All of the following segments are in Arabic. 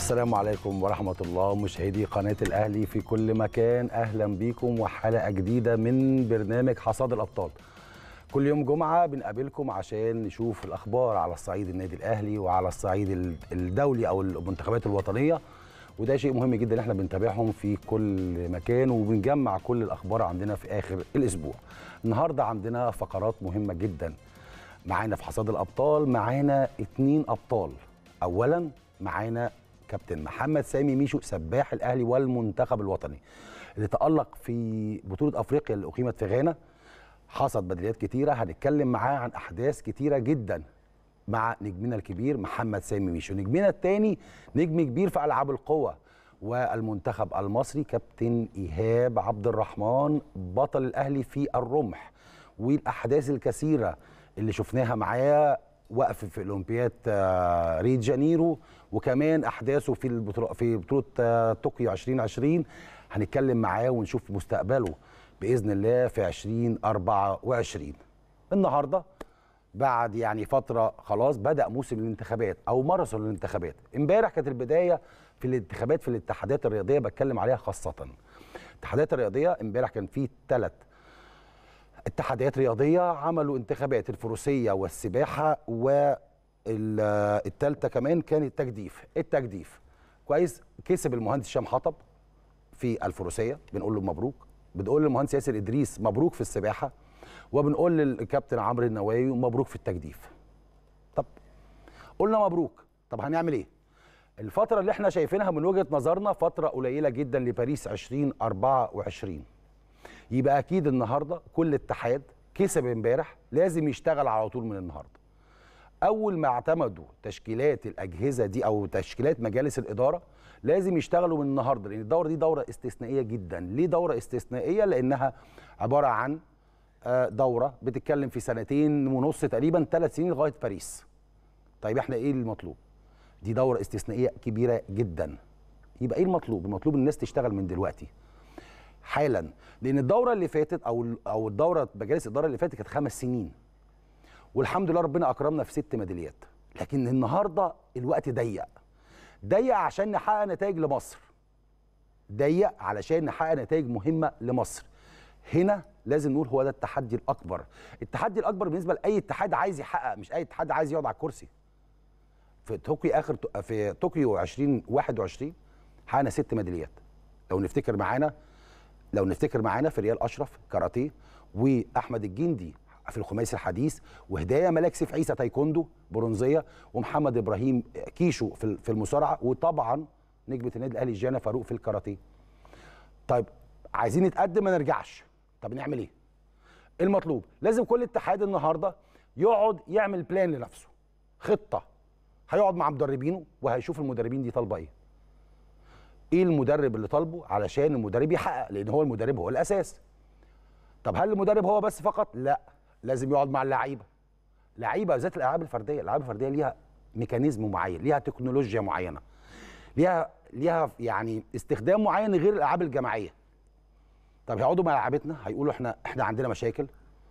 السلام عليكم ورحمة الله مشاهدي قناة الأهلي في كل مكان، أهلا بيكم وحلقة جديدة من برنامج حصاد الأبطال. كل يوم جمعة بنقابلكم عشان نشوف الأخبار على الصعيد النادي الأهلي وعلى الصعيد الدولي أو المنتخبات الوطنية، وده شيء مهم جدا احنا بنتابعهم في كل مكان وبنجمع كل الأخبار عندنا في آخر الأسبوع. النهاردة عندنا فقرات مهمة جدا معانا في حصاد الأبطال. معانا 2 أبطال. أولا معانا كابتن محمد سامي ميشو سباح الأهلي والمنتخب الوطني اللي تألق في بطولة أفريقيا اللي أقيمت في غانا، حصد ميداليات كتيرة. هنتكلم معاه عن أحداث كتيرة جدا مع نجمنا الكبير محمد سامي ميشو. نجمنا الثاني نجم كبير في ألعاب القوى والمنتخب المصري كابتن إيهاب عبد الرحمن بطل الأهلي في الرمح، والأحداث الكثيرة اللي شفناها معاه وقف في اولمبياد ريو دي جانيرو، وكمان احداثه في بطوله طوكيو 2020. هنتكلم معاه ونشوف مستقبله باذن الله في 2024. النهارده بعد يعني فتره خلاص بدا موسم الانتخابات او ماراثون الانتخابات. امبارح كانت البدايه في الانتخابات في الاتحادات الرياضيه، بتكلم عليها خاصه. الاتحادات الرياضيه امبارح كان في 3 اتحادات رياضيه عملوا انتخابات: الفروسيه والسباحه، والثالثه كمان كانت التجديف. كويس. كسب المهندس هشام حطب في الفروسيه، بنقول له مبروك. بنقول للمهندس ياسر ادريس مبروك في السباحه، وبنقول للكابتن عمرو النواوي مبروك في التجديف. طب قلنا مبروك، طب هنعمل ايه؟ الفتره اللي احنا شايفينها من وجهه نظرنا فتره قليله جدا لباريس 2024. يبقى اكيد النهارده كل اتحاد كسب امبارح لازم يشتغل على طول من النهارده. اول ما اعتمدوا تشكيلات الاجهزه دي او تشكيلات مجالس الاداره لازم يشتغلوا من النهارده، لان الدوره دي دوره استثنائيه جدا. ليه دوره استثنائيه؟ لانها عباره عن دوره بتتكلم في 2.5 سنين تقريبا، 3 سنين لغايه باريس. طيب احنا ايه المطلوب؟ دي دوره استثنائيه كبيره جدا. يبقى ايه المطلوب؟ المطلوب الناس تشتغل من دلوقتي حالا، لان الدوره اللي فاتت او الدوره مجالس الاداره اللي فاتت كانت 5 سنين، والحمد لله ربنا اكرمنا في 6 ميداليات. لكن النهارده الوقت ضيق عشان نحقق نتائج لمصر، ضيق علشان نحقق نتائج مهمه لمصر. هنا لازم نقول هو ده التحدي الاكبر. التحدي الاكبر بالنسبه لاي اتحاد عايز يحقق، مش اي اتحاد عايز يقعد على الكرسي. في طوكيو 2021 حققنا 6 ميداليات. لو نفتكر معانا في ريال اشرف كاراتيه، واحمد الجندي في الخماسي الحديث، وهدايه ملاك سيف عيسى تايكوندو برونزيه، ومحمد ابراهيم كيشو في المصارعه، وطبعا نجمه النادي الاهلي جانا فاروق في الكاراتيه. طيب عايزين نتقدم ما نرجعش، طب نعمل ايه؟ المطلوب لازم كل اتحاد النهارده يقعد يعمل بلان لنفسه، خطه. هيقعد مع مدربينه وهيشوف المدربين دي طالبه ايه المدرب اللي طالبه علشان المدرب يحقق، لان هو المدرب هو الاساس. طب هل المدرب هو بس فقط؟ لا، لازم يقعد مع اللعيبه. لعيبه بالذات الالعاب الفرديه ليها ميكانيزم معين، ليها تكنولوجيا معينه، ليها يعني استخدام معين غير الالعاب الجماعيه. طب هيقعدوا مع لعيبتنا هيقولوا احنا عندنا مشاكل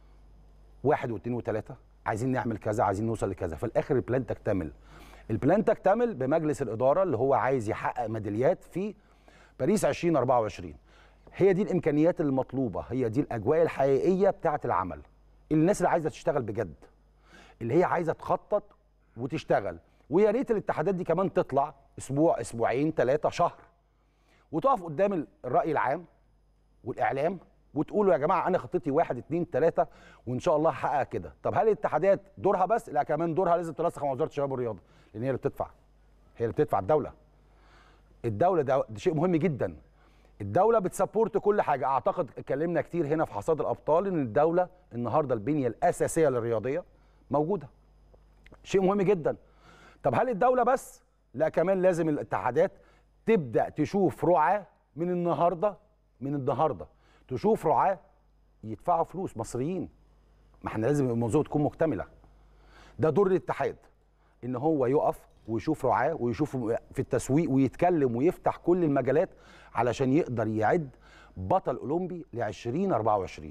1 و2 و3، عايزين نعمل كذا، عايزين نوصل لكذا. في الاخر البلان تكتمل بمجلس الاداره اللي هو عايز يحقق ميداليات في باريس 2024. هي دي الامكانيات المطلوبه، هي دي الاجواء الحقيقيه بتاعه العمل. الناس اللي عايزه تشتغل بجد، اللي هي عايزه تخطط وتشتغل. ويا ريت الاتحادات دي كمان تطلع اسبوع، اسبوعين، 3 شهر، وتقف قدام الراي العام والاعلام وتقولوا يا جماعه انا خطتي 1 2 3 وان شاء الله هحقق كده. طب هل الاتحادات دورها بس؟ لا، كمان دورها لازم تنسق مع وزاره الشباب والرياضه، لان هي اللي بتدفع الدوله ده شيء مهم جدا. الدوله بتسبورت كل حاجه. اعتقد اتكلمنا كتير هنا في حصاد الابطال ان الدوله النهارده البنيه الاساسيه للرياضيه موجوده، شيء مهم جدا. طب هل الدوله بس؟ لا، كمان لازم الاتحادات تبدا تشوف رعاه من النهارده تشوف رعاه يدفعوا فلوس مصريين. ما احنا لازم المنظومه تكون مكتمله. ده دور الاتحاد، ان هو يقف ويشوف رعاه ويشوف في التسويق ويتكلم ويفتح كل المجالات علشان يقدر يعد بطل اولمبي ل 2024.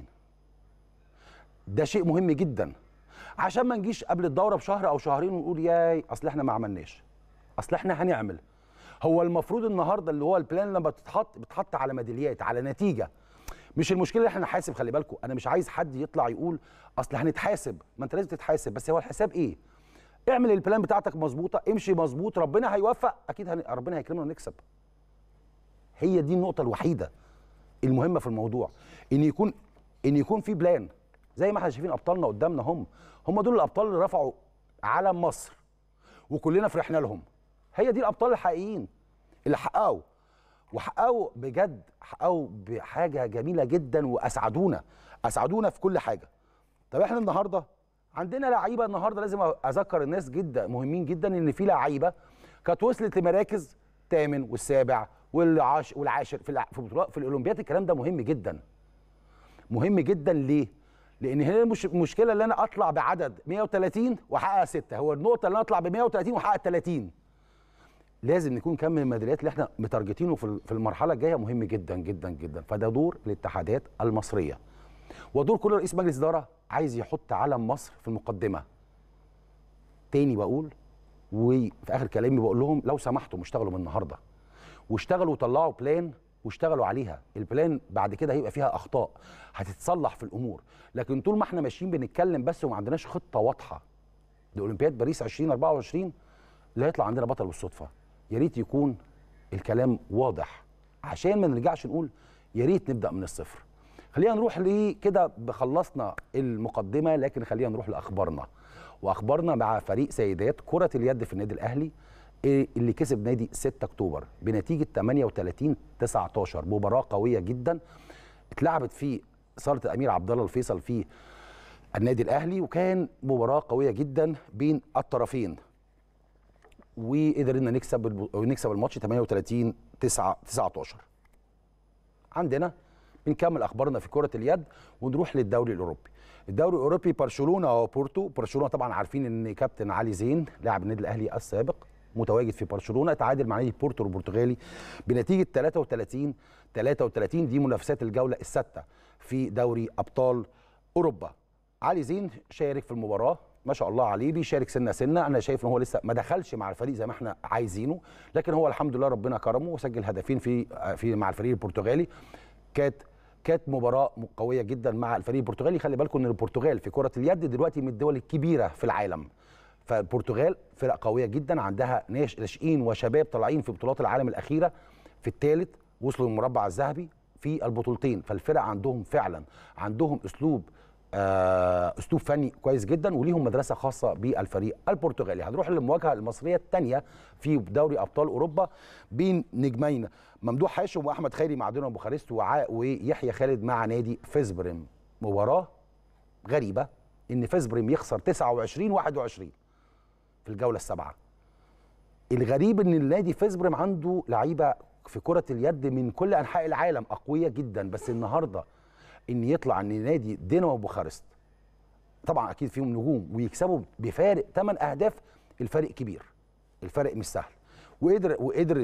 ده شيء مهم جدا، عشان ما نجيش قبل الدوره بشهر او شهرين ونقول ياي اصل احنا ما عملناش، اصل احنا هنعمل. هو المفروض النهارده اللي هو البلان لما بتتحط على ميداليات، على نتيجه. مش المشكله ان احنا نحاسب، خلي بالكم، انا مش عايز حد يطلع يقول اصل هنتحاسب، ما انت لازم تتحاسب، بس هو الحساب ايه؟ اعمل البلان بتاعتك مظبوطه، امشي مظبوط، ربنا هيوفق، اكيد ربنا هيكرمنا ونكسب. هي دي النقطه الوحيده المهمه في الموضوع، ان يكون في بلان. زي ما احنا شايفين ابطالنا قدامنا، هم دول الابطال اللي رفعوا علم مصر وكلنا فرحنا لهم. هي دي الابطال الحقيقيين اللي حققوا بجد، حققوا بحاجه جميله جدا، اسعدونا في كل حاجه. طب احنا النهارده عندنا لعيبه، النهارده لازم اذكر الناس جدا مهمين جدا، ان في لعيبه كانت وصلت لمراكز الثامن والسابع والعاشر في بطولات في الاولمبياد. الكلام ده مهم جدا، مهم جدا. ليه؟ لان هي المشكله اللي انا اطلع بعدد 130 واحقق 6، هو النقطه اللي انا اطلع ب 130 واحقق 30. لازم نكون كم من الميداليات اللي احنا متارجتينه في المرحله الجايه مهم جدا جدا جدا. فده دور الاتحادات المصريه، ودور كل رئيس مجلس اداره عايز يحط علم مصر في المقدمه. تاني بقول، وفي اخر كلامي بقول لهم لو سمحتوا اشتغلوا من النهارده، واشتغلوا وطلعوا بلان واشتغلوا عليها. البلان بعد كده هيبقى فيها اخطاء هتتصلح في الامور، لكن طول ما احنا ماشيين بنتكلم بس وما عندناش خطه واضحه لاولمبياد باريس 2024 لا يطلع عندنا بطل بالصدفه. يا ريت يكون الكلام واضح عشان ما نرجعش نقول يا ريت نبدا من الصفر. خلينا نروح كده، خلصنا المقدمه، لكن خلينا نروح لاخبارنا. واخبارنا مع فريق سيدات كره اليد في النادي الاهلي اللي كسب نادي 6 اكتوبر بنتيجه 38-19. مباراه قويه جدا اتلعبت في صاله الامير عبد الله الفيصل في النادي الاهلي، وكان مباراه قويه جدا بين الطرفين، وقدرنا نكسب الماتش 38-19. عندنا بنكمل اخبارنا في كره اليد ونروح للدوري الاوروبي. الدوري الاوروبي برشلونه وبورتو. برشلونه طبعا عارفين ان كابتن علي زين لاعب النادي الاهلي السابق متواجد في برشلونه، تعادل مع نادي بورتو البرتغالي بنتيجه 33. دي منافسات الجوله السادسه في دوري ابطال اوروبا. علي زين شارك في المباراه، ما شاء الله عليه، بيشارك سنه سنه. انا شايف ان هو لسه ما دخلش مع الفريق زي ما احنا عايزينه، لكن هو الحمد لله ربنا كرمه وسجل هدفين في مع الفريق البرتغالي. كانت مباراه قويه جدا مع الفريق البرتغالي. خلي بالكم ان البرتغال في كره اليد دلوقتي من الدول الكبيره في العالم، فالبرتغال فرق قويه جدا، عندها ناشئين وشباب طالعين في بطولات العالم الاخيره، في الثالث وصلوا للمربع الذهبي في البطولتين. فالفرق عندهم فعلا اسلوب فني كويس جدا، وليهم مدرسه خاصه بالفريق البرتغالي. هنروح للمواجهه المصريه الثانيه في دوري ابطال اوروبا بين نجمين ممدوح هاشم واحمد خيري مع دينامو بوخارست ويحيى خالد مع نادي فيسبريم. مباراه غريبه ان فيسبريم يخسر 29-21 في الجوله السابعه. الغريب ان النادي فيسبريم عنده لعيبه في كره اليد من كل انحاء العالم اقوياء جدا، بس النهارده ان يطلع ان نادي دينامو بوخارست طبعا اكيد فيهم نجوم ويكسبوا بفارق 8 اهداف، الفرق كبير، الفرق مش سهل. وقدر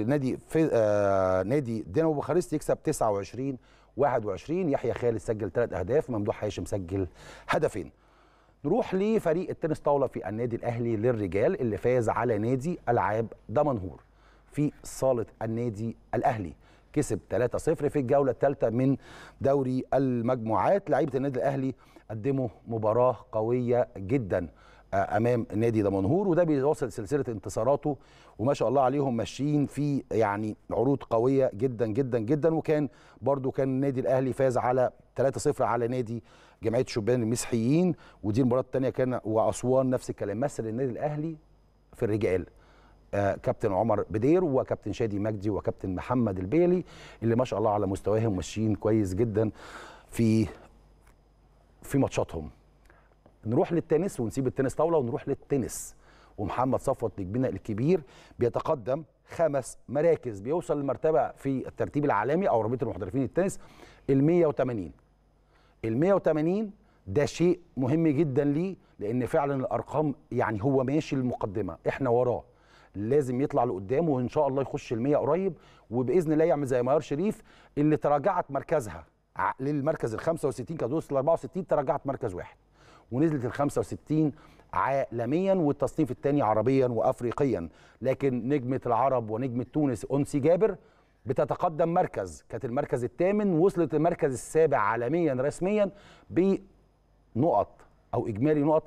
نادي دينامو بوخارست يكسب 29-21. يحيى خالد سجل 3 اهداف، ممدوح هاشم سجل هدفين. نروح لفريق التنس طاوله في النادي الاهلي للرجال اللي فاز على نادي العاب دمنهور في صاله النادي الاهلي، كسب 3-0 في الجوله الثالثه من دوري المجموعات. لعيبه النادي الاهلي قدموا مباراه قويه جدا امام نادي دمنهور، وده بيواصل سلسله انتصاراته، وما شاء الله عليهم ماشيين في يعني عروض قويه جدا جدا جدا. وكان النادي الاهلي فاز على 3-0 على نادي جمعيه شبان المسيحيين، ودي المباراه الثانيه كان واسوان نفس الكلام. مثل النادي الاهلي في الرجال كابتن عمر بدير وكابتن شادي مجدي وكابتن محمد البيلي اللي ما شاء الله على مستواهم ماشيين كويس جدا في ماتشاتهم. نروح للتنس ونسيب التنس طاوله ونروح للتنس، ومحمد صفوت نجمنا الكبير بيتقدم 5 مراكز، بيوصل للمرتبه في الترتيب العالمي او رابطه المحترفين التنس ال 180. ال 180 ده شيء مهم جدا ليه، لان فعلا الارقام يعني هو ماشي للمقدمه، احنا وراه، لازم يطلع لقدام وان شاء الله يخش ال 100 قريب، وباذن الله يعمل زي ميار شريف اللي تراجعت مركزها للمركز ال 65، كانت وصلت ل 64 تراجعت مركز واحد ونزلت ال 65 عالميا والتصنيف الثاني عربيا وافريقيا. لكن نجمه العرب ونجمه تونس انسي جابر بتتقدم مركز، كانت المركز الثامن، وصلت المركز السابع عالميا رسميا بنقط او اجمالي نقط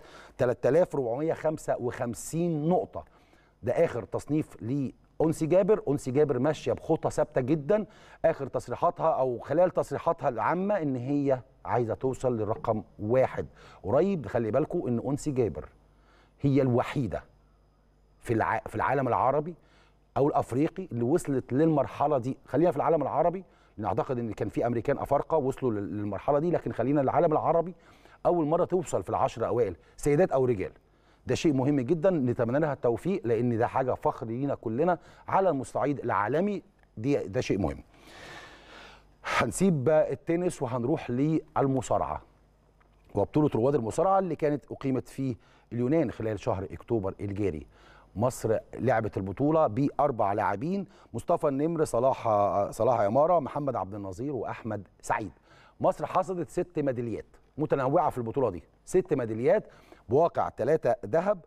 3455 نقطه. ده اخر تصنيف لأنسي جابر. أنسي جابر ماشيه بخطى ثابته جدا، اخر تصريحاتها او خلال تصريحاتها العامه ان هي عايزه توصل للرقم 1 قريب. خلي بالكم ان أنسي جابر هي الوحيده في العالم العربي او الافريقي اللي وصلت للمرحله دي. خلينا في العالم العربي لان اعتقد ان كان في امريكان افارقه وصلوا للمرحله دي، لكن خلينا العالم العربي اول مره توصل في العشر اوائل، سيدات او رجال. ده شيء مهم جدا، نتمنى لها التوفيق لان ده حاجه فخر لينا كلنا على المستعيد العالمي. ده شيء مهم. هنسيب التنس وهنروح للمصارعه وبطوله رواد المصارعه اللي كانت اقيمت في اليونان خلال شهر اكتوبر الجاري. مصر لعبت البطوله باربع لاعبين: مصطفى النمر، صلاح عماره، محمد عبد النظير، واحمد سعيد. مصر حصدت 6 ميداليات متنوعه في البطوله دي، 6 ميداليات بواقع 3 ذهب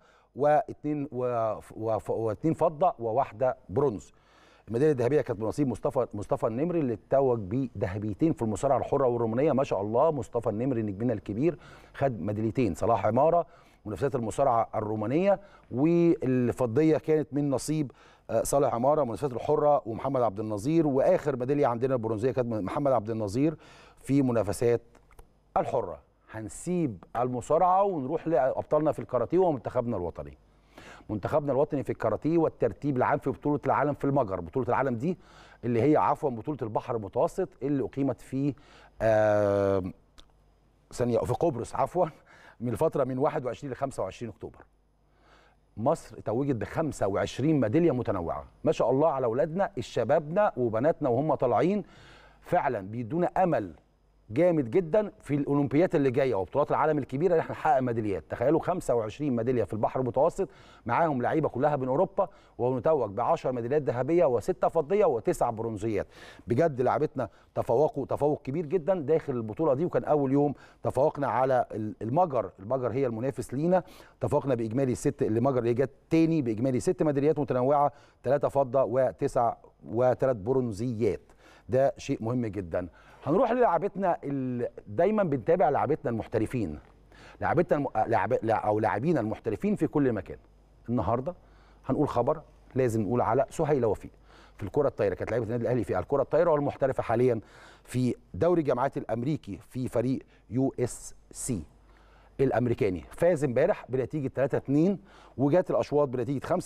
واثنين فضه وواحده برونز. الميداليه الذهبيه كانت بنصيب مصطفى النمر اللي اتوج بذهبيتين في المصارعه الحره والرومانيه. ما شاء الله مصطفى النمر نجمنا الكبير خد ميداليتين. صلاح عماره منافسات المصارعه الرومانيه، والفضيه كانت من نصيب صالح عماره منافسات الحره ومحمد عبد النظير. واخر ميداليه عندنا البرونزيه كانت محمد عبد النظير في منافسات الحره. هنسيب المصارعه ونروح لابطالنا في الكاراتيه ومنتخبنا الوطني. منتخبنا الوطني في الكاراتيه والترتيب العام في بطوله العالم في المجر. بطوله العالم دي اللي هي بطوله البحر المتوسط اللي اقيمت في في قبرص من الفتره من 21 ل 25 اكتوبر. مصر توجت ب 25 ميداليه متنوعه. ما شاء الله على اولادنا الشبابنا وبناتنا وهم طالعين فعلا بيدونا امل جامد جدا في الاولمبيات اللي جايه وبطولات العالم الكبيره اللي احنا نحقق ميداليات. تخيلوا 25 ميداليه في البحر المتوسط، معاهم لعيبه كلها من اوروبا، ونتوج ب 10 ميداليات ذهبيه و6 فضيه و9 برونزيات. بجد لعبتنا تفوقوا تفوق كبير جدا داخل البطوله دي. وكان اول يوم تفوقنا على المجر هي المنافس لينا. تفوقنا باجمالي 6 المجر اللي جت تاني باجمالي 6 ميداليات متنوعه، 3 فضه و3 برونزيات. ده شيء مهم جدا. هنروح للاعبتنا اللي دايما بنتابع لاعبتنا المحترفين، لاعبين المحترفين في كل مكان. النهارده هنقول خبر لازم نقول على سهيله وفيق في الكره الطايره. كانت لعيبه النادي الاهلي في الكره الطايره والمحترفه حاليا في دوري الجامعات الامريكي في فريق USC الامريكاني. فاز امبارح بنتيجه 3-2 وجات الاشواط بنتيجه 25-22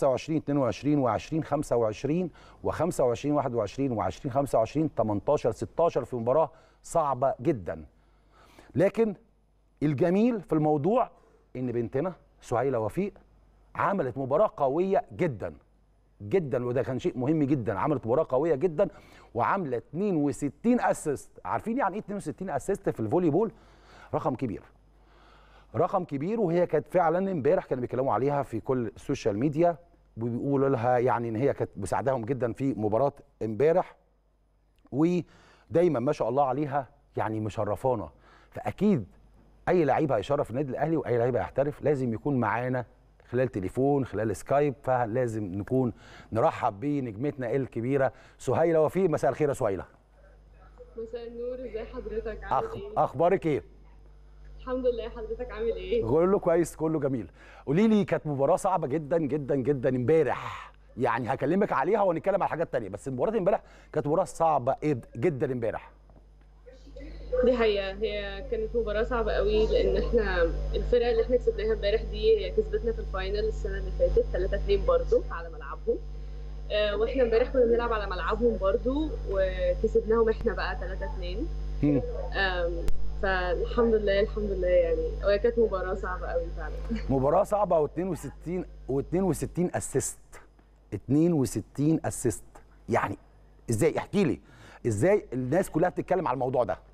و20-25 و25-21 و20-25 18-16 في مباراه صعبه جدا. لكن الجميل في الموضوع ان بنتنا سهيله وفيق عملت مباراه قويه جدا جدا، وده كان شيء مهم جدا. عملت مباراه قويه جدا وعامله 62 اسيست. عارفين يعني ايه 62 اسيست في الفولي بول؟ رقم كبير. وهي كانت فعلا امبارح كانوا بيتكلموا عليها في كل السوشيال ميديا وبيقولوا لها يعني ان هي كانت مساعداهم جدا في مباراه امبارح، ودايما ما شاء الله عليها يعني مشرفانا. فاكيد اي لعيب هيشرف النادي الاهلي واي لعيب هيحترف لازم يكون معانا خلال تليفون خلال سكايب، فلازم نكون نرحب بنجمتنا الكبيره سهيله وفيق. مساء الخير يا سهيله. مساء النور، ازي حضرتك؟ عامل ايه؟ اخبارك ايه؟ الحمد لله، حضرتك عامل ايه؟ كله كويس كله جميل. قولي لي، كانت مباراه صعبه جدا جدا جدا امبارح، يعني هكلمك عليها ونتكلم على حاجات تانية، بس مباراه امبارح كانت مباراه صعبه جدا امبارح. دي حقيقة، هي كانت مباراة صعبة قوي لأن احنا الفرقة اللي احنا كسبناها امبارح دي هي كسبتنا في الفاينل السنة اللي فاتت 3-2 برضو على ملعبهم. واحنا امبارح كنا بنلعب على ملعبهم برضو وكسبناهم احنا بقى 3-2. فالحمد لله يعني وهي كانت مباراة صعبة قوي فعلا. مباراة صعبة و62 اسيست. 62 اسيست، يعني ازاي؟ احكي لي ازاي الناس كلها بتتكلم على الموضوع ده.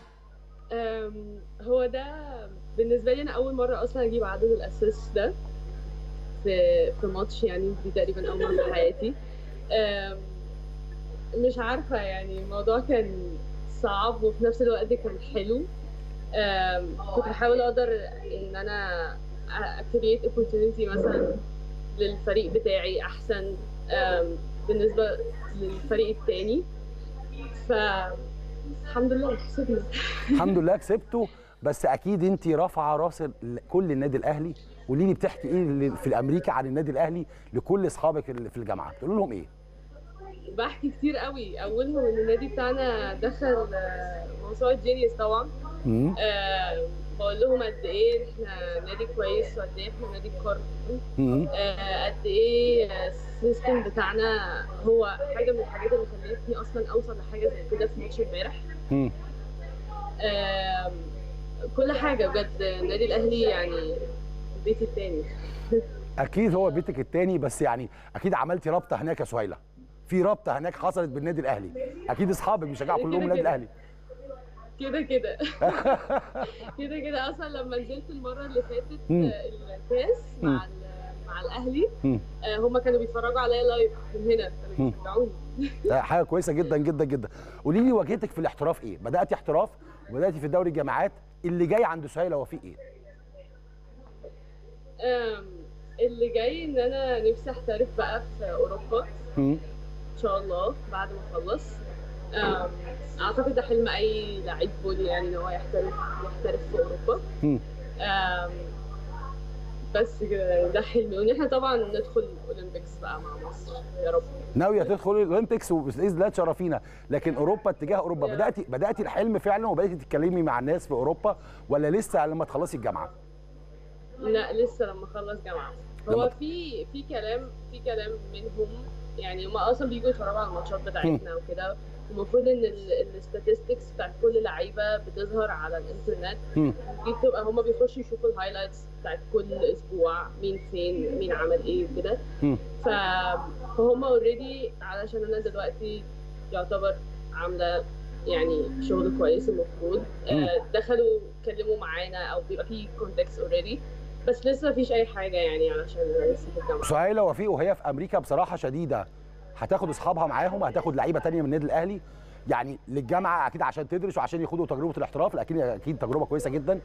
هو ده بالنسبة لي انا اول مرة اصلا اجيب عدد الاسيست ده في ماتش، يعني دي تقريبا اول مرة في حياتي. مش عارفة، يعني الموضوع كان صعب وفي نفس الوقت كان حلو. كنت بحاول اقدر ان انا create opportunity مثلا للفريق بتاعي احسن بالنسبه للفريق التاني. فالحمد لله كسبنا. الحمد لله كسبتوا. بس اكيد انت رافعه راس كل النادي الاهلي. قولي لي بتحكي ايه في امريكا عن النادي الاهلي لكل اصحابك اللي في الجامعه؟ بتقول لهم ايه؟ بحكي كتير قوي، اولهم ان النادي بتاعنا دخل موسوعه جينيوس طبعا. بقول لهم قد ايه احنا نادي كويس وقد ايه احنا نادي قاري. قد ايه السيستم بتاعنا هو حاجه من الحاجات اللي خلتني اصلا اوصل لحاجه زي كده في ماتش امبارح. كل حاجه بجد. النادي الاهلي يعني بيتي التاني. اكيد هو بيتك التاني، بس يعني اكيد عملتي رابطه هناك يا سهيله. في رابطه هناك حصلت بالنادي الاهلي، اكيد اصحابك بيشجعوا كلهم النادي الاهلي. كده كده كده كده. اصلا لما نزلت المره اللي فاتت الكاس مع الاهلي هم كانوا بيتفرجوا عليا لايف من هنا، كانوا بيشجعوني. حاجه كويسه جدا جدا جدا. قولي لي واجهتك في الاحتراف ايه؟ بداتي احتراف وبداتي في دوري الجامعات، اللي جاي عند سهيله وفيق ايه؟ اللي جاي ان انا نفسي احترف بقى في اوروبا ان شاء الله بعد ما اخلص. اعتقد ده حلم اي لعيب فولي يعني ان هو يحترف في اوروبا. بس كده ده حلمي، وان احنا طبعا ندخل اولمبيكس بقى مع مصر يا رب. ناويه تدخلي الاولمبيكس وباذن الله تشرفينا، لكن اوروبا اتجاه اوروبا بداتي الحلم فعلا وبداتي تتكلمي مع الناس في اوروبا ولا لسه لما تخلصي الجامعه؟ لا لسه لما اخلص جامعه. هو في كلام منهم يعني، هم اصلا بييجوا يتفرجوا على الماتشات بتاعتنا وكده. المفروض ان الستاتستكس بتاعت كل لعيبه بتظهر على الانترنت. دي بتبقى هم بيخشوا يشوفوا الهايلايتس بتاعت كل اسبوع، مين فين مين عمل ايه وكده. فهم اوريدي علشان انا دلوقتي يعتبر عامله يعني شغل كويس المفروض دخلوا اتكلموا معانا او بيبقى في كونتكست اوريدي، بس لسه مفيش اي حاجه يعني علشان انا لسه في الجامعه. سهيله وفيق وهي في امريكا بصراحه شديده هتاخد اصحابها معاهم، هتاخد لعيبه ثانيه من النادي الاهلي يعني للجامعه اكيد عشان تدرس وعشان ياخدوا تجربه الاحتراف. اكيد تجربه كويسه جدا.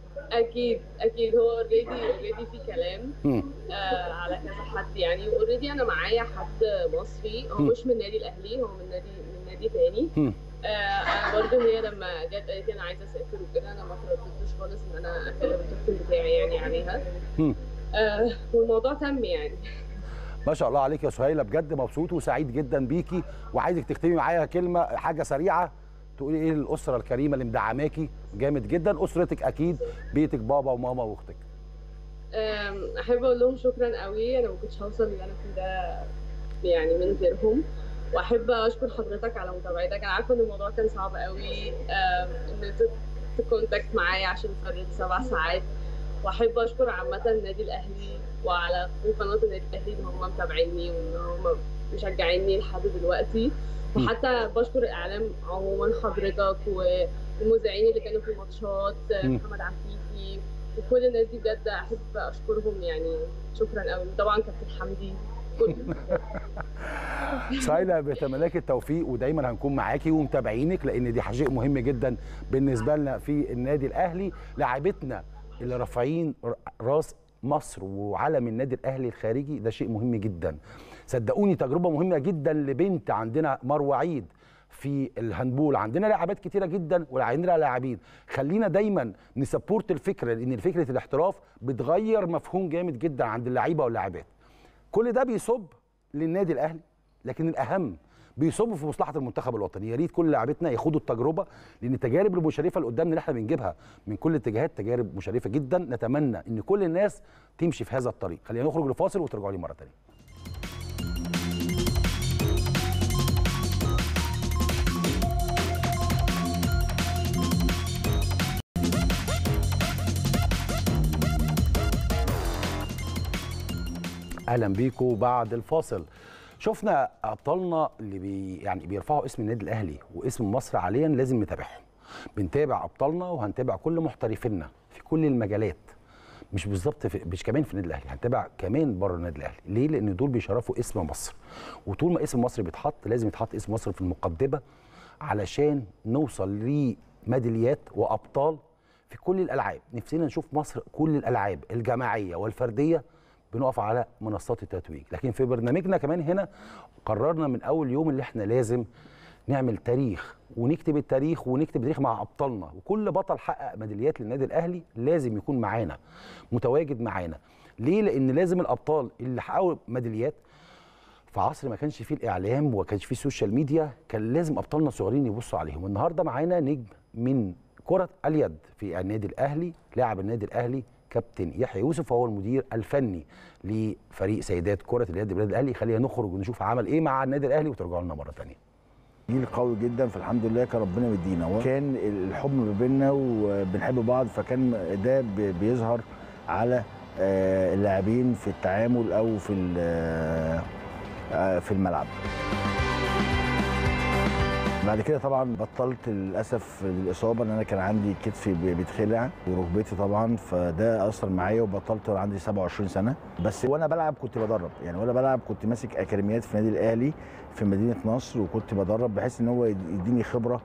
اكيد هو اوريدي في كلام على كذا حد يعني. اوريدي انا معايا حد مصري هو مش من النادي الاهلي، هو من نادي تاني. انا برضه هي لما جت قالت لي انا عايزه اسافر وكده، انا ما ترددتش خالص ان انا اكلم الكابتن بتاعي يعني عليها. والموضوع تم يعني. ما شاء الله عليك يا سهيله، بجد مبسوط وسعيد جدا بيكي، وعايزك تختمي معايا كلمه حاجه سريعه تقولي ايه للاسره الكريمه اللي مدعماكي جامد جدا، اسرتك اكيد بيتك بابا وماما واختك. احب اقول لهم شكرا قوي، انا ما كنتش هوصل اللي انا فيه ده يعني من غيرهم. واحب اشكر حضرتك على متابعتك. انا عارفه ان الموضوع كان صعب قوي ان تكونتاكت معايا عشان فرد 7 ساعات. واحب اشكر عامه النادي الاهلي وعلى قناه النادي الاهلي ان هم متابعيني وان هم مشجعيني لحد دلوقتي. وحتى بشكر الاعلام عموما، حضرتك والمذيعين اللي كانوا في الماتشات، محمد عفيفي وكل الناس دي بجد احب اشكرهم يعني. شكرا قوي. طبعا كابتن حمدي سهيله بتمناك التوفيق ودايما هنكون معاكي ومتابعينك، لان دي شيء مهم جدا بالنسبه لنا في النادي الاهلي. لاعبتنا اللي رافعين راس مصر وعلم النادي الاهلي الخارجي ده شيء مهم جدا. صدقوني تجربه مهمه جدا لبنت. عندنا مروه عيد في الهاندبول، عندنا لاعبات كتيره جدا وعندنا لاعبين. خلينا دايما نسبورت الفكره، لان فكره الاحتراف بتغير مفهوم جامد جدا عند اللعيبه واللاعبات. كل ده بيصب للنادي الاهلي، لكن الاهم بيصب في مصلحه المنتخب الوطني. يا ريت كل لاعبتنا ياخدوا التجربه، لان التجارب المشرفه اللي قدامنا اللي احنا بنجيبها من كل الاتجاهات تجارب مشرفه جدا. نتمنى ان كل الناس تمشي في هذا الطريق. خلينا نخرج لفاصل وترجعوا لي مره ثانيه. اهلا بيكم بعد الفاصل. شفنا ابطالنا اللي يعني بيرفعوا اسم النادي الاهلي واسم مصر عاليا، لازم نتابعهم. بنتابع ابطالنا وهنتابع كل محترفينا في كل المجالات، مش بالظبط مش كمان في النادي الاهلي، هنتابع كمان بره النادي الاهلي. ليه؟ لان دول بيشرفوا اسم مصر، وطول ما اسم مصر بيتحط لازم يتحط اسم مصر في المقدمه علشان نوصل لميداليات وابطال في كل الالعاب. نفسنا نشوف مصر كل الالعاب الجماعيه والفرديه بنقف على منصات التتويج، لكن في برنامجنا كمان هنا قررنا من اول يوم اللي احنا لازم نعمل تاريخ ونكتب التاريخ ونكتب تاريخ مع ابطالنا، وكل بطل حقق ميداليات للنادي الاهلي لازم يكون معانا متواجد معانا. ليه؟ لان لازم الابطال اللي حققوا ميداليات في عصر ما كانش فيه الاعلام وما كانش فيه السوشيال ميديا، كان لازم ابطالنا الصغيرين يبصوا عليهم. النهارده معانا نجم من كره اليد في النادي الاهلي، لاعب النادي الاهلي كابتن يحيى يوسف، وهو المدير الفني لفريق سيدات كره اليد بالنادي الاهلي. خلينا نخرج ونشوف عمل ايه مع النادي الاهلي وترجعوا لنا مره ثانيه. جيل قوي جدا، فالحمد لله كان ربنا مدينا، وكان الحب ما بيننا وبنحب بعض، فكان ده بيظهر على اللاعبين في التعامل او في الملعب. بعد كده طبعا بطلت للاسف الاصابه، ان انا كان عندي كتفي بيتخلع وركبتي طبعا، فده اثر معايا وبطلت وانا عندي 27 سنه. بس وانا بلعب كنت بدرب، يعني وانا بلعب كنت ماسك اكاديميات في النادي الاهلي في مدينه نصر، وكنت بدرب بحيث ان هو يديني خبره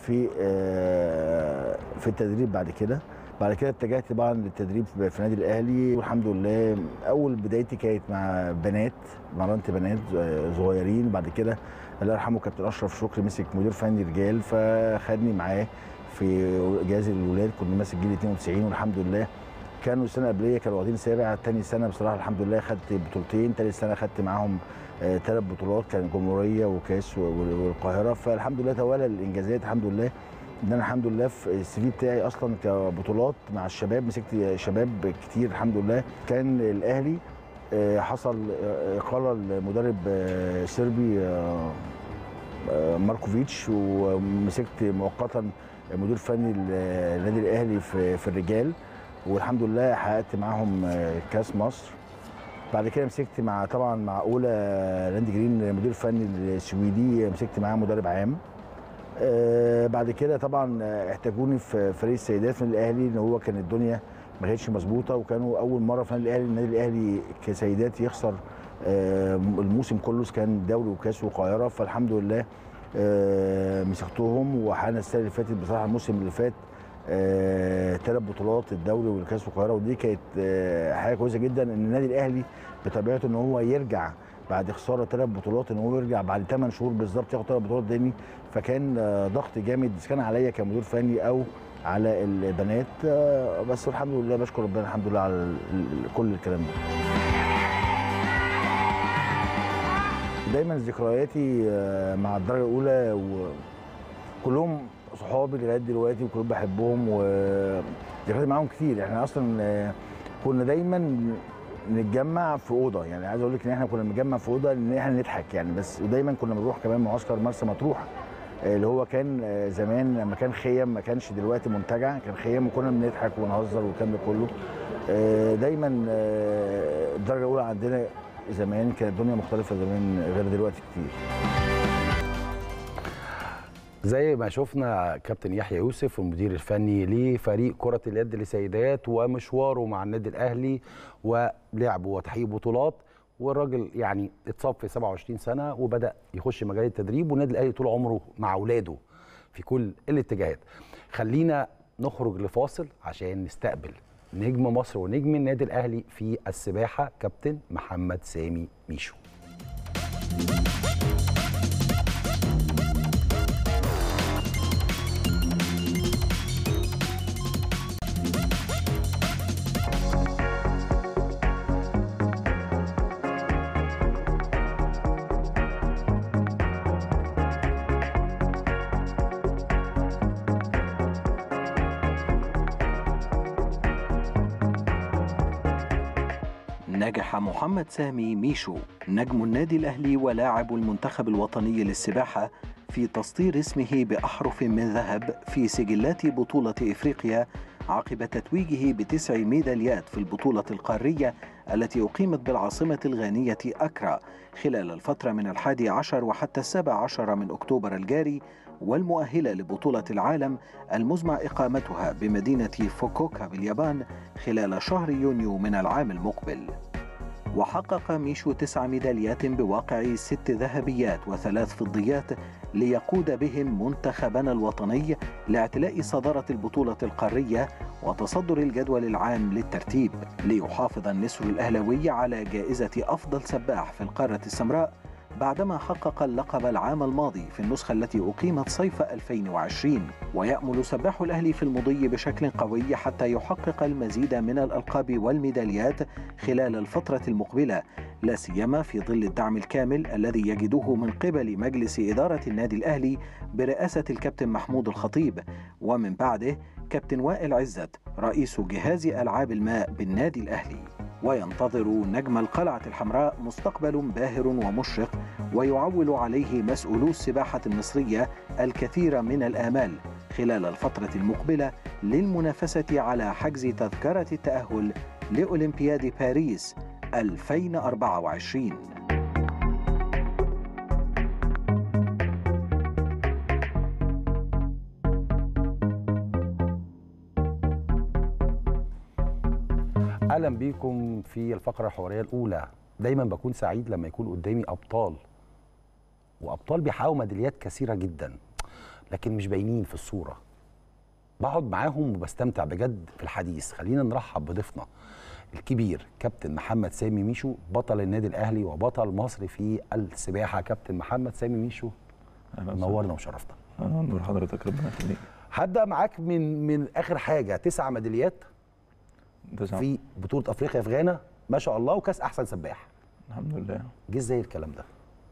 في التدريب. بعد كده اتجهت طبعا للتدريب في النادي الاهلي، والحمد لله اول بدايتي كانت مع بنات، مرنت بنات صغيرين. بعد كده الله يرحمه كابتن اشرف شكري مسك مدير فني رجال، فخدني معاه في جهاز الولاد، كنت ماسك جيل 92 والحمد لله. كانوا السنه قبليه كانوا واخدين سابع، تاني سنه بصراحه الحمد لله خدت بطولتين، تالت سنه خدت معاهم 3 بطولات، كان جمهوريه وكاس والقاهره. فالحمد لله توالى الانجازات الحمد لله، ان انا الحمد لله في السي في بتاعي اصلا كبطولات مع الشباب، مسكت شباب كتير الحمد لله. كان الاهلي حصل اقاله المدرب سيربي ماركوفيتش، ومسكت مؤقتا مدير فني النادي الاهلي في الرجال، والحمد لله حققت معاهم كاس مصر. بعد كده مسكت طبعا مع اولى لاند جرين مدير فني السويدي، مسكت معاه مدرب عام. بعد كده طبعا احتاجوني في فريق السيدات في النادي الاهلي، ان هو كان الدنيا ما كانتش مظبوطه، وكانوا اول مره في النادي الاهلي كسيدات يخسر الموسم كله، كان دوري وكاس وقاهره. فالحمد لله مسكتهم، وحققنا السنه اللي فاتت بصراحه الموسم اللي فات 3 بطولات، الدوري والكاس والقاهره، ودي كانت حاجه كويسه جدا. ان النادي الاهلي بطبيعته ان هو يرجع بعد خساره 3 بطولات، ان هو يرجع بعد 8 شهور بالظبط ياخد 3 بطولات تاني، فكان ضغط جامد كان عليا كمدير فني او على البنات. بس الحمد لله بشكر ربنا الحمد لله على كل الكلام ده. دايما ذكرياتي مع الدرجه الاولى وكلهم صحابي لغايه دلوقتي، وكلهم بحبهم، وذكرياتي معاهم كتير. احنا اصلا كنا دايما نتجمع في اوضه، يعني عايز اقول لك ان احنا كنا بنتجمع في اوضه ان احنا نضحك يعني بس. ودايما كنا بنروح كمان معسكر مرسى مطروح، اللي هو كان زمان لما كان خيم، ما كانش دلوقتي منتجع، كان خيم، وكنا بنضحك ونهزر والكلام ده كله. دايما الدرجه الاولى عندنا زمان كانت الدنيا مختلفه زمان غير دلوقتي كتير. زي ما شفنا كابتن يحيى يوسف المدير الفني لفريق كرة اليد لسيدات، ومشواره مع النادي الأهلي ولعبه وتحقيق بطولات، والراجل يعني اتصاب في 27 سنة وبدأ يخش مجال التدريب، والنادي الأهلي طول عمره مع أولاده في كل الاتجاهات. خلينا نخرج لفاصل عشان نستقبل نجم مصر ونجم النادي الأهلي في السباحة كابتن محمد سامي ميشو. نجح محمد سامي ميشو نجم النادي الأهلي ولاعب المنتخب الوطني للسباحة في تسطير اسمه بأحرف من ذهب في سجلات بطولة إفريقيا عقب تتويجه ب9 ميداليات في البطولة القارية التي أقيمت بالعاصمة الغانية أكرا خلال الفترة من 11 وحتى 17 من أكتوبر الجاري، والمؤهلة لبطولة العالم المزمع إقامتها بمدينة فوكوكا باليابان خلال شهر يونيو من العام المقبل. وحقق ميشو 9 ميداليات بواقع 6 ذهبيات و3 فضيات ليقود بهم منتخبنا الوطني لاعتلاء صدارة البطولة القارية وتصدر الجدول العام للترتيب، ليحافظ النسر الأهلاوي على جائزة أفضل سباح في القارة السمراء بعدما حقق اللقب العام الماضي في النسخة التي أقيمت صيف 2020. ويأمل سباح الأهلي في المضي بشكل قوي حتى يحقق المزيد من الألقاب والميداليات خلال الفترة المقبلة، لا سيما في ظل الدعم الكامل الذي يجده من قبل مجلس إدارة النادي الأهلي برئاسة الكابتن محمود الخطيب، ومن بعده كابتن وائل عزت رئيس جهاز ألعاب الماء بالنادي الأهلي. وينتظر نجم القلعة الحمراء مستقبل باهر ومشرق، ويعول عليه مسؤولو السباحة المصرية الكثير من الآمال خلال الفترة المقبلة للمنافسة على حجز تذكرة التأهل لأولمبياد باريس 2024. اهلا بيكم في الفقره الحواريه الاولى. دايما بكون سعيد لما يكون قدامي ابطال، وابطال بيحققوا ميداليات كثيره جدا لكن مش باينين في الصوره. بقعد معاهم وبستمتع بجد في الحديث. خلينا نرحب بضيفنا الكبير كابتن محمد سامي ميشو، بطل النادي الاهلي وبطل مصر في السباحه. كابتن محمد سامي ميشو، نورنا وشرفتنا. نور حضرتك، ربنا يخليك. هبدا معاك من اخر حاجه. 9 ميداليات في بطولة افريقيا في غانا ما شاء الله، وكاس احسن سباح. الحمد لله. جه ازاي الكلام ده؟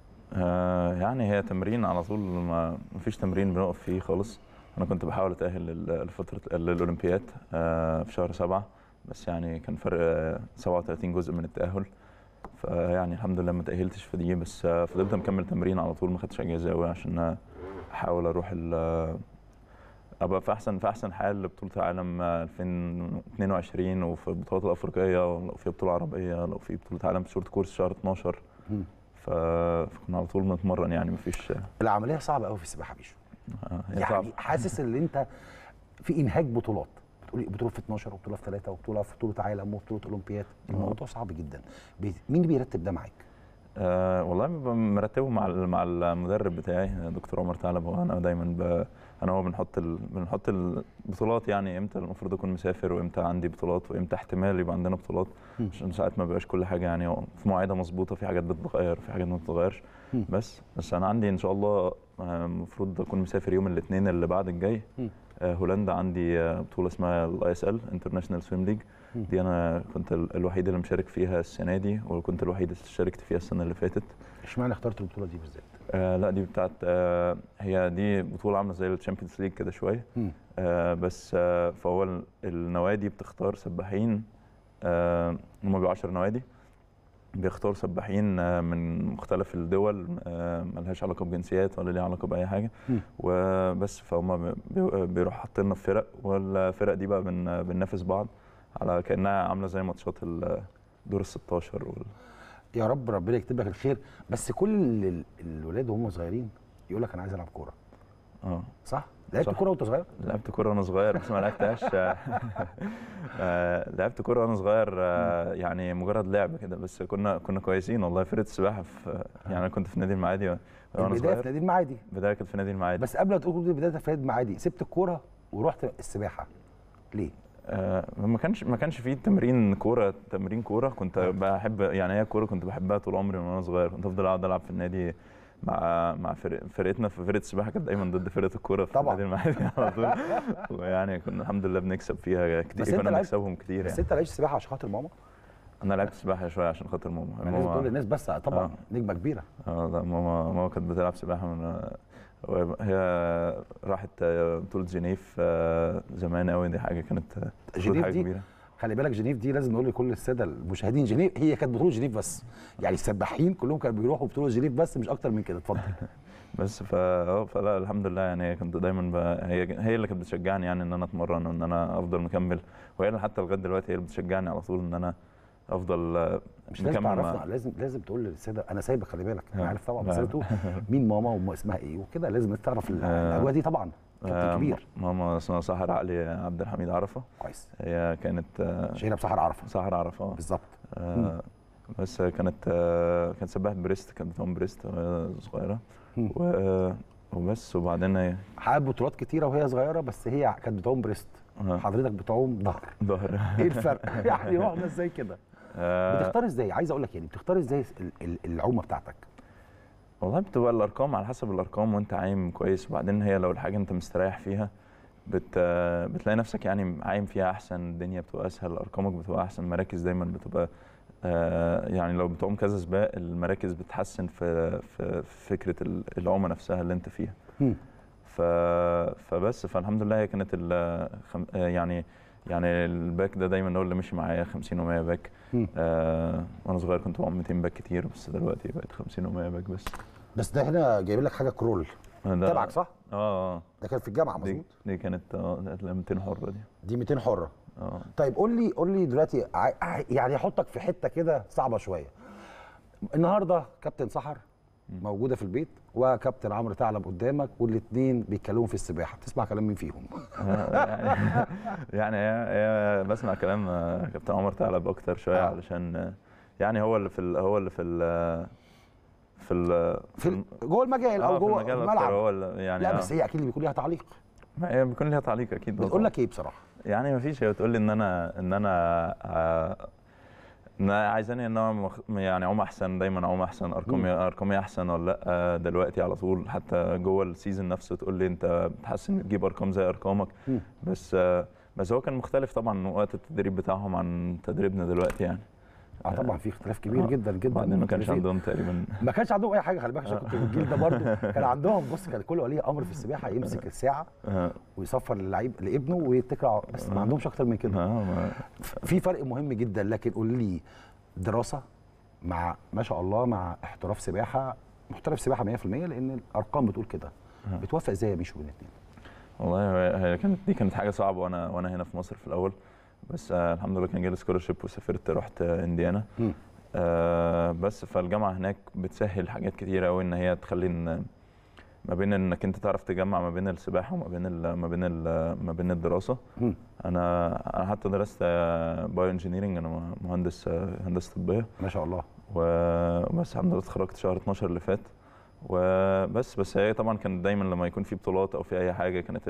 يعني هي تمرين على طول، ما فيش تمرين بنقف فيه خالص. انا كنت بحاول اتاهل لفتره الاولمبياد في شهر 7، بس يعني كان فرق 37 جزء من التاهل، فيعني الحمد لله ما تاهلتش في دي. بس فضلت مكمل تمرين على طول، ما خدتش اجازه قوي عشان احاول اروح ابقى في احسن حال لبطوله العالم 2022، وفي البطولات الافريقيه، ولو في بطوله عربيه، لو في بطوله عالم في شورت كورس شهر 12. فكنا على طول بنتمرن، يعني مفيش. العمليه صعبه قوي في السباحه بيشو. يعني صعب. حاسس ان انت في انهاك بطولات، بتقولي بطوله في 12 وبطوله في 3 وبطوله في بطوله عالم وبطوله اولمبياد. الموضوع صعب جدا. مين بيرتب ده معاك؟ والله مرتبه مع المدرب بتاعي دكتور عمر ثعلب. وانا دايما انا هو بنحط البطولات، يعني امتى المفروض اكون مسافر، وامتى عندي بطولات، وامتى احتمال يبقى عندنا بطولات، عشان ساعات ما بيبقاش كل حاجه يعني في مواعيدها مظبوطه، في حاجات بتتغير، في حاجات ما بتتغيرش. بس انا عندي ان شاء الله المفروض اكون مسافر يوم الاثنين اللي بعد الجاي. هولندا عندي بطوله اسمها ISL انترناشونال سويم ليج. دي انا كنت الوحيد اللي مشارك فيها السنه دي، وكنت الوحيد اللي شاركت فيها السنه اللي فاتت. اشمعنى اخترت البطوله دي بالذات؟ لا دي بتاعت هي دي بطوله عامله زي الشامبيونز ليج كده شويه. بس فهو النوادي بتختار سباحين. هم بيبقوا 10 نوادي، بيختاروا سباحين من مختلف الدول، ملهاش علاقه بجنسيات ولا ليها علاقه باي حاجه. وبس فهم بيروحوا حاطيننا في فرق، والفرق دي بقى بننافس بعض على كانها عامله زي ماتشات دور ال 16 يا رب ربنا يكتب لك الخير. بس كل الولاد وهم صغيرين يقول لك انا عايز العب كوره. صح؟ لعبت كوره وانت صغير؟ لعبت كوره وانا صغير، بس ما لعبتهاش. لعبت كوره وانا صغير، يعني مجرد لعب كده. بس كنا كويسين والله. فرقه السباحه يعني انا كنت في نادي المعادي وانا صغير. البدايه في نادي المعادي. البدايه كانت في نادي المعادي. بس قبل ما تقول بدايه في نادي المعادي، سبت الكوره ورحت السباحه ليه؟ ما كانش فيه تمرين كوره. كنت بحب، يعني هي الكوره كنت بحبها طول عمري من وانا صغير. كنت افضل اقعد العب في النادي مع فرقتنا. في فرقه السباحه كانت دايما ضد فرقه الكوره في نادي المعادي على طول. ويعني كنا الحمد لله بنكسب فيها كتير، كنا بنكسبهم كتير يعني. بس انت لعبت سباحه عشان خاطر ماما؟ انا لعبت سباحه شويه عشان خاطر ماما. لازم تقول للناس بس طبعا نجمه كبيره. لا ماما كانت بتلعب سباحه هي راحت بطوله جنيف زمان قوي. دي حاجه كانت حاجه كبيره. خلي بالك جنيف دي لازم نقول لكل الساده المشاهدين، جنيف هي كانت بطوله جنيف بس، يعني السباحين كلهم كانوا بيروحوا بطوله جنيف بس، مش اكتر من كده. اتفضل. بس فلا الحمد لله، يعني كنت دايما هي اللي كانت بتشجعني، يعني ان انا اتمرن وان انا افضل مكمل. وهي اللي حتى لغايه دلوقتي هي اللي بتشجعني على طول ان انا افضل مش لازم تعرفنا، لازم تقول للساده. انا سايبك خلي بالك، انا عارف طبعا، بس تقول مين ماما وام اسمها ايه وكده. لازم الناس تعرف الاجواء دي طبعا. كابتن كبير. ماما اسمها سحر عقلي عبد الحميد عرفه. كويس. هي كانت شهيره بسحر عرفه. سحر عرفه بالظبط. بس كانت سباحه بريست، كانت بتعوم بريست وهي صغيره. وبس. وبعدين حققت بطولات كتيره وهي صغيره، بس هي كانت بتعوم بريست، حضرتك بتعوم ظهر. ايه الفرق؟ يعني واخده ازاي كده؟ بتختار ازاي؟ عايز اقول لك يعني بتختار ازاي العومه بتاعتك؟ والله بتبقى الارقام على حسب الارقام وانت عايم كويس. وبعدين هي لو الحاجه انت مستريح فيها بتلاقي نفسك يعني عايم فيها احسن، الدنيا بتبقى اسهل، ارقامك بتبقى احسن، المراكز دايما بتبقى يعني لو بتعوم كذا سباق المراكز بتحسن في فكره العومه نفسها اللي انت فيها. فبس فالحمد لله هي كانت يعني الباك ده دايما هو اللي مشي معايا 50 و100 باك. وانا صغير كنت بعوم 200 باك كتير، بس دلوقتي بقت 50 و100 باك بس. ده هنا جايبين لك حاجه كرول تبعك صح؟ ده كان في الجامعه مظبوط؟ دي كانت 200 حره دي 200 حره. طيب قول لي دلوقتي يعني احطك في حته كده صعبه شويه. النهارده كابتن سحر موجوده في البيت وكابتن عمرو ثعلب قدامك، والاثنين بيتكلموا في السباحه، بتسمع كلام مين فيهم؟ يعني بسمع كلام كابتن عمرو ثعلب اكتر شويه علشان يعني هو اللي في جوه المجال او جوه الملعب. يعني لا بس هي اكيد بيكون ليها تعليق. ما هي بيكون ليها تعليق اكيد. بتقول لك ايه بصراحه؟ يعني ما فيش، هي بتقول لي ان انا عايزاني ان انا يعني اعوم احسن، دايما اعوم احسن، ارقامي احسن ولا لا دلوقتي على طول. حتى جوه السيزون نفسه تقول لي انت بتحسن تجيب ارقام زي ارقامك. بس هو كان مختلف طبعا وقت التدريب بتاعهم عن تدريبنا دلوقتي يعني. طبعا في اختلاف كبير جدا جدا. بعدين ما كانش عندهم تقريبا، ما كانش عندهم اي حاجه. خلي بالك عشان كنت في الجيل ده برضه كان عندهم، بص كان كل ولي امر في السباحه يمسك الساعه ويصفر للعيب لابنه ويتكل، بس ما عندهمش اكتر من كده. في فرق مهم جدا. لكن قول لي دراسه مع ما شاء الله مع احتراف سباحه، محترف سباحه 100%، لان الارقام بتقول كده. بتوفق ازاي يا ميشو بين الاثنين؟ والله هي كانت حاجه صعبه وانا هنا في مصر في الاول، بس الحمد لله كان جالي سكولرشيب وسافرت رحت انديانا. بس فالجامعه هناك بتسهل حاجات كتيره قوي، ان هي تخلي ما بين انك انت تعرف تجمع ما بين السباحه وما بين الدراسه. انا حتى درست بايو انجينيرنج، انا مهندس هندسه طبيه ما شاء الله. وبس الحمد لله اتخرجت شهر 12 اللي فات. بس هي طبعا كان دايما لما يكون في بطولات او في اي حاجه كانت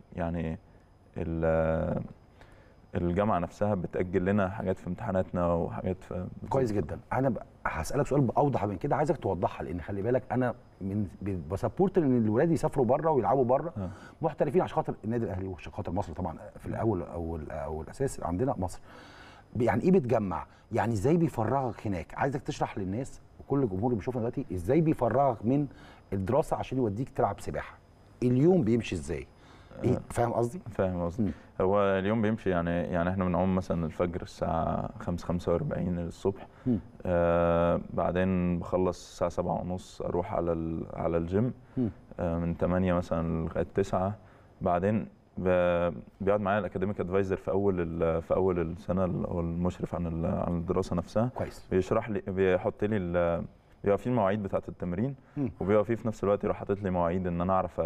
الجامعه نفسها بتاجل لنا حاجات في امتحاناتنا وحاجات كويس جدا. انا هسالك سؤال اوضح من كده، عايزك توضحها، لان خلي بالك انا بسبورت ان الولاد يسافروا بره ويلعبوا بره محترفين عشان خاطر النادي الاهلي وعشان خاطر مصر طبعا في الاول او الاساس عندنا مصر. يعني ايه بتجمع؟ يعني ازاي بيفرغك هناك؟ عايزك تشرح للناس وكل الجمهور اللي بيشوفنا دلوقتي ازاي بيفرغك من الدراسه عشان يوديك تلعب سباحه. اليوم بيمشي ازاي؟ إيه فاهم قصدي؟ فاهم قصدي. هو اليوم بيمشي يعني احنا بنعوم مثلا الفجر الساعه 5:45 الصبح. بعدين بخلص الساعه 7:30 اروح على الجيم من 8 مثلا لغايه 9. بعدين بيقعد معايا الاكاديميك ادفايزر في اول السنه او المشرف عن الدراسه نفسها. كويس. بيشرح لي، بيحط لي بيبقى فيه المواعيد بتاعه التمرين، وبيبقى فيه في نفس الوقت يروح حاطط لي مواعيد ان انا اعرف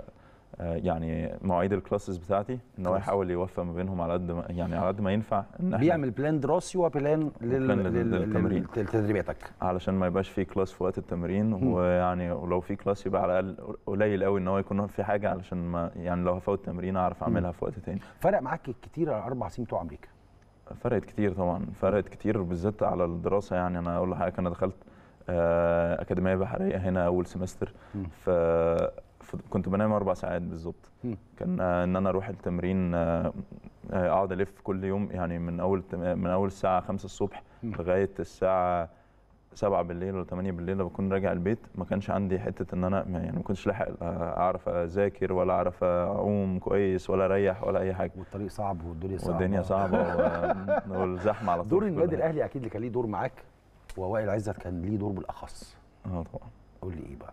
يعني مواعيد الكلاسز بتاعتي، ان هو يحاول يوفق ما بينهم على قد ما ينفع. ان بيعمل بلان دراسي وبلان للتمرين لتدريباتك، علشان ما يبقاش في كلاس في وقت التمرين. ويعني ولو في كلاس يبقى على الاقل قليل قوي ان هو يكون في حاجه، علشان ما يعني لو هفوت تمرين اعرف اعملها في وقت تاني. فرق معاك كتير على 4 سنين بتوع امريكا؟ فرقت كتير طبعا، فرقت كتير بالذات على الدراسه. يعني انا اقول لحضرتك انا دخلت اكاديميه بحريه هنا اول سمستر، كنت بنام 4 ساعات بالظبط. كان ان انا اروح التمرين اقعد الف كل يوم، يعني من اول الساعه 5 الصبح لغايه الساعه 7 بالليل ولا 8 بالليل بكون راجع البيت. ما كانش عندي حته ان انا يعني ما كنتش لاحق اعرف اذاكر ولا اعرف اعوم كويس ولا اريح ولا اي حاجه. والطريق صعب والدنيا صعبه والزحمه على طول. دور النادي الاهلي اكيد اللي كان ليه دور معاك، ووائل عزت كان ليه دور بالاخص. طبعا. قول لي ايه بقى؟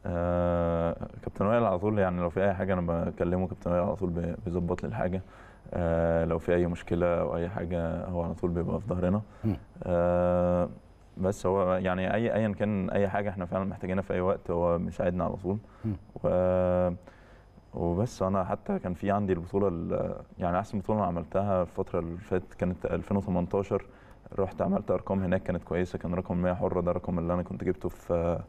كابتن وائل على طول، يعني لو في اي حاجه انا بكلمه كابتن وائل على طول بيظبط لي الحاجه. لو في اي مشكله او اي حاجه هو على طول بيبقى في ظهرنا. بس هو يعني ايا كان اي حاجه احنا فعلا محتاجينها في اي وقت هو بيساعدنا على طول. وبس انا حتى كان في عندي البطوله يعني احسن بطوله انا عملتها الفتره اللي فاتت كانت 2018. رحت عملت ارقام هناك كانت كويسه، كان رقم 100 حره، ده الرقم اللي انا كنت جبته في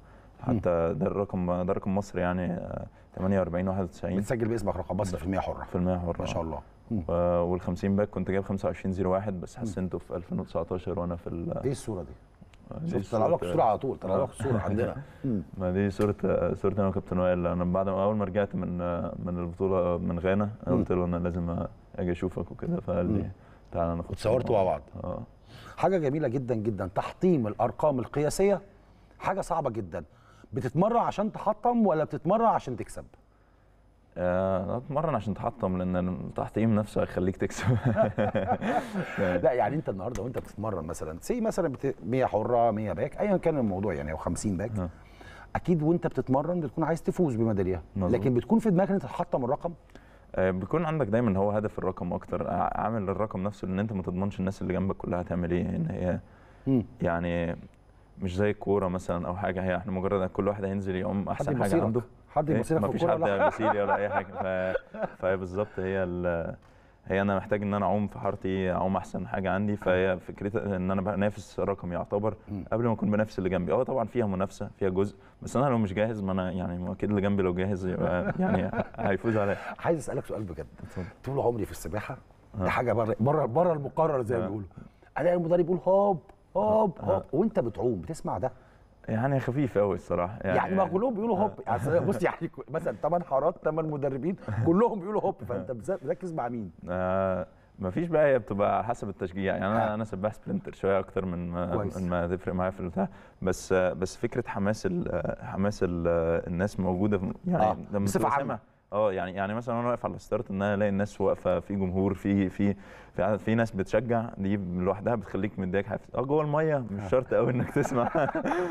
حتى ده رقم مصر يعني 48 91. بتسجل باسمك رقم مصر في المية حره. في المية حره ما شاء الله. وال50 باك كنت جايب 25.01 بس حسنته في 2019 وانا في ايه الصوره دي؟ دي طلع لك الصوره على طول، طلع لك الصوره عندنا. ما دي صورة انا وكابتن وائل. انا بعد ما اول ما رجعت من البطولة من غانا قلت له انا لازم اجي اشوفك وكده، فقال لي تعالى ناخد اتصورتوا مع بعض. حاجة جميلة جدا جدا. تحطيم الارقام القياسية حاجة صعبة جدا. بتتمرن عشان تحطم ولا بتتمرن عشان تكسب؟ اتمرن عشان تحطم، لان التحطيم نفسه هيخليك تكسب. لا يعني انت النهارده وانت بتتمرن مثلا مثلا 100 حره 100 باك ايا كان الموضوع يعني، او 50 باك، اكيد وانت بتتمرن بتكون عايز تفوز بميداليه، لكن بتكون في دماغك ان انت تحطم الرقم. بيكون عندك دايما هو هدف الرقم اكتر، عامل الرقم نفسه، لان انت ما تضمنش الناس اللي جنبك كلها هتعمل ايه. ان هي يعني مش زي الكوره مثلا او حاجه، هي احنا مجرد كل واحد هينزل يقوم احسن حاجه عنده. حد يبصيلك في الكوره؟ مفيش حد يبصيلي ولا اي حاجه. فهي بالظبط هي انا محتاج ان انا اعوم في حارتي، اعوم احسن حاجه عندي. فهي فكرتها ان انا بنافس رقم يعتبر قبل ما اكون بنافس اللي جنبي. طبعا فيها منافسه، فيها جزء، بس انا لو مش جاهز، ما انا يعني اكيد اللي جنبي لو جاهز يبقى يعني هيفوز عليا. عايز اسالك سؤال بجد. طول عمري في السباحه دي حاجه بره المقرر زي ما بيقولوا، الاقي المدرب يقول هوب هوب هوب، وانت بتعوم بتسمع ده؟ يعني خفيف قوي الصراحه. يعني ما كلهم بيقولوا هوب. بص يعني مثلا 8 حارات 8 مدربين كلهم بيقولوا هوب، فانت بتركز مع مين؟ مفيش بقى، هي بتبقى حسب التشجيع. يعني انا سباح سبرنتر شويه اكتر من ما تفرق معايا في البتاع. بس فكره حماس الناس موجوده يعني لما بصفه عامه. يعني مثلا انا واقف على الستارت، ان انا الاقي الناس واقفه، في جمهور، في ناس بتشجع، دي لوحدها بتخليك مديك حافز. جوه الميه مش شرط قوي انك تسمع.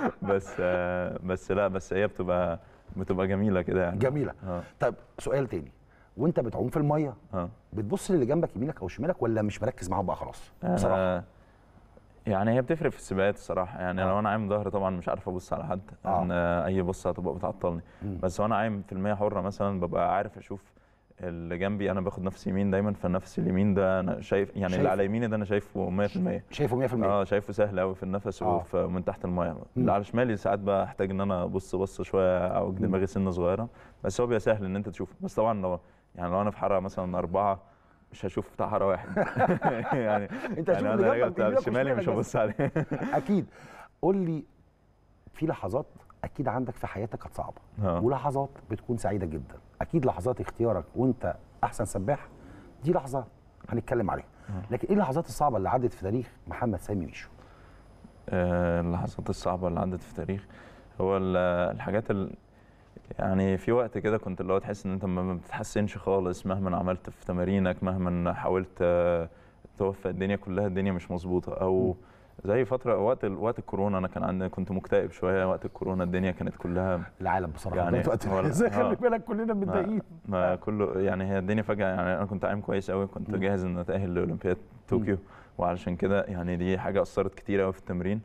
بس هي بتبقى جميله كده يعني. جميله. طيب سؤال تاني، وانت بتعوم في الميه بتبص للي جنبك يمينك او شمالك ولا مش مركز معاهم بقى خلاص؟ بصراحه يعني هي بتفرق في السباقات الصراحه. يعني لو انا عايم ظهر طبعا مش عارف ابص على حد، ان اي بصه هتبقى بتعطلني. بس وانا عايم في المياه حره مثلا ببقى عارف اشوف اللي جنبي. انا باخد نفس يمين دايما، فالنفس اليمين ده انا شايف يعني اللي على يميني ده انا شايفه 100%. شايفه 100%. شايفه سهل قوي في النفس ومن تحت الميه. اللي على شمالي ساعات بحتاج ان انا ابص شويه او دماغي سنه صغيره، بس هو بيبقى سهل ان انت تشوفه. بس طبعا لو انا في حاره مثلا 4 مش هشوف بتاع حاره واحد. يعني انت هتشوف اللي جنبك بتاع الشمالي مش هبص عليه. اكيد. قول لي، في لحظات اكيد عندك في حياتك كانت صعبه ولحظات بتكون سعيده جدا. اكيد لحظات اختيارك وانت احسن سباح دي لحظه هنتكلم عليها، لكن ايه اللحظات الصعبه اللي عدت في تاريخ محمد سامي ميشو؟ اللحظات الصعبه اللي عدت في تاريخ هو الحاجات يعني في وقت كده كنت اللي هو تحس ان انت ما بتتحسنش خالص مهما عملت في تمارينك، مهما حاولت توفق الدنيا كلها، الدنيا مش مظبوطه. او زي فتره وقت الكورونا، انا كنت مكتئب شويه وقت الكورونا. الدنيا كانت كلها العالم بصراحه يعني ازاي خلي بالك كلنا متضايقين. ما كله يعني هي الدنيا فجاه. يعني انا كنت عايم كويس قوي، كنت جاهز ان اتاهل لاولمبياد طوكيو، وعلشان كده يعني دي حاجه اثرت كتير قوي في التمرين.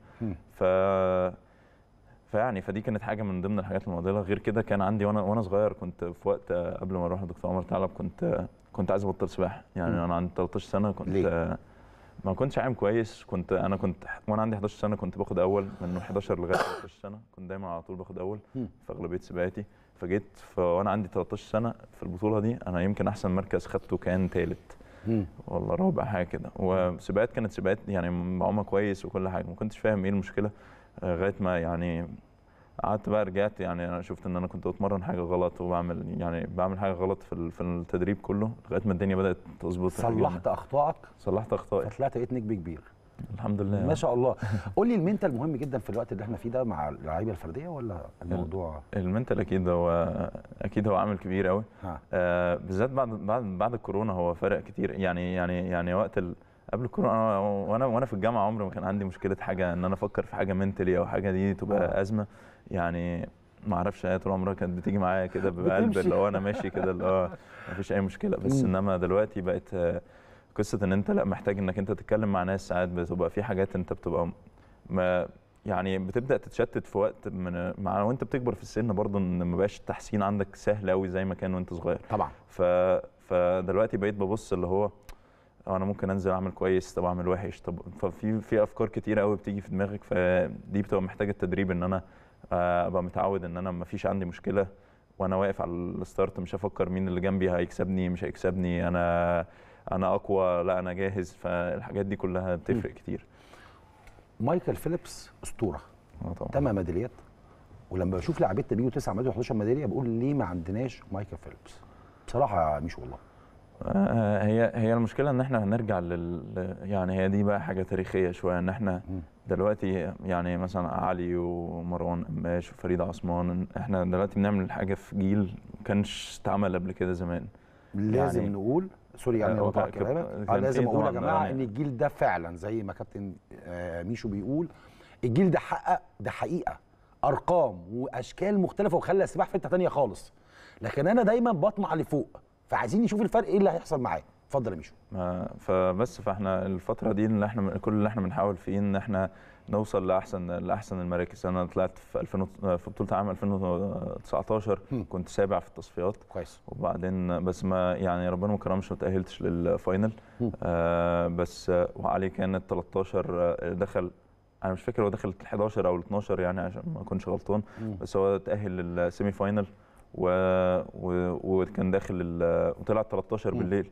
فدي كانت حاجه من ضمن الحاجات المعضله. غير كده كان عندي وانا صغير، كنت في وقت قبل ما اروح لدكتور عمر ثعلب كنت عايز ابطل سباحه. يعني انا عندي 13 سنه كنت ما كنتش عايم كويس. كنت وانا عندي 11 سنه كنت باخد اول، من 11 لغايه 13 سنه كنت دايما على طول باخد اول في اغلبيه سباقاتي. فجيت وانا عندي 13 سنه في البطوله دي، انا يمكن احسن مركز خدته كان ثالث والله رابع حاجه كده. وسباقات كانت سباقات يعني بعومها كويس وكل حاجه، ما كنتش فاهم ايه المشكله لغايه ما يعني قعدت بقى رجعت. يعني انا شفت ان انا كنت بتمرن حاجه غلط بعمل حاجه غلط في التدريب كله، لغايه ما الدنيا بدات تظبط. صلحت اخطائك؟ صلحت اخطائي، فطلعت بقيت نجم كبير الحمد لله ما شاء الله. قول لي المنتال مهم جدا في الوقت اللي احنا فيه ده مع اللعيبه الفرديه ولا الموضوع؟ المنتال اكيد هو عامل كبير قوي. بالذات بعد الكورونا هو فرق كتير. يعني وقت قبل الكورونا وانا في الجامعه عمري ما كان عندي مشكله حاجه ان انا افكر في حاجه منتلي او حاجه دي تبقى ازمه. يعني ما اعرفش، طول عمرها كانت بتيجي معايا كده بقلب اللي هو انا ماشي كده اللي هو ما فيش اي مشكله. بس انما دلوقتي بقت قصه ان انت لا محتاج انك انت تتكلم مع ناس. ساعات بتبقى في حاجات انت بتبقى يعني بتبدا تتشتت في وقت مع وانت بتكبر في السن برضه، ان ما بقاش التحسين عندك سهل قوي زي ما كان وانت صغير طبعا. فدلوقتي بقيت ببص اللي هو انا ممكن انزل اعمل كويس، طب اعمل وحش، طب ففي افكار كتيره قوي بتيجي في دماغك. فدي بتبقى محتاجه التدريب ان انا ابقى متعود ان انا ما فيش عندي مشكله وانا واقف على الستارت، مش هفكر مين اللي جنبي هيكسبني مش هيكسبني، انا اقوى لا انا جاهز. فالحاجات دي كلها بتفرق كتير. مايكل فيليبس اسطوره، طبعا 8 ميداليات، ولما بشوف لعيبتنا بيجوا 9 ميداليات و11 ميداليه بقول ليه ما عندناش مايكل فيليبس بصراحه يا ميشو والله. هي المشكله ان احنا هنرجع يعني هي دي بقى حاجه تاريخيه شويه، ان احنا دلوقتي يعني مثلا علي ومروان قماش وفريد عثمان، احنا دلوقتي بنعمل حاجه في جيل ما كانش اتعمل قبل كده زمان. لازم يعني نقول سوري يعني بقطع كلامك، لازم اقول يا جماعه ان الجيل ده فعلا زي ما كابتن ميشو بيقول، الجيل ده حقق، ده حقيقه ارقام واشكال مختلفه وخلى السباحه في حته ثانيه خالص، لكن انا دايما بطمع لفوق، فعايزين نشوف الفرق ايه اللي هيحصل معاه. اتفضل يا ميشو. فاحنا الفتره دي اللي احنا كل اللي احنا بنحاول فيه ان احنا نوصل لاحسن المراكز. انا طلعت في بطوله عام 2019 كنت سابع في التصفيات كويس، وبعدين بس ما يعني ربنا ما كرمش ما تاهلتش للفاينل. بس وعلي كانت 13 دخل، انا مش فاكر هو دخل ال 11 او ال 12 يعني عشان ما اكونش غلطان، بس هو تاهل للسيمي فاينل وكان داخل وطلع 13 بالليل.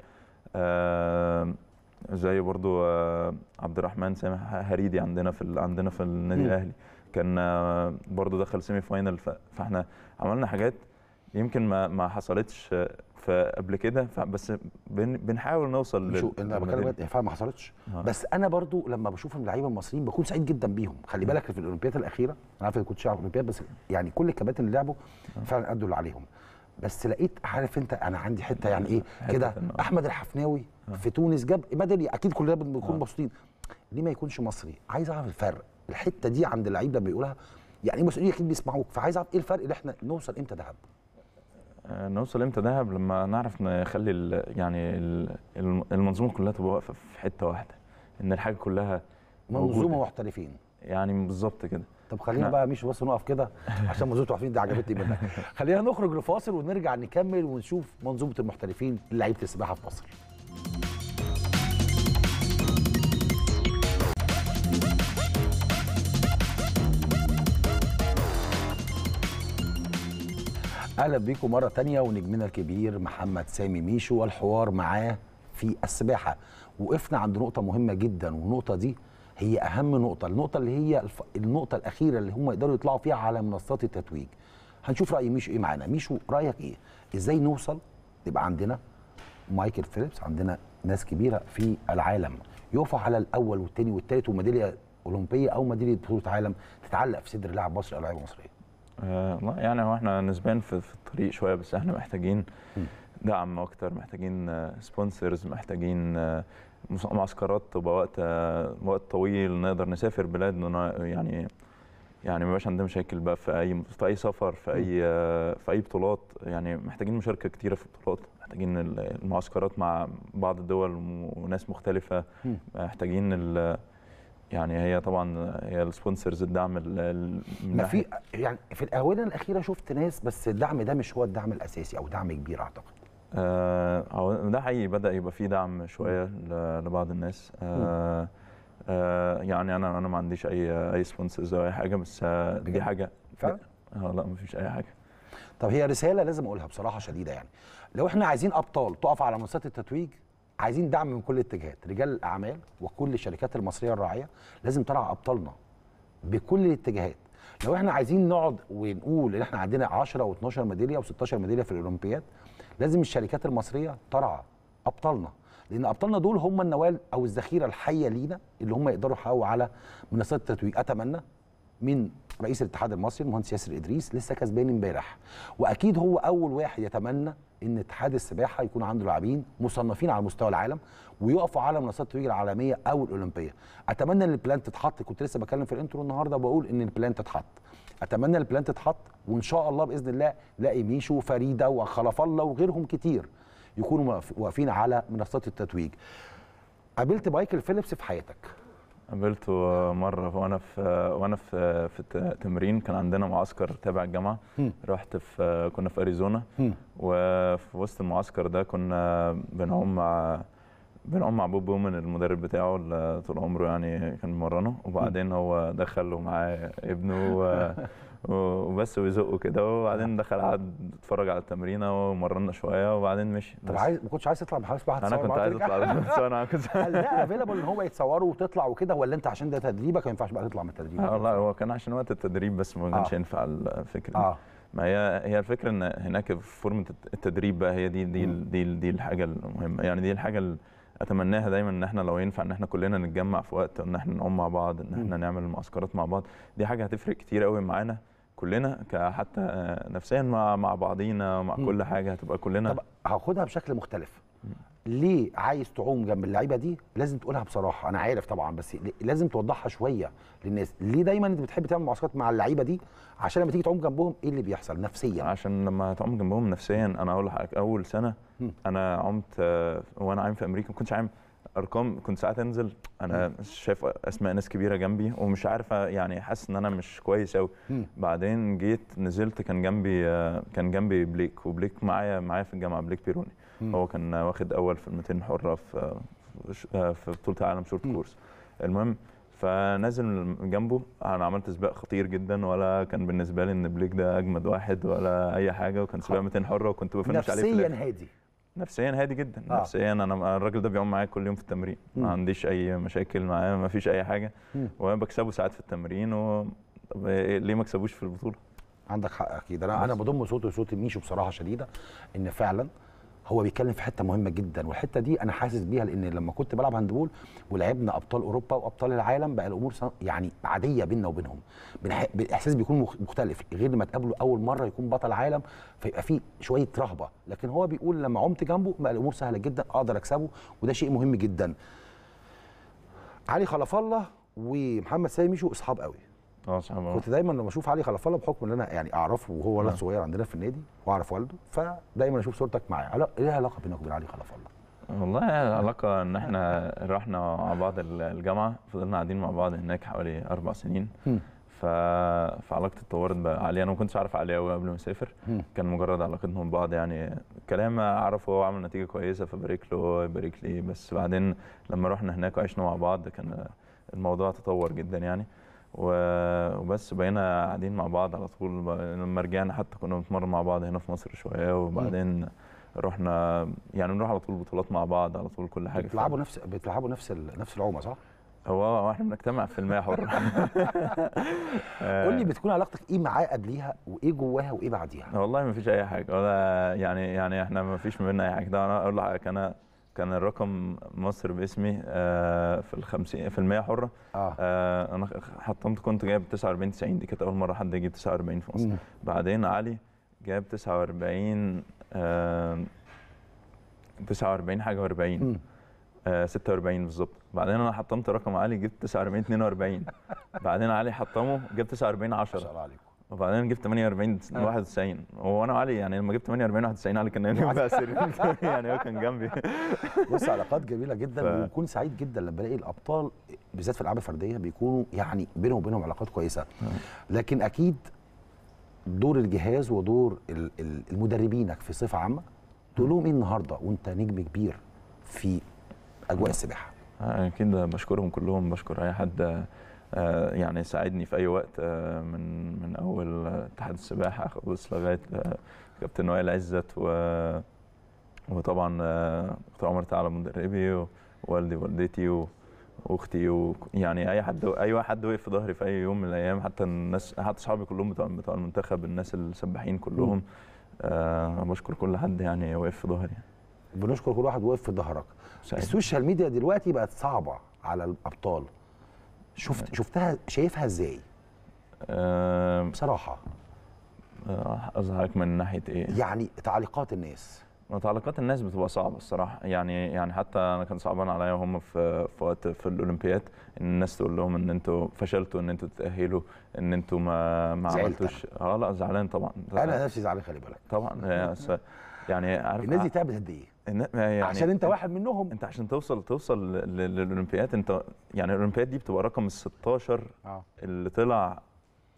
زي برضو عبد الرحمن سامح هريدي عندنا في النادي الاهلي كان برضو دخل سيمي فاينل. فاحنا عملنا حاجات يمكن ما حصلتش قبل كده، بس بنحاول نوصل شو انا بكلم فعلا ما حصلتش. بس انا برضو لما بشوف اللعيبه المصريين بكون سعيد جدا بيهم. خلي بالك في الاولمبياد الاخيره، انا عارف انك كنت شايف الاولمبياد، بس يعني كل الكباتن اللي لعبوا فعلا ادوا اللي عليهم. بس لقيت عارف انت انا عندي حته يعني ايه كده، احمد الحفناوي في تونس جاب ميداليه، اكيد كلنا بنكون مبسوطين. ليه ما يكونش مصري؟ عايز اعرف الفرق، الحته دي عند اللعيب لما بيقولها يعني المسؤولين اكيد بيسمعوك، فعايز اعرف ايه الفرق اللي احنا نوصل امتى دهب. نوصل امتى دهب لما نعرف نخلي يعني المنظومه كلها تبقى واقفه في حته واحده، ان الحاجه كلها منظومه محترفين يعني بالظبط كده. طب خلينا بقى مش بس نقف كده عشان منظومه المحترفين دي عجبتني منك. خلينا نخرج لفاصل ونرجع نكمل ونشوف منظومه المحترفين لعيبه السباحه في مصر. اهلا بيكم مره ثانيه ونجمنا الكبير محمد سامي ميشو والحوار معاه في السباحه. وقفنا عند نقطه مهمه جدا، والنقطه دي هي اهم نقطه، النقطه اللي هي النقطه الاخيره اللي هم يقدروا يطلعوا فيها على منصات التتويج. هنشوف راي ميشو ايه معانا. ميشو رايك ايه؟ ازاي نوصل يبقى عندنا مايكل فيليبس، عندنا ناس كبيره في العالم يقفوا على الاول والثاني والثالث وميداليه اولمبيه او ميداليه بطوله عالم تتعلق في صدر لاعب مصري او لاعيبه مصريه؟ يعني هو احنا نسبيا في الطريق شويه، بس احنا محتاجين دعم اكتر، محتاجين سبونسرز، محتاجين معسكرات تبقى وقت طويل، نقدر نسافر بلاد يعني ما يبقاش عندنا مشاكل بقى في اي سفر، في اي بطولات. يعني محتاجين مشاركه كتيره في البطولات، محتاجين المعسكرات مع بعض الدول وناس مختلفه، محتاجين يعني هي طبعا هي السبونسرز، الدعم ما في يعني في الاونه الاخيره شفت ناس، بس الدعم ده مش هو الدعم الاساسي او دعم كبير اعتقد. ده حقيقي بدا يبقى فيه دعم شويه لبعض الناس. يعني انا ما عنديش اي سبونسرز او اي حاجه، بس دي حاجه فعلا. لا ما فيش اي حاجه. طب هي رساله لازم اقولها بصراحه شديده، يعني لو احنا عايزين ابطال تقف على منصات التتويج، عايزين دعم من كل الاتجاهات، رجال الاعمال وكل الشركات المصريه الراعيه لازم ترعى ابطالنا بكل الاتجاهات. لو احنا عايزين نقعد ونقول ان احنا عندنا 10 و12 ميداليه و16 ميداليه في الاولمبياد، لازم الشركات المصريه ترعى ابطالنا، لان ابطالنا دول هم النواه او الذخيره الحيه لينا اللي هم يقدروا يحققوا على منصات التتويج. اتمنى من رئيس الاتحاد المصري المهندس ياسر ادريس، لسه كسبان امبارح، واكيد هو اول واحد يتمنى ان اتحاد السباحه يكون عنده لاعبين مصنفين على مستوى العالم ويقفوا على منصات التتويج العالميه او الاولمبيه. اتمنى ان البلان تتحط، كنت لسه بكلم في الانترو النهارده وبقول ان البلان تتحط، اتمنى البلان تتحط، وان شاء الله باذن الله نلاقي ميشو وفريده وخلف الله وغيرهم كتير يكونوا واقفين على منصات التتويج. قابلت مايكل فيليبس في حياتك؟ قابلته مره وانا في تمرين، كان عندنا معسكر تابع الجامعه، رحت كنا في اريزونا، وفي وسط المعسكر ده كنا بنعوم بنقوم مع بوب بومن المدرب بتاعه اللي طول عمره يعني كان بيمرنه، وبعدين هو دخل ومعاه ابنه وبس ويزقه كده، وبعدين دخل قعد اتفرج على التمرينه ومرنا شويه وبعدين مشي. طب ما كنتش عايز تطلع بحارس واحد؟ انا كنت عايز اطلع بس انا كنت هل ده افيلابل ان هو يتصوروا وتطلع وكده، ولا انت عشان ده تدريبك ما ينفعش بقى تطلع من التدريب؟ والله هو كان عشان وقت التدريب بس ما كانش ينفع الفكره دي. ما هي الفكره ان هناك في فورمه التدريب بقى هي دي الحاجه المهمه، يعني دي الحاجه اللي اتمناها دايما، ان احنا لو ينفع ان احنا كلنا نتجمع في وقت، ان احنا نعوم مع بعض، ان احنا نعمل معسكرات مع بعض. دي حاجه هتفرق كتير قوي معانا كلنا، حتى نفسيا مع بعضينا، مع كل حاجه هتبقى كلنا. طب هاخدها بشكل مختلف. ليه عايز تعوم جنب اللعيبه دي؟ لازم تقولها بصراحه، انا عارف طبعا، بس لازم توضحها شويه للناس. ليه دايما انت بتحب تعمل معسكرات مع اللعيبه دي؟ عشان لما تيجي تعوم جنبهم ايه اللي بيحصل نفسيا؟ عشان لما تعوم جنبهم نفسيا، انا اقول لحضرتك اول سنه انا عمت وانا عايم في امريكا، ما كنتش عايم ارقام، كنت ساعات انزل انا شايف اسماء ناس كبيره جنبي ومش عارف يعني حاسس ان انا مش كويس قوي. بعدين جيت نزلت كان جنبي بليك، وبليك معايا في الجامعه، بليك بيروني. هو كان واخد اول في ال 200 حره في بطوله العالم شورت كورس. المهم فنازل جنبه، انا عملت سباق خطير جدا، ولا كان بالنسبه لي ان بليك ده اجمد واحد ولا اي حاجه، وكان سباق 200 حره وكنت بفنش عليه في نفسيا هادي. نفسيا هادي جدا. نفسيا انا الراجل ده بيعوم معايا كل يوم في التمرين، ما عنديش اي مشاكل معاه، ما فيش اي حاجه، وانا بكسبه ساعات في التمرين، طب ليه ما اكسبوش في البطوله؟ عندك حق اكيد. انا بضم صوتي وصوت ميشو بصراحه شديده، ان فعلا هو بيتكلم في حته مهمه جدا، والحته دي انا حاسس بيها، لان لما كنت بلعب هاندبول ولعبنا ابطال اوروبا وابطال العالم، بقى الامور يعني عاديه بيننا وبينهم، الاحساس بيكون مختلف، غير لما تقابله اول مره يكون بطل عالم فيبقى فيه شويه رهبه. لكن هو بيقول لما عمت جنبه بقى الامور سهله جدا، اقدر اكسبه، وده شيء مهم جدا. علي خلف الله ومحمد سامي ميشو اصحاب قوي. صحيح. كنت دايما لما اشوف علي خلف الله، بحكم ان انا يعني اعرفه وهو ولد صغير عندنا في النادي واعرف والده، فدايما اشوف صورتك معاه. ايه العلاقه بينك وبين علي خلف الله؟ والله العلاقه ان احنا رحنا مع بعض الجامعه، فضلنا قاعدين مع بعض هناك حوالي 4 سنين. فعلاقتي اتطورت بقى. علي انا ما كنتش اعرف علي قوي قبل ما اسافر، كان مجرد علاقتنا ببعض يعني كلام، اعرفه هو عمل نتيجه كويسه فبارك له يبارك لي، بس بعدين لما رحنا هناك وعشنا مع بعض كان الموضوع تطور جدا يعني، وبس بقينا قاعدين مع بعض على طول. لما رجعنا حتى كنا بنتمرن مع بعض هنا في مصر شويه، وبعدين رحنا يعني بنروح على طول بطولات مع بعض على طول، كل حاجه. بتلعبوا نفس العومه صح؟ هو احنا بنجتمع في المياه حر. قول لي بتكون علاقتك ايه معاه قبليها، وايه جواها وايه بعديها؟ والله ما فيش اي حاجه، ولا يعني احنا ما فيش ما بيننا اي حاجه. ده انا اقول لك، كان الرقم مصر باسمي في ال50 في المياه حره. انا حطمت، كنت جايب 49 90، دي كانت اول مره حد يجيب 49 في مصر. بعدين علي جاب 49 حاجه و40، 46 بالظبط. بعدين انا حطمت رقم علي جبت 49 42. بعدين علي حطمه جبت 49 10، وبعدين جبت 48 91. وانا علي يعني لما جبت 48 91 علي كان يمين بقى يعني هو كان جنبي. بص علاقات جميله جدا، وبكون سعيد جدا لما بلاقي الابطال بالذات في الالعاب الفرديه بيكونوا يعني بينهم وبينهم علاقات كويسه. لكن اكيد دور الجهاز ودور المدربينك في صفه عامه، تقول لهم ايه النهارده وانت نجم كبير في اجواء السباحه؟ اكيد بشكرهم كلهم، بشكر اي حد يعني ساعدني في اي وقت، من اول اتحاد السباحه خلص لغايه كابتن وائل عزت، وطبعا دكتور عمر تعالى مدربي، ووالدي ووالدتي واختي، يعني اي واحد وقف في ظهري في اي يوم من الايام، حتى الناس، حتى اصحابي كلهم بتوع المنتخب، الناس السباحين كلهم. بشكر كل حد يعني وقف في ظهري. بنشكر كل واحد وقف في ظهرك. السوشيال ميديا دلوقتي بقت صعبه على الابطال، شايفها ازاي؟ بصراحه ازعلك من ناحيه ايه؟ يعني تعليقات الناس بتبقى صعبه الصراحه، يعني حتى انا كان صعبان عليا وهم في وقت في الاولمبياد، ان الناس تقول لهم ان انتوا فشلتوا ان انتوا تتاهلوا، ان انتوا ما عملتوش. لا زعلان طبعا. انا نفسي زعلان، خلي بالك طبعا. يعني عارف الناس دي تعبت قد ايه؟ يعني عشان انت واحد منهم. انت عشان توصل للاولمبياد، انت يعني الاولمبياد دي بتبقى رقم ال 16 اللي طلع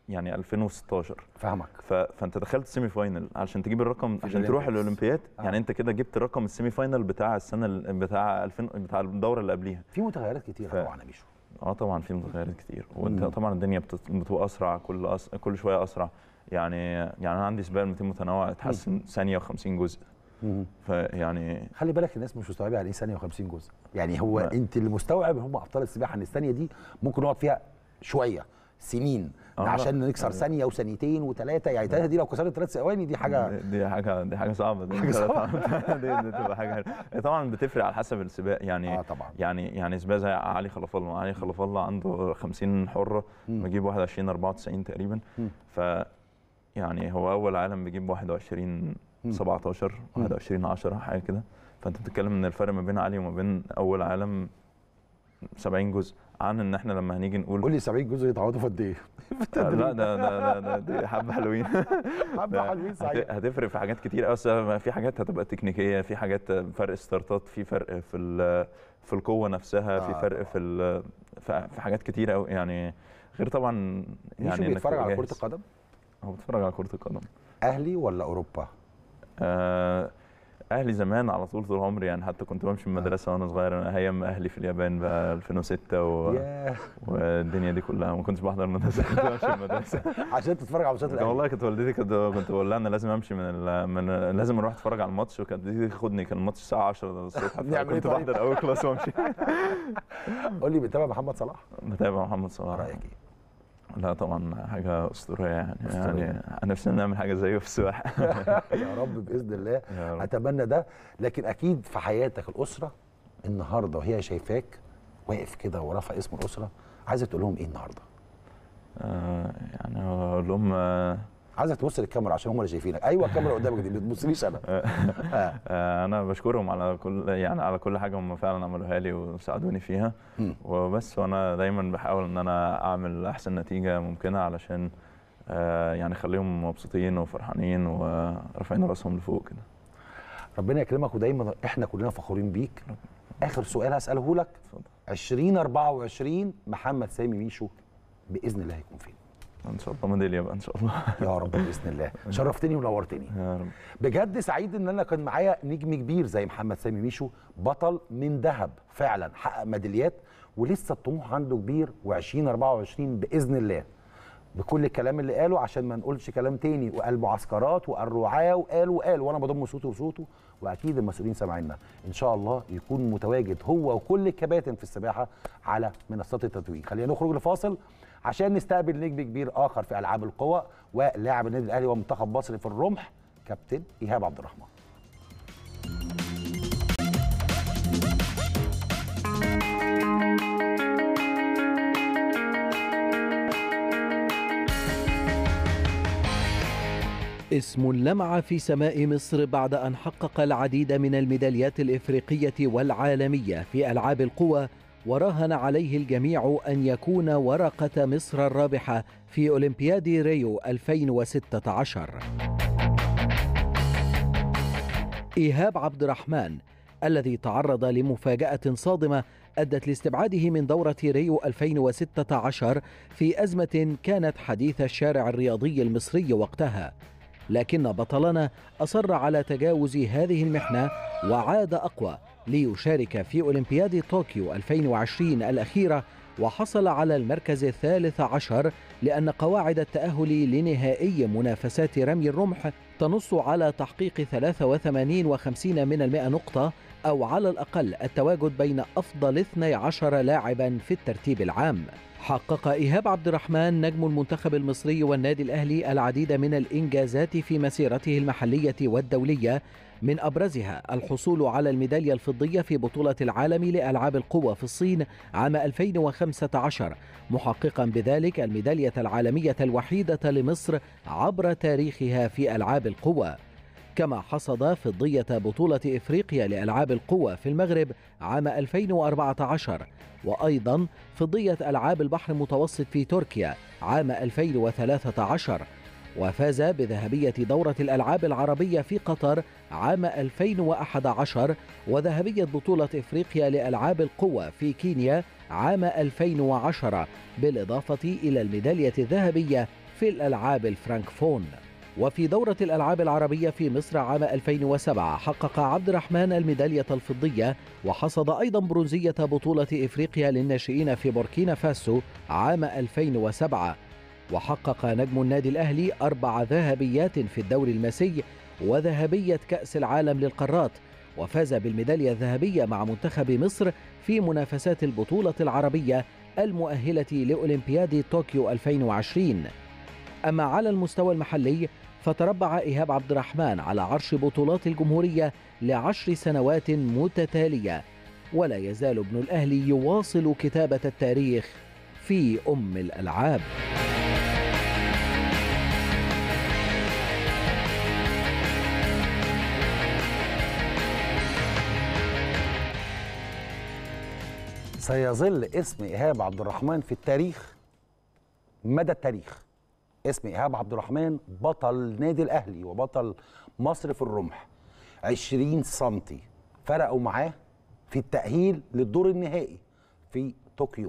يعني 2016. فاهمك. فانت دخلت سيمي فاينل علشان تجيب الرقم عشان تروح الاولمبياد. يعني انت كده جبت رقم السيمي فاينل بتاع السنه بتاع 2000 بتاع الدوره اللي قبليها. في متغيرات كتير طبعا يا ميشو. طبعا في متغيرات كتير، وانت طبعا الدنيا بتبقى اسرع كل شويه اسرع. يعني انا عندي سباق 200 متنوع اتحسن ثانيه و50 جزء. فيعني خلي بالك الناس مش مستوعبه يعني ايه ثانيه و50 جزء. يعني هو انت اللي مستوعب هم ابطال السباحه ان الثانيه دي ممكن نقعد فيها شويه سنين عشان نكسر ثانيه وثانيتين وثلاثه. يعني ثلاثه دي لو كسرت 3 ثواني دي حاجه صعبه. دي تبقى حاجه طبعا بتفرق على حسب السباق. يعني طبعا. يعني سباق زي علي خلف الله عنده 50 حره بيجيب 21 94 تقريبا. ف يعني هو اول عالم بيجيب 21 17 21 10 حاجه كده. فانت بتتكلم ان الفرق ما بين علي وما بين اول عالم 70 جزء. عن ان احنا لما هنيجي نقول قول لي 70 جزء يتعوضوا في قد ايه؟ لا ده حبه حلوين. حبه حلوين صحيح. هتفرق في حاجات كتير قوي. في حاجات هتبقى تكنيكيه، في حاجات فرق ستارتات، في فرق في القوه نفسها، في فرق في حاجات كتيره قوي. يعني غير طبعا يعني انك بيتفرج على كره القدم. هو بيتفرج على كره القدم. اهلي ولا اوروبا؟ اهلي زمان على طول عمري. يعني حتى كنت بمشي من المدرسه وانا صغير ايام اهلي في اليابان بقى 2006 والدنيا دي كلها. ما كنتش بحضر المدرسه، كنت بمشي من المدرسه عشان تتفرج على ماتشات الاهلي. والله كانت والدتي كنت بقول لها انا لازم امشي لازم اروح اتفرج على الماتش، وكانت تيجي تاخدني. كان الماتش الساعه 10 الصبح كنت بحضر اول كلاس وامشي. قول لي بتتابع محمد صلاح؟ بتابع محمد صلاح. رايك ايه؟ لا طبعا حاجه اسطوريه. يعني نفسنا نعمل حاجه زيه في السباحه. يا رب باذن الله. اتمنى ده. لكن اكيد في حياتك الاسره النهارده وهي شايفاك واقف كده ورافع اسم الاسره، عايزه تقول لهم ايه النهارده؟ يعني اقول لهم عايزك تبص للكاميرا عشان هم اللي شايفينك. ايوه الكاميرا قدامك دي، ما تبصليش انا. انا بشكرهم على كل حاجه هم فعلا عملوها لي وساعدوني فيها وبس. وانا دايما بحاول ان انا اعمل احسن نتيجه ممكنه علشان يعني اخليهم مبسوطين وفرحانين ورافعين راسهم لفوق كده. ربنا يكرمك ودايما احنا كلنا فخورين بيك. اخر سؤال هساله لك. 2024 محمد سامي ميشو باذن الله هيكون فين؟ ان شاء الله ميداليه بقى ان شاء الله. يا رب باذن الله. شرفتني ونورتني يا رب. بجد سعيد ان انا كان معايا نجم كبير زي محمد سامي ميشو، بطل من ذهب فعلا، حقق ميداليات ولسه الطموح عنده كبير. و2024 باذن الله بكل الكلام اللي قاله عشان ما نقولش كلام تاني، وقال معسكرات وقال رعاه وقال وانا بضم صوته وصوته، واكيد المسؤولين سامعيننا. ان شاء الله يكون متواجد هو وكل الكباتن في السباحه على منصات التتويج. خلينا نخرج لفاصل عشان نستقبل نجم كبير اخر في العاب القوى ولاعب النادي الاهلي ومنتخب مصر في الرمح، كابتن ايهاب عبد الرحمن. اسم لمع في سماء مصر بعد أن حقق العديد من الميداليات الإفريقية والعالمية في ألعاب القوى، وراهن عليه الجميع أن يكون ورقة مصر الرابحة في أولمبياد ريو 2016. إيهاب عبد الرحمن الذي تعرض لمفاجأة صادمة أدت لاستبعاده من دورة ريو 2016 في أزمة كانت حديث الشارع الرياضي المصري وقتها، لكن بطلنا أصر على تجاوز هذه المحنة وعاد أقوى ليشارك في أولمبياد طوكيو 2020 الأخيرة، وحصل على المركز 13 لأن قواعد التأهل لنهائي منافسات رمي الرمح تنص على تحقيق 83.50 نقطة أو على الأقل التواجد بين أفضل 12 لاعبا في الترتيب العام. حقق إيهاب عبد الرحمن نجم المنتخب المصري والنادي الأهلي العديد من الإنجازات في مسيرته المحلية والدولية، من أبرزها الحصول على الميدالية الفضية في بطولة العالم لألعاب القوى في الصين عام 2015، محققا بذلك الميدالية العالمية الوحيدة لمصر عبر تاريخها في ألعاب القوى. كما حصد فضية بطولة إفريقيا لألعاب القوى في المغرب عام 2014، وأيضا فضية ألعاب البحر المتوسط في تركيا عام 2013، وفاز بذهبية دورة الألعاب العربية في قطر عام 2011، وذهبية بطولة إفريقيا لألعاب القوى في كينيا عام 2010، بالإضافة إلى الميدالية الذهبية في الألعاب الفرانكفون. وفي دورة الألعاب العربية في مصر عام 2007 حقق عبد الرحمن الميدالية الفضية، وحصد أيضا برونزية بطولة إفريقيا للناشئين في بوركينا فاسو عام 2007. وحقق نجم النادي الأهلي 4 ذهبيات في الدوري المسي وذهبية كأس العالم للقارات، وفاز بالميدالية الذهبية مع منتخب مصر في منافسات البطولة العربية المؤهلة لأولمبياد طوكيو 2020. أما على المستوى المحلي فتربع إيهاب عبد الرحمن على عرش بطولات الجمهورية ل10 سنوات متتالية، ولا يزال ابن الأهلي يواصل كتابة التاريخ في الألعاب. سيظل اسم إيهاب عبد الرحمن في التاريخ مدى التاريخ. اسم إيهاب عبد الرحمن بطل نادي الأهلي وبطل مصر في الرمح. 20 سنتي فرقوا معاه في التأهيل للدور النهائي في طوكيو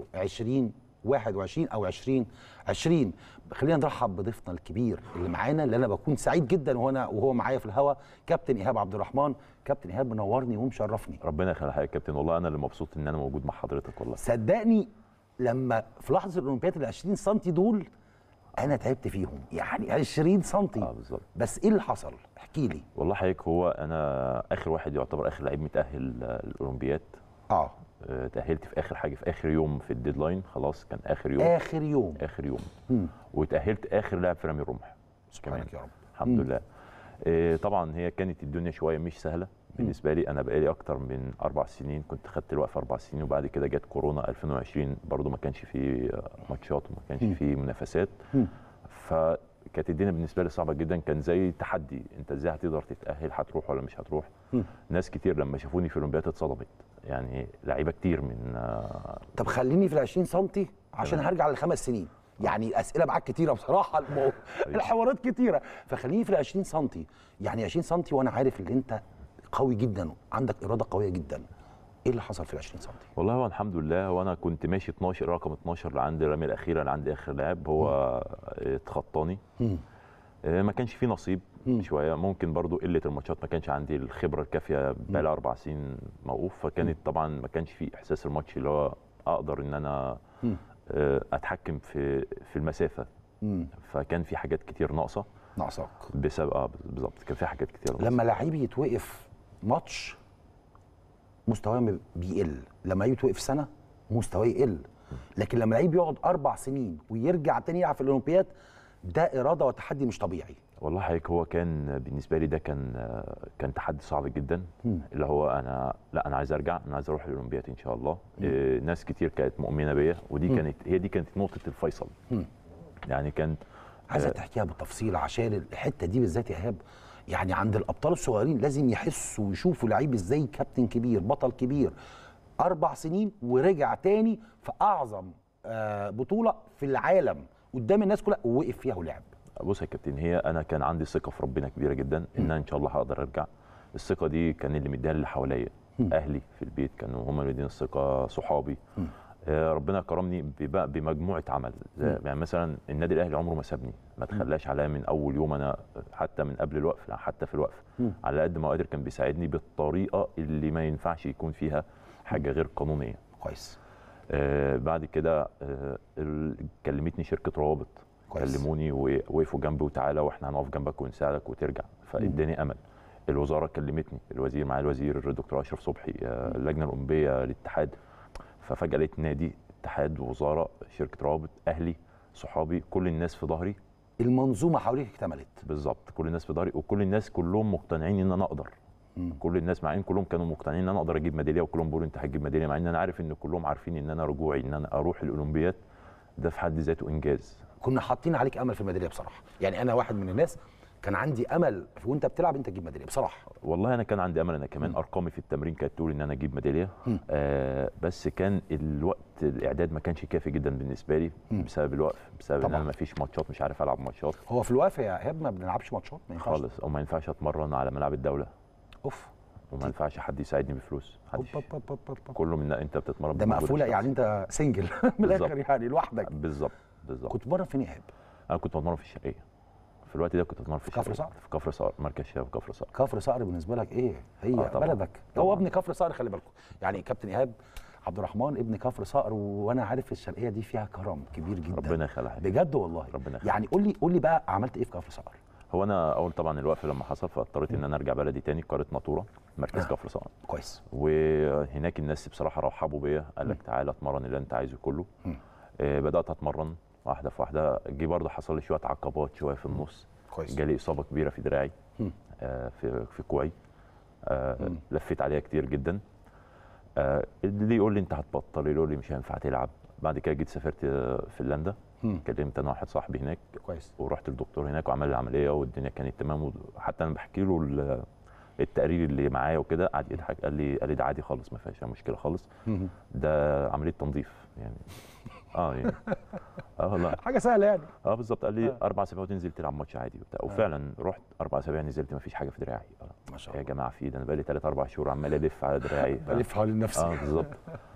2021 أو 2020. خلينا نرحب بضيفنا الكبير اللي معانا، اللي أنا بكون سعيد جدا وهو معايا في الهوا، كابتن إيهاب عبد الرحمن. كابتن إيهاب منورني ومشرفني. ربنا يخليك يا كابتن، والله أنا اللي مبسوط إن أنا موجود مع حضرتك. والله صدقني لما في لحظة الأولمبياد ال 20 سنتي دول أنا تعبت فيهم، يعني 20 سنتي بالظبط. بس إيه اللي حصل؟ احكي لي. والله حضرتك، هو أنا آخر واحد يعتبر آخر لعيب متأهل الأولمبياد. تأهلت في آخر حاجة، في آخر يوم في الديدلاين، خلاص كان آخر يوم. آخر يوم. وتأهلت آخر لاعب في رمي الرمح. سبحانك يا رب. الحمد لله. طبعا هي كانت الدنيا شوية مش سهلة بالنسبة لي. أنا بقالي أكتر من 4 سنين، كنت خدت الوقفة 4 سنين، وبعد كده جت كورونا 2020 برضو ما كانش فيه ماتشات وما كانش فيه منافسات. فكانت الدنيا بالنسبة لي صعبة جدا، كان زي تحدي، أنت إزاي هتقدر تتأهل، هتروح ولا مش هتروح. ناس كتير لما شافوني في الأولمبياد اتصدمت، يعني لعيبة كتير من طب خليني في ال 20 سنتي عشان هرجع ل5 سنين. يعني الاسئله معاك كتيره بصراحه، الحوارات كتيره، فخليني في ال 20 سنتي. يعني 20 سنتي وانا عارف ان انت قوي جدا، عندك اراده قويه جدا. ايه اللي حصل في ال 20 سنتي؟ والله هو الحمد لله، وانا كنت ماشي 12 رقم 12 اللي عندي الرميه الاخيره اللي عندي اخر لاعب، هو اتخطاني. ما كانش فيه نصيب شويه، ممكن برضو قله الماتشات، ما كانش عندي الخبره الكافيه، بقالي 4 سنين موقوف، فكانت طبعا ما كانش فيه احساس الماتش اللي هو اقدر ان انا اتحكم في المسافه. فكان في حاجات كتير ناقصاك بسبب بالظبط، كان في حاجات كتير ناقصة. لما لعيب يتوقف ماتش مستواه بيقل، لما لعيب يتوقف سنه مستواه يقل، لكن لما لعيب يقعد 4 سنين ويرجع تاني يلعب في الاولمبياد، ده اراده وتحدي مش طبيعي. والله حضرتك، هو كان بالنسبه لي ده كان تحدي صعب جدا. اللي هو انا عايز ارجع، انا عايز اروح الاولمبياد ان شاء الله. ناس كتير كانت مؤمنه بيا، ودي كانت نقطه الفيصل. يعني كانت عايزك تحكيها بالتفصيل، عشان الحته دي بالذات يا ايهاب، يعني عند الابطال الصغيرين لازم يحسوا ويشوفوا لعيب ازاي كابتن كبير، بطل كبير، 4 سنين ورجع تاني في اعظم بطوله في العالم قدام الناس كلها ووقف فيها ولعب. بص يا كابتن، انا كان عندي ثقه في ربنا كبيره جدا ان انا ان شاء الله هقدر ارجع. الثقه دي كان اللي مديها اللي حواليا، اهلي في البيت كانوا هم اللي مديني الثقه، صحابي. ربنا كرمني بمجموعه عمل، يعني مثلا النادي الاهلي عمره ما سابني، ما تخلاش عليا من اول يوم، انا حتى من قبل الوقف، حتى في الوقف على قد ما قادر كان بيساعدني بالطريقه اللي ما ينفعش يكون فيها حاجه غير قانونيه. كويس. بعد كده كلمتني شركه روابط، كلموني ووقفوا جنبي، وتعالى واحنا هنقف جنبك ونساعدك وترجع، فاداني امل. الوزاره كلمتني، الوزير معايا، الوزير الدكتور اشرف صبحي، اللجنه الاولمبيه للاتحاد، ففجاه لقيت نادي، اتحاد، وزاره، شركه روابط، اهلي، صحابي، كل الناس في ظهري، المنظومه حواليك اكتملت. بالظبط، كل الناس في ظهري، وكل الناس كلهم مقتنعين ان انا اقدر. كل الناس معايا كلهم كانوا مقتنعين ان انا اقدر اجيب ميداليه، وكلهم بيقولوا انت هتجيب ميداليه، مع ان انا عارف ان كلهم عارفين ان انا رجوعي ان انا اروح الاولمبياد ده في حد ذاته انجاز. كنا حاطين عليك امل في الميداليه بصراحه، يعني انا واحد من الناس كان عندي امل وانت بتلعب انت تجيب ميداليه بصراحه. والله انا كان عندي امل، انا كمان ارقامي في التمرين كانت تقول ان انا اجيب ميداليه. بس كان الوقت الاعداد ما كانش كافي جدا بالنسبه لي، بسبب الوقف، بسبب ان انا ما فيش ماتشات، مش عارف العب ماتشات. هو في الوقف يا ايهاب ما بنلعبش ماتشات، ما ينفعش خالص، او ما ينفعش اتمرن على ملعب الدوله. وما ينفعش حد يساعدني بفلوس، كله من انت بتتمرن ده مقفوله، يعني انت سنجل من الاخر، يعني لوحدك. بالظبط. كنت بره فين يا ايهاب؟ انا كنت بتمرن في الشرقيه في الوقت ده، كنت بتمرن في كفر الشرقية، صقر؟ في كفر صقر، مركز شباب كفر صقر. كفر صقر بالنسبه لك ايه؟ هي طبعاً. بلدك. طبعاً. هو ابن كفر صقر، خلي بالكم يعني كابتن ايهاب عبد الرحمن ابن كفر صقر، وانا عارف الشرقيه دي فيها كرم كبير جدا. ربنا يخليك. بجد والله. ربنا يخليك. يعني قول لي بقى عملت ايه في كفر صقر؟ هو انا اول طبعا الوقف لما حصل فاضطريت ان انا ارجع بلدي تاني، قريه ناطوره، مركز كفر صقر. كويس. وهناك الناس بصراحه رحبوا بيا، قال لك تعالى اتمرن اللي انت عايزه كله. بدات اتمرن واحده في واحده. جه برضه حصل لي شويه عقبات شويه في النص. كويس. جالي اصابه كبيره في دراعي، في كوعي. لفيت عليها كتير جدا. اللي يقول لي انت هتبطل، اللي يقول لي مش هينفع تلعب. بعد كده جيت سافرت فنلندا، كلمت انا واحد صاحبي هناك. كويس. ورحت للدكتور هناك وعمل لي العمليه والدنيا كانت تمام. وحتى انا بحكي له التقرير اللي معايا وكده، قعد يضحك، قال لي ده عادي خالص، ما فيهاش مشكله خالص، ده عمليه تنظيف يعني. يعني والله حاجه سهله يعني. بالظبط. قال لي 4 اسابيع وتنزل تلعب ماتش عادي وبتاع. وفعلا رحت 4 اسابيع نزلت، ما فيش حاجه في دراعي. ما شاء الله يا جماعه، في ده انا بقالي 3 4 شهور عمال الف على دراعي. بلف حوالين نفسي. بالظبط.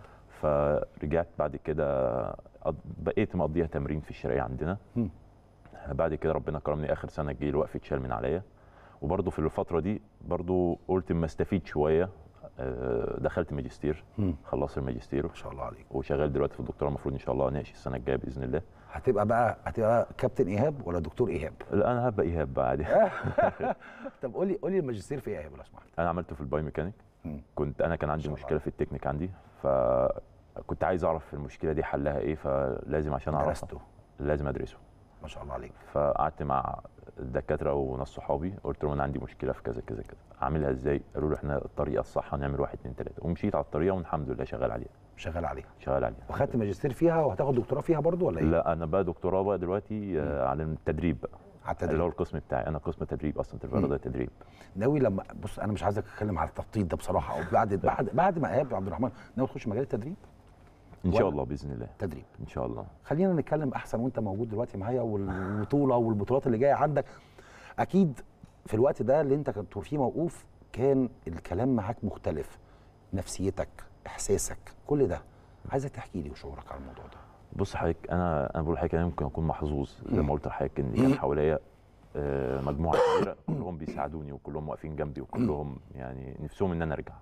فرجعت بعد كده، بقيت مقضيها تمرين في الشرقيه عندنا. بعد كده ربنا كرمني اخر سنه، جه الوقف اتشال من عليا. وبرضه في الفتره دي برضه قلت اما استفيد شويه، دخلت ماجستير. خلصت الماجستير ما شاء الله عليك. وشغال دلوقتي في الدكتوراه، المفروض ان شاء الله اناقش السنه الجايه باذن الله. هتبقى كابتن ايهاب ولا دكتور ايهاب؟ لا، انا هبقى ايهاب بقى عادي. طب قول لي الماجستير في ايه يا ايهاب لو سمحت؟ انا عملته في الباي ميكانيك. كان عندي مشكله في التكنيك عندي، فكنت عايز اعرف المشكله دي حلها ايه، فلازم عشان اعرفها لازم ادرسه. ما شاء الله عليك. فقعدت مع الدكاتره وناس صحابي، قلت لهم انا عندي مشكله في كذا كذا كذا، اعملها ازاي؟ قالوا لي احنا الطريقه الصح هنعمل 1 2 3، ومشيت على الطريقه والحمد لله شغال عليها. وخدت ماجستير فيها وهتاخد دكتوراه فيها برضو ولا ايه؟ لا، انا بقى دكتوراه بقى دلوقتي على التدريب بقى. على التدريب اللي هو القسم بتاعي، انا قسم تدريب اصلا، رياضه تدريب. ناوي لما بص، انا مش عايزك تتكلم على التخطيط ده بصراحه، او بعد ما ايهاب عبد الرحمن ناوي تخش مجال التدريب؟ ان شاء الله باذن الله. تدريب ان شاء الله. خلينا نتكلم احسن وانت موجود دلوقتي معايا، والبطوله والبطولات اللي جايه عندك. اكيد في الوقت ده اللي انت كنت فيه موقوف كان الكلام معاك مختلف، نفسيتك، احساسك، كل ده عايزك تحكي لي وشعورك على الموضوع ده. بص حضرتك، انا بقول لحضرتك انا ممكن اكون محظوظ زي ما قلت لحضرتك، ان كان حواليا مجموعه كبيره كلهم بيساعدوني وكلهم واقفين جنبي وكلهم يعني نفسهم ان انا ارجع.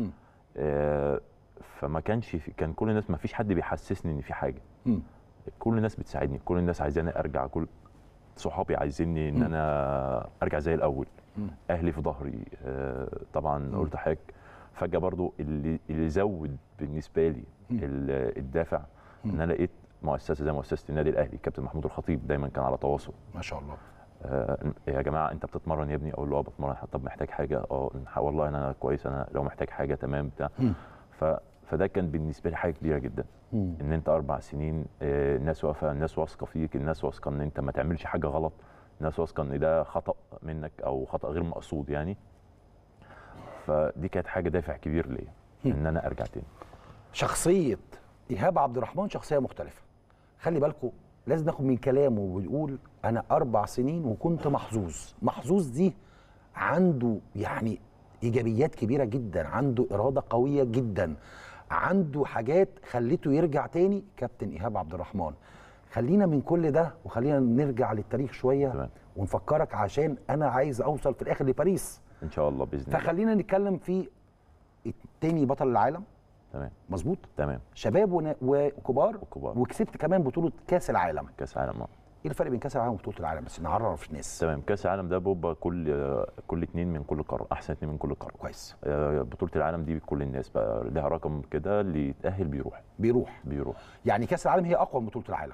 فما كانش كان كل الناس، ما فيش حد بيحسسني ان في حاجه. كل الناس بتساعدني، كل الناس عايزاني ارجع، كل صحابي عايزيني ان انا ارجع زي الاول. اهلي في ظهري. طبعا قلت لحضرتك فجاه برضو اللي زود بالنسبه لي الدافع ان انا لقيت مؤسسه زي مؤسسه النادي الاهلي، كابتن محمود الخطيب دايما كان على تواصل. ما شاء الله. يا جماعه انت بتتمرن يا ابني؟ اقول له بتمرن. طب محتاج حاجه؟ والله انا كويس، انا لو محتاج حاجه تمام بتاع. فده كان بالنسبه لي حاجه كبيره جدا. ان انت 4 سنين الناس واقفه، الناس واثقه فيك، الناس واثقه ان انت ما تعملش حاجه غلط، الناس واثقه ان ده خطا منك او خطا غير مقصود يعني. فدي كانت حاجه دافع كبير ليا ان انا ارجع تاني. شخصيه ايهاب عبد الرحمن شخصيه مختلفه. خلي بالكم لازم ناخد من كلامه ويقول انا 4 سنين وكنت محظوظ. محظوظ دي عنده يعني ايجابيات كبيره جدا، عنده اراده قويه جدا، عنده حاجات خليته يرجع تاني. كابتن ايهاب عبد الرحمن، خلينا من كل ده وخلينا نرجع للتاريخ شويه. تمام. ونفكرك عشان انا عايز اوصل في الاخر لباريس ان شاء الله باذن الله. فخلينا نتكلم في تاني بطل العالم. تمام. مظبوط. تمام. شباب وكبار. وكسبت كمان بطوله كاس العالم. كاس العالم. ايه الفرق بين كاس العالم وبطوله العالم؟ بس نعرف الناس. تمام. كاس العالم ده بيبقى كل 2 من كل قاره، احسن 2 من كل قاره. كويس. بطوله العالم دي كل الناس بقى لها رقم كده، اللي يتاهل بيروح. يعني كاس العالم هي اقوى من بطوله العالم.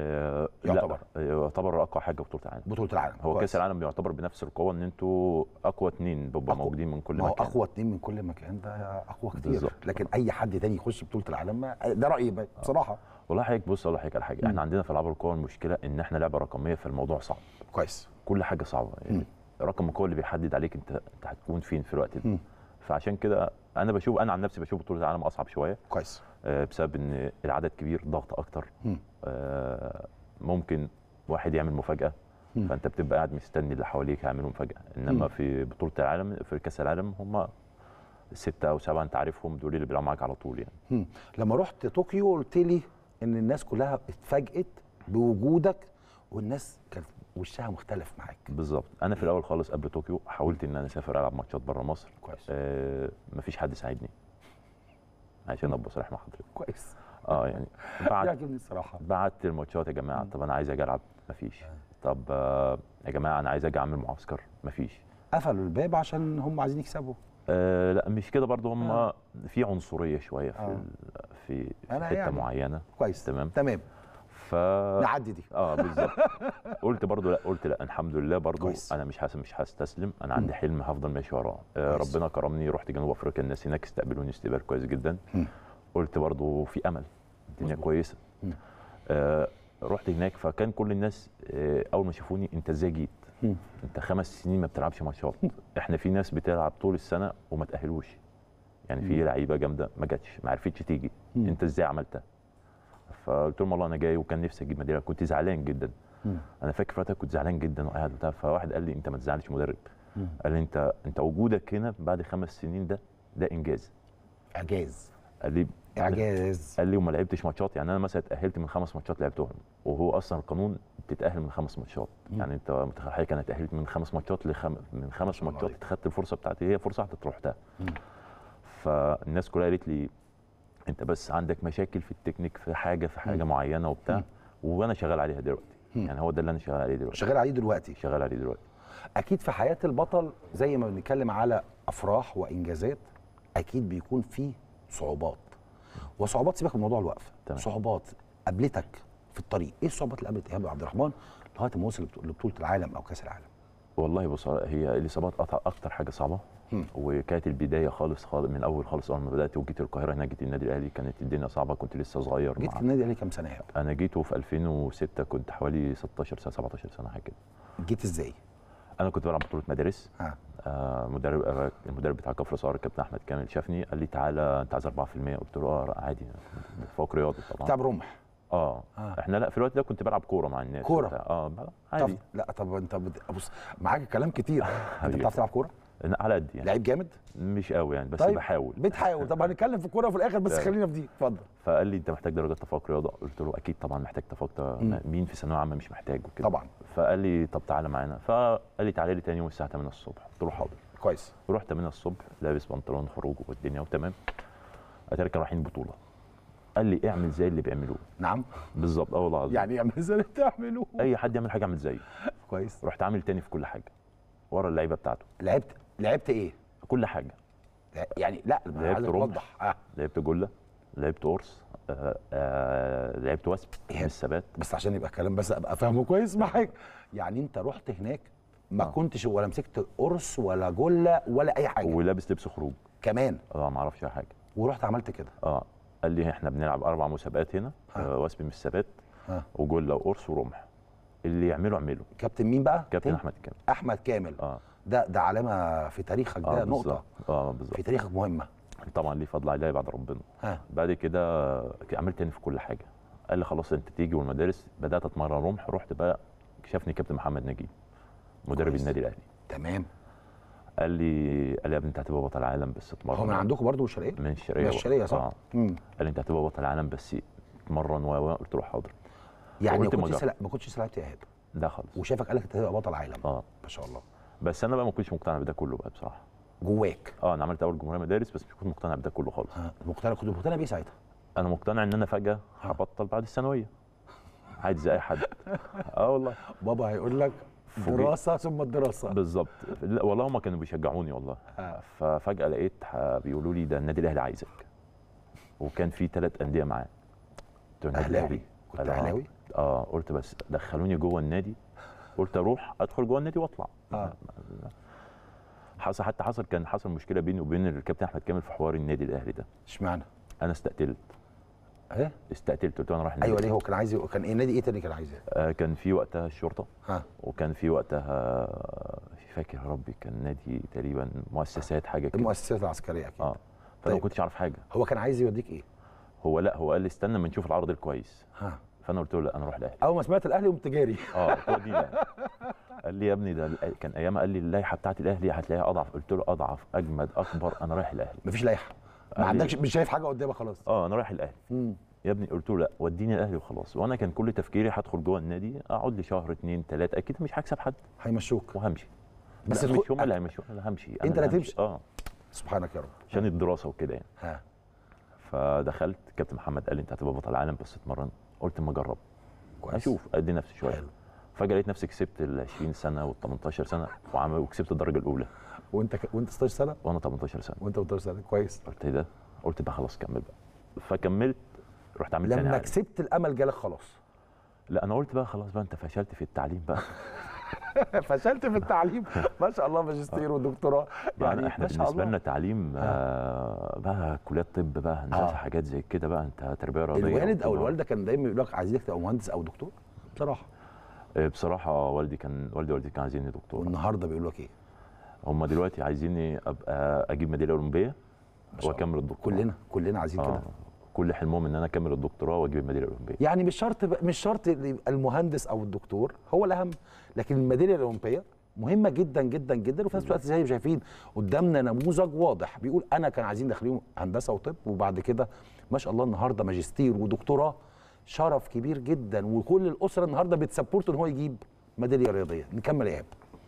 يعتبر اقوى حاجه بطوله العالم. هو كاس العالم بيعتبر بنفس القوه، ان انتوا اقوى 2 بيبقوا موجودين من كل مكان. اقوى 2 من كل مكان ده اقوى كتير بالزبط. لكن اي حد تاني يخش بطوله العالم ده رايي بصراحه. والله حضرتك بص اقول لحضرتك على حاجه، احنا عندنا في العاب القوه المشكله ان احنا لعبه رقميه، فالموضوع صعب. كويس. كل حاجه صعبه يعني. رقم القوه اللي بيحدد عليك انت هتكون فين في الوقت ده. فعشان كده انا عن نفسي بشوف بطوله العالم اصعب شويه. كويس. بسبب ان العدد كبير، ضغط اكتر. ممكن واحد يعمل مفاجاه، فانت بتبقى قاعد مستني اللي حواليك يعملوا مفاجاه. انما في بطوله العالم، في كاس العالم، هم 6 أو 7 انت عارفهم، دول اللي بيلعبوا معاك على طول يعني. لما رحت طوكيو قلت لي ان الناس كلها اتفاجئت بوجودك والناس كانت وشها مختلف معاك. بالظبط. انا في الاول خالص قبل طوكيو حاولت ان انا اسافر العب ماتشات بره مصر. كويس. مفيش حد ساعدني عشان ابقى صريح مع حضرتك. كويس. يعني يعجبني الصراحه. بعت الماتشات يا جماعه، طب انا عايز اجي العب، مفيش. طب يا جماعه انا عايز اجي اعمل معسكر، مفيش. قفلوا الباب عشان هم عايزين يكسبوا. لا مش كده برضو، هم في عنصريه شويه في حته يعني معينه. كويس. تمام. نعدي دي. بالظبط. قلت برضو لا الحمد لله برضو كويس. انا مش هستسلم، انا عندي حلم هفضل ماشي وراه. ربنا كرمني، رحت جنوب افريقيا، الناس هناك استقبلوني استقبال كويس جدا. قلت برضو في امل، الدنيا كويسه. رحت هناك فكان كل الناس اول ما شافوني انت ازاي جيت؟ انت 5 سنين ما بتلعبش ماتشات. احنا في ناس بتلعب طول السنه وما تاهلوش، يعني في لعيبه جامده ما جاتش، ما عرفتش تيجي. انت ازاي عملتها؟ فقلت لهم والله انا جاي وكان نفسي اجيب ميداليه، كنت زعلان جدا. انا فاكر وقتها كنت زعلان جدا وقاعد وبتاع، فواحد قال لي انت ما تزعلش مدرب. قال لي انت وجودك هنا بعد 5 سنين ده انجاز. اعجاز. قال لي اعجاز. قال لي وما لعبتش ماتشات، يعني انا مثلا اتاهلت من 5 ماتشات لعبتهم، وهو اصلا القانون بتتاهل من 5 ماتشات. يعني انت متخيل انا اتاهلت من 5 ماتشات من 5 ماتشات، اتخذت الفرصه بتاعتي، هي فرصه واحده رحتها. فالناس كلها قالت لي انت بس عندك مشاكل في التكنيك في حاجه معينه وبتاع، وانا شغال عليها دلوقتي. يعني هو ده اللي انا شغال عليه دلوقتي. شغال عليه دلوقتي. اكيد في حياه البطل زي ما بنتكلم على افراح وانجازات، اكيد بيكون في صعوبات. وصعوبات سيبك من موضوع الوقفه، صعوبات قابلتك في الطريق. ايه الصعوبات اللي قابلت ايهاب عبد الرحمن لغايه ما وصل لبطوله العالم او كاس العالم؟ والله بص، هي الاصابات اكتر حاجه صعبه. وكانت البدايه خالص من اول خالص، اول ما بدات وجيت القاهره هنا، جيت النادي الاهلي، كانت الدنيا صعبه، كنت لسه صغير. جيت في النادي الاهلي كام سنه ايهاب؟ انا جيته في 2006، كنت حوالي 16 سنه 17 سنه حاجه كده. جيت ازاي؟ انا كنت بلعب بطوله مدارس. المدرب بتاع كفر صقر الكابتن احمد كامل شافني قال لي تعالى انت عايز 4%، قلت له عادي، فوق رياضي طبعا. بتلعب رمح؟ احنا لا في الوقت ده كنت بلعب كوره مع الناس. كوره؟ عادي. طب انت بص معاك كلام كتير. انت بتعرف تلعب كوره؟ على قد يعني. لعيب جامد؟ مش قوي يعني، بس طيب. بتحاول. طب هنتكلم في الكوره في الاخر، بس خلينا في دي. اتفضل. فقال لي انت محتاج درجات تفوق رياضه، قلت له اكيد طبعا محتاج تفوق. مين في ثانويه عامه مش محتاج وكده طبعا. فقال لي طب تعالى معانا، فقال لي تعالى لي تاني يوم الساعه 8 الصبح، قلت له حاضر. كويس. رحت 8 الصبح لابس بنطلون خروج والدنيا وتمام. اتاري كانوا رايحين بطوله، قال لي اعمل زي اللي بيعملوه. نعم بالظبط. والله العظيم. يعني اعمل زي اللي بتعملوه. اي حد يعمل حاجه اعمل زيه. كويس. رحت عامل تاني في كل حاجه ورا اللعيبه بتاعته. لعبت ايه؟ كل حاجه. يعني لا لعبت رمح، لعبت جله، لعبت قرص، لعبت وثب من الثبات. بس عشان يبقى الكلام بس ابقى فاهمه كويس معاك. يعني انت رحت هناك ما كنتش ولا مسكت قرص ولا جله ولا اي حاجه، ولابس لبس خروج كمان؟ ما اعرفش اي حاجه. ورحت عملت كده؟ قال لي احنا بنلعب 4 مسابقات هنا، وثب من الثبات وجله وقرص ورمح، اللي يعمله اعمله. كابتن مين بقى؟ كابتن احمد كامل. احمد كامل. ده علامه في تاريخك، ده نقطه بالظبط في تاريخك مهمه طبعا، ليه فضل عليا بعد ربنا. بعد كده عملت تاني في كل حاجه. قال لي خلاص انت تيجي، والمدارس بدات اتمرن رمح. رحت بقى شافني كابتن محمد نجيب مدرب النادي الاهلي. تمام. قال لي يا ابني انت هتبقى بطل عالم، بس اتمرن. هو من عندكم برضه من الشرقيه؟ من الشرقيه. من الشرقيه صح؟ قال لي انت هتبقى بطل عالم بس اتمرن قلت له حاضر. يعني ما كنتش لعبت يا ايهاب؟ لا خالص. وشافك قال لك انت هتبقى بطل عالم. ما شاء الله. بس انا بقى ما كنتش مقتنع بده كله بقى بصراحه. جواك؟ انا عملت اول جمهوريه مدارس، بس مش كنت مقتنع بده كله خالص. كنت مقتنع بايه ساعتها؟ انا مقتنع ان انا فجاه هبطل بعد الثانويه عادي زي اي حد. والله بابا هيقول لك دراسه ثم الدراسه. بالظبط. والله هم كانوا بيشجعوني والله. ففجاه لقيت بيقولوا لي ده النادي الاهلي عايزك، وكان في 3 انديه معاه. اهلاوي؟ كنت اهلاوي؟ قلت بس دخلوني جوه النادي، قلت اروح ادخل جوه النادي واطلع. كان حصل مشكله بيني وبين الكابتن احمد كامل في حوار النادي الاهلي ده. اشمعنى؟ انا استقتلت. استقتلت، قلت له انا رايح النادي. ايوه ليه؟ هو كان عايز كان ايه نادي ايه تاني كان عايزه؟ كان في وقتها الشرطه. وكان في وقتها فاكر يا ربي كان نادي تقريبا مؤسسات حاجه كده. المؤسسات العسكريه اكيد. فانا طيب. ما كنتش اعرف حاجه. هو كان عايز يوديك ايه؟ هو قال لي استنى اما نشوف العرض الكويس. فانا قلت له لا انا اروح الاهلي. اول ما سمعت الاهلي قمت جاري. قلت له دي لا. قال لي يا ابني ده كان ايامها، قال لي اللائحه بتاعت الاهلي هتلاقيها اضعف. قلت له اضعف اجمد اكبر، انا رايح الاهلي. مفيش لائحه؟ ما عندكش؟ مش شايف حاجه قدامك خلاص؟ انا رايح الاهلي. يا ابني قلت له لا وديني الاهلي وخلاص. وانا كان كل تفكيري هدخل جوه النادي اقعد لي شهر 2 3 اكيد مش هكسب حد هيمشوك وهمشي. بس بس مش هم اللي هيمشوا، انا همشي. انت اللي هتمشي. اه سبحانك يا رب. عشان الدراسه وكده يعني. ها فدخلت كابتن محمد قال لي انت هتبقى بطل عالم بس اتمرن. قلت اما اجرب كويس. اشوف ادي نفسي شويه. حلو. فجاه لقيت نفسي كسبت ال 20 سنه وال 18 سنه وكسبت الدرجه الاولى وانت 16 سنه وانا 18 سنه. وانت 18 سنه كويس. قلت ايه ده؟ قلت بقى خلاص كمل بقى. فكملت رحت عملت تاني لما عالم. كسبت الامل جالك خلاص. لا انا قلت بقى خلاص بقى انت فشلت في التعليم بقى. فشلت في التعليم. ما شاء الله ماجستير ودكتوراه يعني احنا ما شاء بالنسبه الله. لنا تعليم بقى كليات طب بقى هندسه حاجات زي كده بقى انت تربيه رياضيه. الوالد او الوالده كان دايما يقول لك عايزك تبقى مهندس او دكتور بصراحه. بصراحه والدي ووالدتي كانوا عايزيني دكتور. والنهارده بيقولوا لك ايه؟ هم دلوقتي عايزيني ابقى اجيب ميداليه اولمبيه واكمل الدكتوراه. كلنا عايزين كده. كل حلمهم ان انا اكمل الدكتوراه واجيب الميداليه الاولمبيه. يعني مش شرط يبقى المهندس او الدكتور هو الاهم، لكن الميداليه الاولمبيه مهمه جدا جدا جدا. وفي نفس الوقت زي ما شايفين قدامنا نموذج واضح بيقول انا كان عايزين داخلين هندسه وطب وبعد كده ما شاء الله النهارده ماجستير ودكتوراه. شرف كبير جدا وكل الاسره النهارده بتسبورت ان هو يجيب ميداليه رياضيه. نكمل يا ايهاب.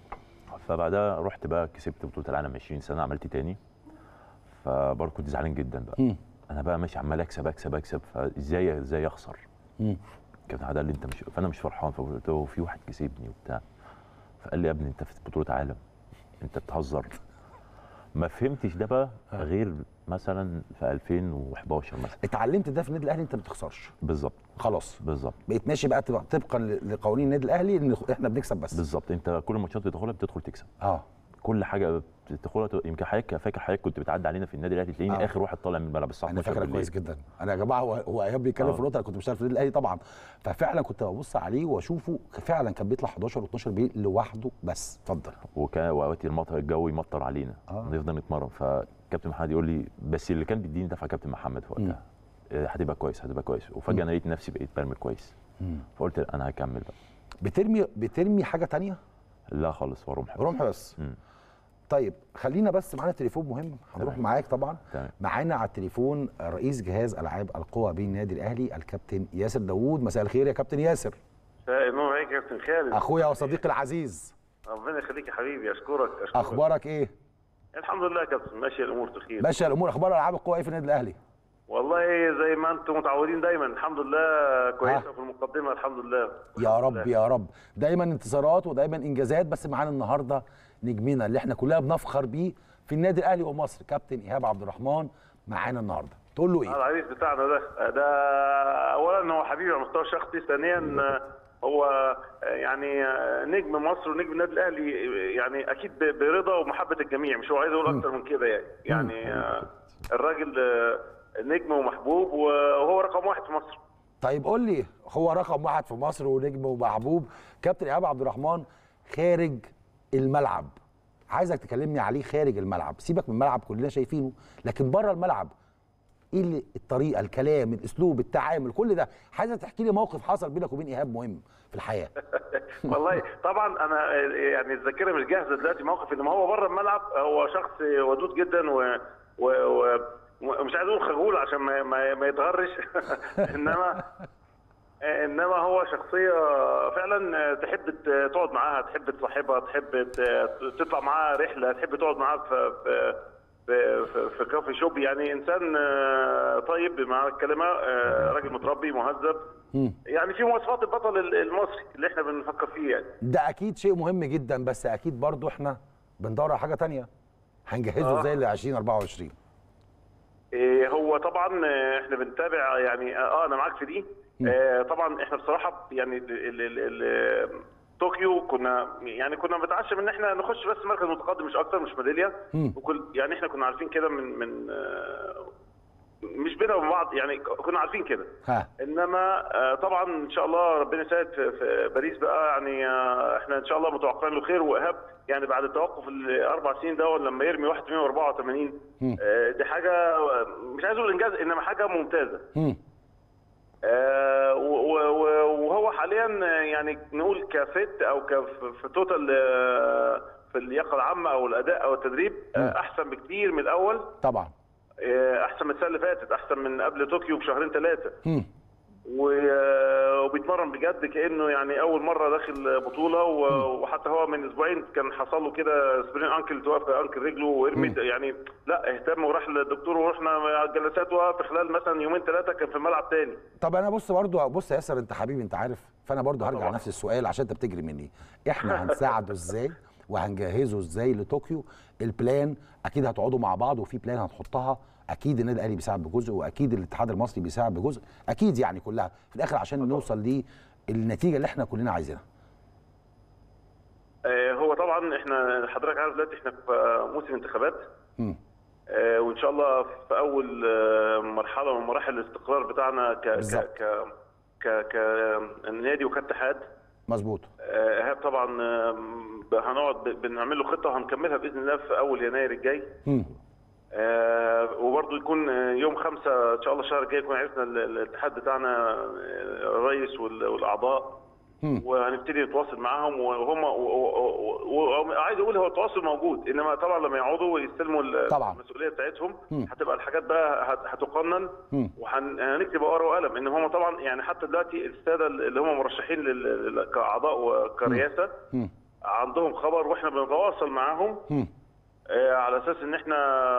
فبعدها رحت بقى كسبت بطوله العالم 20 سنه عملت تاني. فبرضه كنت زعلان جدا بقى. انا بقى ماشي عمال اكسب فازاي اخسر. كابتن عادل انت مش، فانا مش فرحان. فقلت له في واحد كسبني وبتاع. فقال لي يا ابني انت في بطوله عالم انت بتهزر. ما فهمتش ده بقى غير مثلا في 2011 مثلا. اتعلمت ده في النادي الاهلي انت ما بتخسرش. بالظبط. خلاص بالظبط. بقيت ماشي بقى طبقا لقوانين النادي الاهلي ان احنا بنكسب بس. بالظبط. انت كل الماتشات بتدخلها بتدخل تكسب. كل حاجه بتدخلها يمكن حضرتك فاكر حضرتك كنت بتعدي علينا في النادي الاهلي تلاقيني اخر واحد طالع من الملعب الساعه 12 بالليل. انا فاكر كويس جدا. انا يا جماعه هو ايهاب بيتكلم في النقطه. انا كنت بشتغل في النادي الاهلي طبعا. ففعلا كنت ببص عليه واشوفه فعلا كان بيطلع 11 و12 بالليل لوحده بس. اتفضل. واوقات المطر الجو يمطر علينا نفضل نتمرن. فكابتن محمد يقول لي بس اللي كان بيديني دفعه كابتن محمد في وقتها هتبقى كويس هتبقى كويس. وفجاه انا لقيت نفسي بقيت برمي كويس. فقلت انا هكمل بقى. بترمي حاجه ثانيه؟ لا خالص، هو رمح بس. طيب خلينا بس معانا تليفون مهم هنروح معاك طبعا. معانا على التليفون رئيس جهاز العاب القوى بالنادي الاهلي الكابتن ياسر داوود. مساء الخير يا كابتن ياسر. مساء النور عليك يا كابتن خالد. اخويا وصديقي العزيز. ربنا يخليك يا حبيبي. اشكرك. اخبارك ايه؟ الحمد لله يا كابتن ماشيه الامور بخير. ماشيه الامور. اخبار العاب القوى ايه في النادي الاهلي؟ والله زي ما انتم متعودين دايما الحمد لله كويسه في المقدمه الحمد لله. يا رب يا رب دايما انتصارات ودايما انجازات. بس معانا النهارده نجمنا اللي احنا كلنا بنفخر بيه في النادي الاهلي ومصر كابتن ايهاب عبد الرحمن معانا النهارده. تقول له ايه؟ العريس بتاعنا ده اولا هو حبيبي على المستوى الشخصي. ثانيا هو يعني نجم مصر ونجم النادي الاهلي يعني اكيد برضا ومحبه الجميع. مش هو عايز اقول اكتر من كده يعني الراجل نجم ومحبوب وهو رقم واحد في مصر. طيب قول لي هو رقم واحد في مصر ونجم ومحبوب كابتن ايهاب عبد الرحمن خارج الملعب. عايزك تكلمني عليه خارج الملعب. سيبك من الملعب كلنا شايفينه لكن بره الملعب ايه اللي الطريقه الكلام الاسلوب التعامل كل ده. عايزك تحكي لي موقف حصل بينك وبين ايهاب مهم في الحياه. والله طبعا انا يعني الذاكره مش جاهزه دلوقتي. موقف انما هو بره الملعب هو شخص ودود جدا ومش عايز اقول خجول عشان ما يتغرش انما هو شخصيه فعلا تحب تقعد معاها تحب تصاحبها تحب تطلع معاها رحله تحب تقعد معاها في كافي شوب. يعني انسان طيب مع الكلمه راجل متربي مهذب يعني في مواصفات البطل المصري اللي احنا بنفكر فيه يعني. ده اكيد شيء مهم جدا بس اكيد برضو احنا بندور على حاجه ثانيه هنجهزه زي ل 2024. هو طبعا احنا بنتابع يعني انا معاك في دي. طبعا احنا بصراحه يعني طوكيو كنا بنتعشم ان احنا نخش بس مركز متقدم مش اكتر مش ميداليه. وكل يعني احنا كنا عارفين كده من مش بينا وبين بعض يعني كنا عارفين كده. انما طبعا ان شاء الله ربنا يساعد في باريس بقى يعني احنا ان شاء الله متوقعين له خير. وايهاب يعني بعد التوقف الاربع سنين ده لما يرمي 184 دي حاجه مش عايز اقول انجاز انما حاجه ممتازه. وهو حاليا يعني نقول كفت او في توتال في اللياقه العامه او الاداء او التدريب احسن بكتير من الاول طبعا. احسن من السنه اللي فاتت، احسن من قبل طوكيو بشهرين 3. وبيتمرن بجد كانه يعني اول مره داخل بطوله. وحتى هو من اسبوعين كان حصل له كده سبرين انكل، توقف انكل رجله وارمي يعني. لا اهتم وراح للدكتور، ورحنا جلسات، وفي خلال مثلا يومين 3 كان في الملعب تاني. طب انا بص يا ياسر، انت حبيبي انت عارف، فانا برضو هرجع نفس السؤال عشان انت بتجري مني. احنا هنساعده ازاي وهنجهزه ازاي لطوكيو؟ البلان اكيد هتقعدوا مع بعض وفي بلان هتحطها، اكيد النادي الاهلي بيساعد بجزء واكيد الاتحاد المصري بيساعد بجزء، اكيد يعني كلها في الاخر عشان نوصل للنتيجه اللي احنا كلنا عايزينها. هو طبعا احنا حضرتك عارف دلوقتي احنا في موسم انتخابات. وان شاء الله في اول مرحله من مراحل الاستقرار بتاعنا كنادي وكاتحاد. مظبوط. ايهاب طبعا هنقعد بنعمل له خطه وهنكملها باذن الله في اول يناير الجاي. وبرضه يكون يوم 5 ان شاء الله الشهر الجاي يكون عرفنا الاتحاد بتاعنا الرئيس والاعضاء. وهنبتدي نتواصل معاهم، وهم وعايز اقول هو التواصل موجود، انما طبعا لما يقعدوا ويستلموا المسؤوليه بتاعتهم هتبقى الحاجات بقى هتقنن، وهنكتب ورقه وقلم. ان هم طبعا يعني حتى دلوقتي الساده اللي هم مرشحين كاعضاء وكرئاسه عندهم خبر، واحنا بنتواصل معاهم على اساس ان احنا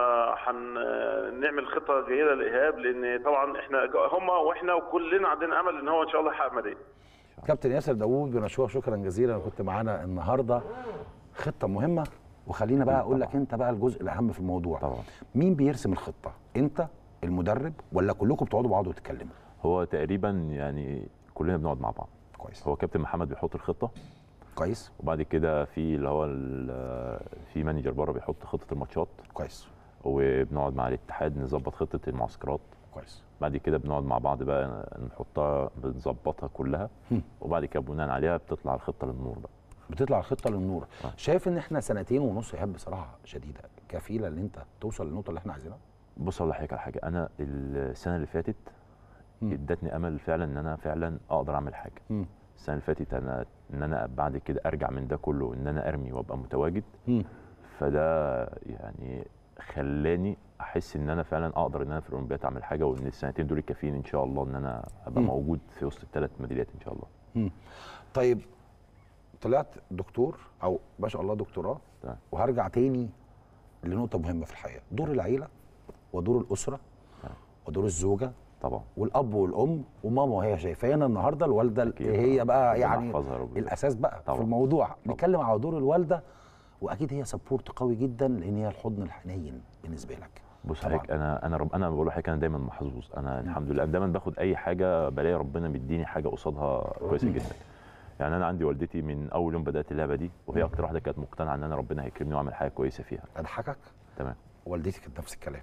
هنعمل خطه جيده لايهاب، لان طبعا احنا هم واحنا وكلنا عندنا امل ان هو ان شاء الله يحقق ميداليه. كابتن ياسر داوود، بنشكرك شكرا جزيلا، كنت معانا النهارده. خطه مهمه، وخلينا بقى اقول لك انت بقى الجزء الاهم في الموضوع. طبعا. مين بيرسم الخطه؟ انت المدرب ولا كلكم بتقعدوا مع بعض وتتكلموا؟ هو تقريبا يعني كلنا بنقعد مع بعض. كويس. هو كابتن محمد بيحط الخطه. كويس. وبعد كده في اللي هو في مانجر بره بيحط خطه الماتشات. كويس. وبنقعد مع الاتحاد نظبط خطه المعسكرات. كويس. بعد كده بنقعد مع بعض بقى نحطها بنظبطها كلها. وبعد كده بناء عليها بتطلع الخطه للنور بقى. بتطلع الخطه للنور. شايف ان احنا 2.5 سنين ايهاب بصراحه شديده كفيله ان انت توصل للنقطه اللي احنا عايزينها؟ بص اقول لحضرتك على حاجه، انا السنه اللي فاتت ادتني امل فعلا ان انا فعلا اقدر اعمل حاجه. السنه اللي فاتت ان انا بعد كده ارجع من ده كله ان انا ارمي وابقى متواجد. فده يعني خلاني احس ان انا فعلا اقدر ان انا في الاولمبياد اعمل حاجه، وان السنتين دول كافيين ان شاء الله ان انا ابقى موجود في وسط ال3 ميداليات ان شاء الله. طيب طلعت دكتور او ما شاء الله دكتوراه، وهرجع تاني لنقطه مهمه في الحياه، دور العيله ودور الاسره ودور الزوجه طبعا، والاب والام وماما وهي شايفانا النهارده، الوالده هي بقى يعني الاساس بقى طبعا في الموضوع. نتكلم على دور الوالده، واكيد هي سبورت قوي جدا لان هي الحضن الحنين بالنسبه لك. بص حضرتك، انا بقول لحضرتك انا دايما محظوظ، انا الحمد لله دايما باخد اي حاجه بلاقي ربنا مديني حاجه قصادها كويسه جدا. يعني انا عندي والدتي من اول يوم بدات اللعبه دي، وهي اكتر واحده كانت مقتنعه ان انا ربنا هيكرمني واعمل حاجه كويسه فيها. اضحكك؟ تمام. والدتي كانت نفس الكلام.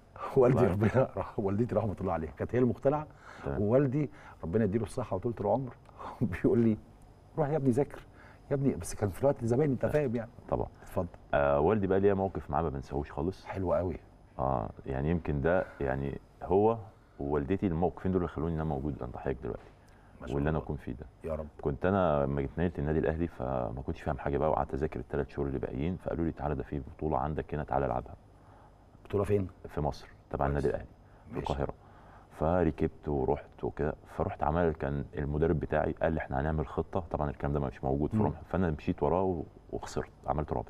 والدتي رحمه الله عليها كانت هي المقتنعه، ووالدي ربنا يديله الصحه وطولة العمر بيقول لي روح يا ابني ذاكر يا ابني، بس كان في الوقت زمان انت فاهم يعني. طبعا. اتفضل. والدي بقى ليا موقف معاه ما بنساهوش خالص. حلو قوي. يعني يمكن ده يعني هو ووالدتي الموقفين دول اللي خلوني ان انا موجود عند حضرتك دلوقتي واللي انا اكون فيه ده. يا رب. كنت انا لما اتنقلت النادي الاهلي فما كنتش فاهم حاجه بقى، وقعدت اذاكر ال3 شهور اللي باقيين، فقالوا لي تعالى ده في بطوله عندك هنا تعالى العبها. بطوله فين؟ في مصر تبع النادي الاهلي في القاهره. فركبت ورحت وكده، فرحت عمل كان المدرب بتاعي قال لي احنا هنعمل خطه، طبعا الكلام ده مش موجود في رمح، فانا مشيت وراه وخسرت، عملت رابع.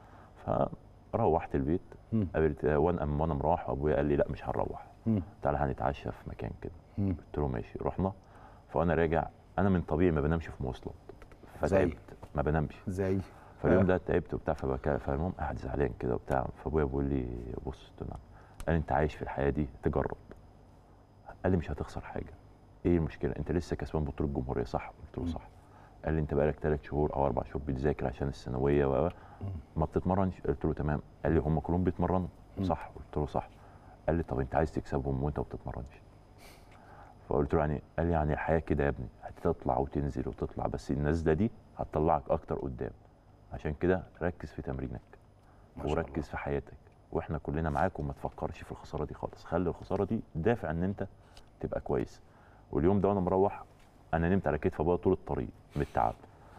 فروحت البيت قابلت وانا مروح، وابويا قال لي لا مش هنروح، تعالى هنتعشى في مكان كده. قلت له ماشي. رحنا، فانا راجع انا من طبيعي ما بنامش في مواصلات، فتعبت ما بنامش زي فاليوم ده تعبت وبتاع، فالمهم قاعد زعلان كده وبتاع، فابويا بيقول لي بص قال انت عايش في الحياه دي تجرب. قال لي مش هتخسر حاجه، ايه المشكله؟ انت لسه كسبان بطوله الجمهوريه صح؟ قلت له صح. قال لي انت بقالك 3 شهور او 4 شهور بتذاكر عشان الثانويه ما بتتمرنش؟ قلت له تمام. قال لي هم كلهم بيتمرنوا صح؟ قلت له صح. قال لي طب انت عايز تكسبهم وانت ما بتتمرنش؟ فقلت له يعني، قال لي يعني الحياه كده يا ابني، هتطلع وتنزل وتطلع، بس النزله دي هتطلعك اكتر قدام، عشان كده ركز في تمرينك وركز في حياتك، واحنا كلنا معاك، وما تفكرش في الخساره دي خالص، خلي الخساره دي دافع ان انت تبقى كويس. واليوم ده وانا مروح انا نمت على كتف ابويا طول الطريق من التعب.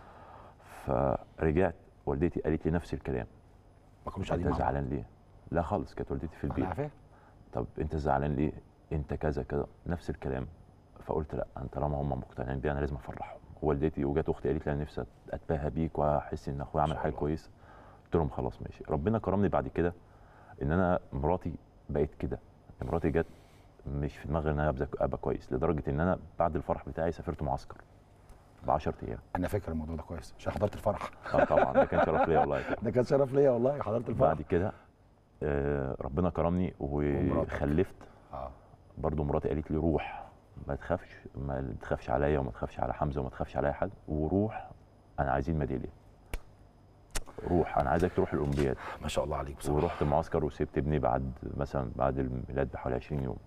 فرجعت والدتي قالت لي نفس الكلام. ما كنتش قاعدين انت زعلان ليه؟ لا خالص، كانت والدتي في البيت. عارفه؟ طب انت زعلان ليه؟ انت كذا كذا، نفس الكلام. فقلت لا، انت طالما هم مقتنعين بيا انا لازم افرحهم. والدتي وجات اختي قالت لي انا نفسي اتباهى بيك واحس ان اخويا عمل حاجه كويسه. قلت لهم خلاص ماشي. ربنا كرمني بعد كده ان انا مراتي بقت كده. مراتي جت مش في دماغي ان انا ابقى كويس، لدرجه ان انا بعد الفرح بتاعي سافرت معسكر ب 10 ايام. انا فاكر الموضوع ده كويس عشان حضرت الفرح. طبعا ده كان شرف ليا والله. ده كان شرف ليا والله، حضرت الفرح. بعد كده ربنا كرمني وخلفت. برضو مراتي قالت لي روح، ما تخافش عليا وما تخافش على حمزه وما تخافش على اي حد، وروح انا عايزين ميداليه. روح انا عايزك تروح الاولمبياد. ما شاء الله عليك بصراحه. ورحت معسكر وسبت ابني بعد الميلاد بحوالي 20 يوم.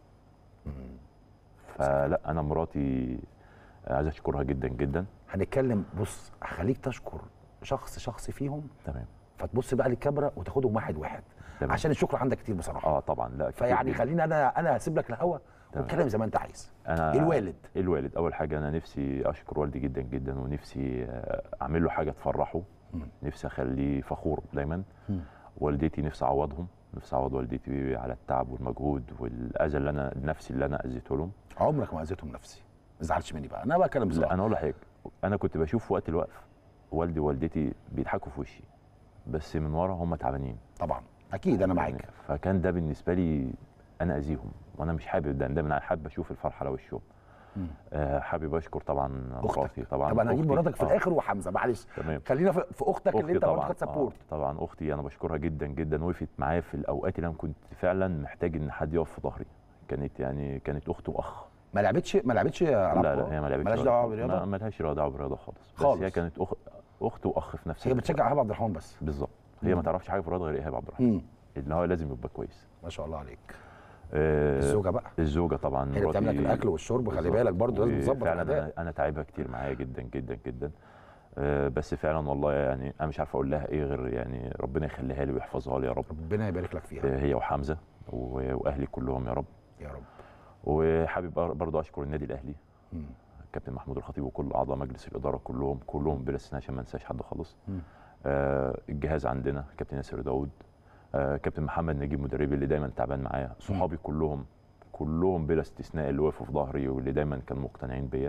فلا انا مراتي عايز اشكرها جدا جدا. هنتكلم، بص هخليك تشكر شخص فيهم. تمام. فتبص بقى للكاميرا وتاخدهم واحد واحد. تمام. عشان الشكر عندك كتير بصراحه. طبعا. لا فيعني خليني انا هسيب لك الهوا واتكلم زي ما انت عايز. الوالد اول حاجه انا نفسي اشكر والدي جدا جدا، ونفسي اعمل له حاجه تفرحه. نفسي اخليه فخور دايما. والدتي نفسي اعوضهم، نفسي اعوض والدتي على التعب والمجهود والاذى اللي انا اذيته لهم. عمرك ما اذيتهم نفسي، ما تزعلش مني بقى، انا بتكلم بصراحه. لا انا اقول لك حاجه، انا كنت بشوف وقت الوقف والدي ووالدتي بيضحكوا في وشي، بس من ورا هم تعبانين. طبعا اكيد انا معاك. فكان ده بالنسبه لي انا اذيهم، وانا مش حابب ده. انا حابب اشوف الفرحه على وشهم. حابب اشكر طبعا مراتي. طبعا انا هجيب مراتك في الاخر وحمزه، معلش خلينا في اختك اللي انت برضه خدت سبورت. طبعا اختي انا بشكرها جدا جدا، وقفت معايا في الاوقات اللي انا كنت فعلا محتاج ان حد يقف في ظهري. كانت اخت واخ. ما لعبتش لا هي ما لعبتش. مالهاش دعوه بالرياضه. ما لهاش دعوه بالرياضه خالص. بس هي كانت اخت واخ في نفس هي بتشجع ايهاب عبد الرحمن بس. بالظبط. هي ما تعرفش حاجه في الرياضه غير ايهاب عبد الرحمن، ان هو لازم يبقى كويس. ما شاء الله عليك. الزوجه بقى. الزوجه طبعا هي بتعمل لك الاكل والشرب، خلي بالك برضه لازم تظبط فعلا. انا تعبها كتير معايا جدا جدا جدا. بس فعلا والله يعني انا مش عارف اقول لها ايه غير يعني ربنا يخليها لي ويحفظها لي يا رب. ربنا يبارك لك فيها. هي وحمزه واهلي كلهم يا رب. يا رب. وحابب برضه اشكر النادي الاهلي، كابتن محمود الخطيب وكل اعضاء مجلس الاداره كلهم بلا استثناء عشان ما انساش حد خالص. الجهاز عندنا كابتن ياسر داوود، كابتن محمد نجيب مدربي اللي دايما تعبان معايا، صحابي كلهم بلا استثناء اللي وقفوا في ظهري واللي دايما كانوا مقتنعين بيا.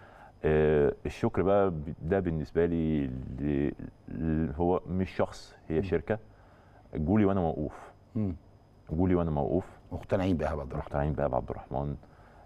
الشكر بقى ده بالنسبه لي هو مش شخص، هي شركه. جولي وانا موقوف مقتنعين بإيهاب عبد الرحمن.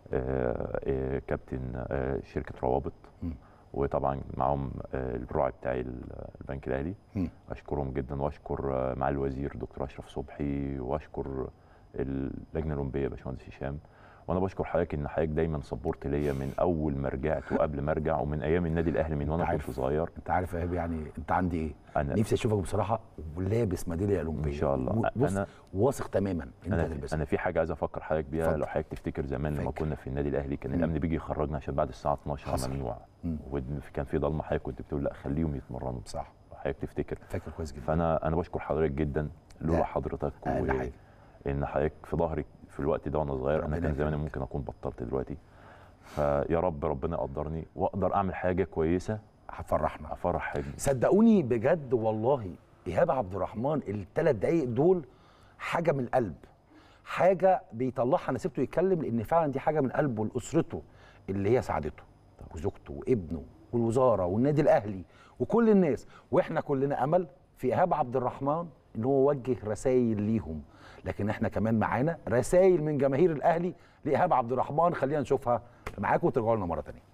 كابتن شركه روابط، وطبعا معاهم الراعي بتاعي البنك الاهلي. اشكرهم جدا، واشكر مع الوزير دكتور اشرف صبحي، واشكر اللجنه الاولمبيه باشمهندس هشام. وانا بشكر حضرتك ان حضرتك دايما سبورت ليا من اول ما رجعت وقبل ما ارجع، ومن ايام النادي الاهلي من وانا كنت صغير. انت عارف يا ايهاب يعني انت عندي ايه؟ نفسي اشوفك بصراحه ولابس ميداليه اولمبيه ان شاء الله. انا واثق تماما ان انت هتلبسها. انا في حاجه عايز افكر حضرتك بيها. لو حضرتك تفتكر زمان لما كنا في النادي الاهلي كان الامن بيجي يخرجنا عشان بعد الساعه 12 ممنوع، وكان في ضلمه. حضرتك كنت بتقول لا خليهم يتمرنوا. صح. حضرتك تفتكر. فاكر كويس جدا. فانا بشكر حضرتك جدا. لولا حضرتك ان حضرتك في ظهري في الوقت ده وانا صغير، انا كان زماني ممكن اكون بطلت دلوقتي. فيا رب ربنا يقدرني واقدر اعمل حاجه كويسه هتفرحنا. افرح حاجه. صدقوني بجد والله ايهاب عبد الرحمن الثلاث دقايق دول حاجه من القلب، حاجه بيطلعها. انا سبته يتكلم لان فعلا دي حاجه من قلبه لاسرته اللي هي ساعدته، وزوجته وابنه والوزاره والنادي الاهلي وكل الناس. واحنا كلنا امل في ايهاب عبد الرحمن ان هو وجه رسائل ليهم، لكن احنا كمان معانا رسائل من جماهير الاهلي لايهاب عبد الرحمن. خلينا نشوفها معاكم وترجعوا لنا مره ثانيه.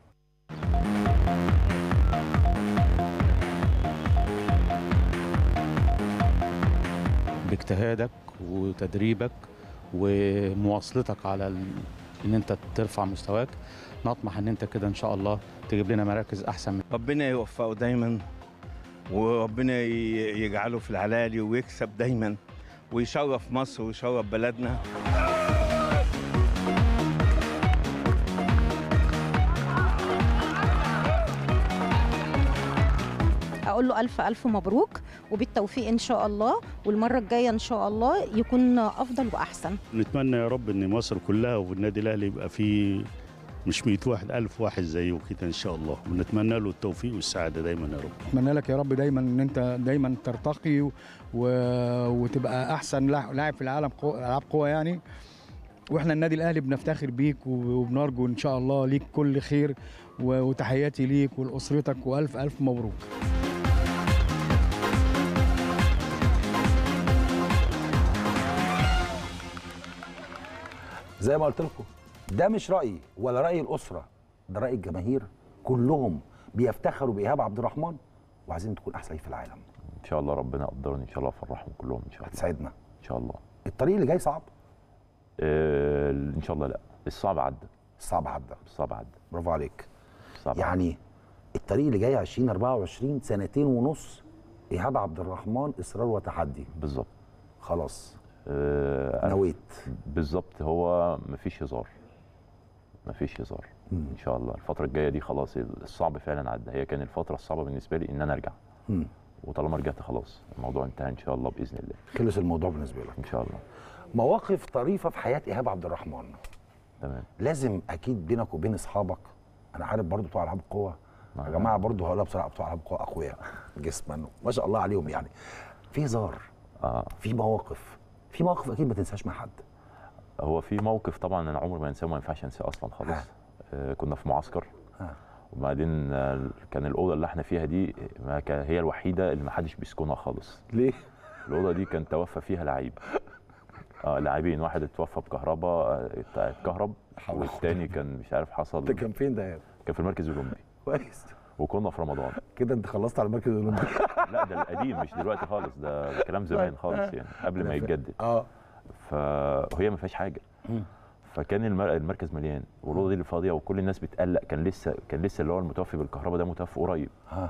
باجتهادك وتدريبك ومواصلتك على ان انت ترفع مستواك، نطمح ان انت كده ان شاء الله تجيب لنا مراكز احسن. ربنا يوفقه دايما، وربنا يجعله في العلالي ويكسب دايما ويشرف مصر ويشرف بلدنا. اقول له الف الف مبروك وبالتوفيق ان شاء الله، والمره الجايه ان شاء الله يكون افضل واحسن. نتمنى يا رب ان مصر كلها والنادي الاهلي يبقى فيه مش 100 واحد، 1000 واحد زيه كده ان شاء الله. ونتمنى له التوفيق والسعاده دايما يا رب. اتمنى لك يا رب دايما ان انت دايما ترتقي وتبقى احسن لاعب في العالم، العاب قوه يعني. واحنا النادي الاهلي بنفتخر بيك وبنرجو ان شاء الله ليك كل خير، وتحياتي ليك ولاسرتك، والف الف مبروك. زي ما قلت لكم ده مش رايي ولا راي الاسره، ده راي الجماهير كلهم بيفتخروا بايهاب عبد الرحمن وعايزين تكون احسن في العالم. ان شاء الله ربنا يقدرني ان شاء الله افرحهم كلهم ان شاء الله. هتساعدنا ان شاء الله. الطريق اللي جاي صعب؟ ان شاء الله لا، الصعب عدى. الصعب عدى. الصعب عدى. برافو عليك. الصعب يعني عدى. الطريق اللي جاي 2024 2.5 سنين ايهاب عبد الرحمن اصرار وتحدي. بالظبط. خلاص. نويت. بالظبط. هو مفيش هزار، مفيش هزار. ان شاء الله الفتره الجايه دي خلاص الصعب فعلا عدى. هي كان الفتره الصعبه بالنسبه لي ان انا ارجع، وطالما رجعت خلاص الموضوع انتهى ان شاء الله باذن الله. خلص الموضوع بالنسبه لك ان شاء الله. مواقف طريفه في حياه ايهاب عبد الرحمن. تمام. لازم اكيد بينك وبين اصحابك، انا عارف برضو بتوع العاب القوه يا جماعه، برضو هقولها بصراحه بتوع العاب القوه اقوياء جسما ما شاء الله عليهم يعني. في هزار، في مواقف اكيد ما تنساش مع حد. هو في موقف طبعا انا عمري ما انساه وما ينفعش انساه اصلا خالص. كنا في معسكر، وبعدين كان الاوضه اللي احنا فيها دي هي الوحيده اللي ما حدش بيسكنها خالص. ليه؟ الاوضه دي كان توفى فيها لعيب، لاعبين، واحد اتوفى بكهرباء اتكهرب، والتاني كان مش عارف حصل. ده كان فين ده؟ كان في المركز الاولمبي. كويس. وكنا في رمضان. كده انت خلصت على المركز الاولمبي؟ لا ده القديم مش دلوقتي خالص، ده كلام زمان خالص يعني قبل ما يتجدد. فهي ما فيهاش حاجه. فكان المركز مليان والاوضه دي اللي فاضيه وكل الناس بتقلق. كان لسه اللي هو المتوفي بالكهرباء ده متوفي قريب.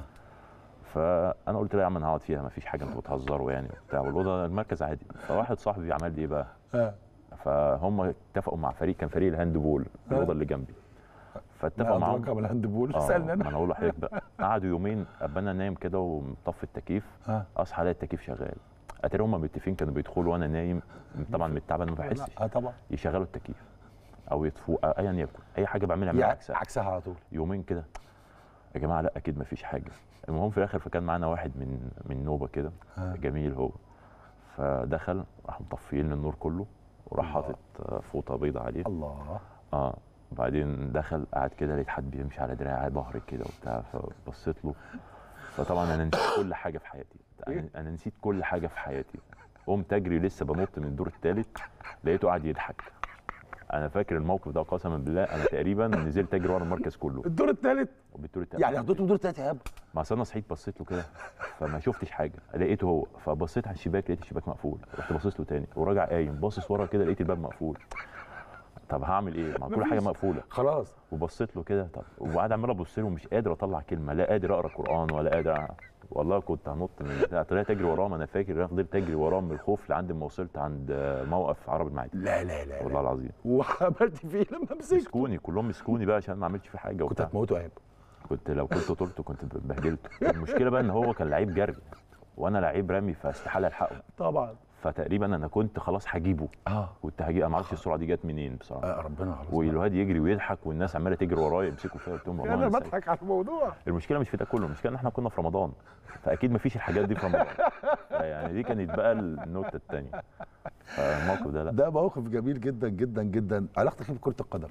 فانا قلت له يا عم انا هقعد فيها ما فيش حاجه، انتوا بتهزروا يعني وبتاع، والاوضه المركز عادي. فواحد صاحبي عمل لي ايه بقى؟ فهم اتفقوا مع فريق، كان فريق الهاند بول الاوضه اللي جنبي، فاتفقوا معاهم. رقم الهاند بول سالني انا. ما انا اقول لحضرتك بقى، قعدوا يومين ابقى انا نايم كده ومطفي التكييف، اصحى الاقي التكييف شغال. اتاري هم متفقين كانوا بيدخلوا وانا نايم طبعا من التعب ما بحسش. طبعا يشغلوا التكييف او يطفوا ايا يكن، اي حاجه بعملها عكسها على طول. يومين كده يا جماعه لا اكيد ما فيش حاجه. المهم في الاخر فكان معانا واحد من نوبه كده جميل هو، فدخل راح مطفيين النور كله وراح حاطط فوطه بيضه عليه. الله. وبعدين دخل قعد كده لقيت حد بيمشي على دراعي ظهري كده وبتاع، فبصيت له. فطبعا انا نسيت كل حاجه في حياتي، انا نسيت كل حاجه في حياتي. قمت اجري لسه بنط من الدور الثالث لقيته قاعد يضحك. انا فاكر الموقف ده قسما بالله، انا تقريبا نزلت اجري ورا المركز كله. الدور الثالث؟ بالدور الثالث يعني حضرتك الدور الثالث يا ابني؟ ما انا صحيت بصيت له كده فما شفتش حاجه، لقيته هو، فبصيت على الشباك لقيت الشباك مقفول، رحت باصص له تاني وراجع قايم باصص ورا كده لقيت الباب مقفول. طب هعمل ايه؟ ما كل حاجه مقفوله خلاص. وبصيت له كده طب، وقاعد عمال ابص له ومش قادر اطلع كلمه، لا قادر اقرا قران ولا قادر. والله كنت هنط من البتاع، طلعت اجري وراه. ما انا فاكر انا فضلت اجري وراه من الخوف لحد ما وصلت عند موقف عرب المعادي. لا لا لا والله العظيم. وعملت فيه لما مسكته؟ مسكوني كلهم، مسكوني بقى عشان ما عملتش فيه حاجه. كنت هتموته يا كنت لو كنت طلته كنت بهدلته. المشكله بقى ان هو كان لعيب جري وانا لعيب رمي، فاستحاله الحقه طبعا. فتقريبا انا كنت خلاص هجيبه. كنت هجيبه، ما اعرفش السرعه دي جت منين بصراحه. ربنا خلاص. والواد يجري ويضحك والناس عماله تجري ورايا يمسكوا فيا. قلت لهم والله انا بضحك على الموضوع. المشكله مش في ده كله، المشكله ان احنا كنا في رمضان، فاكيد ما فيش الحاجات دي في رمضان. يعني دي كانت بقى النقطه الثانيه. فالموقف ده لا، ده موقف جميل جدا جدا جدا. علاقتك ايه بكره القدم؟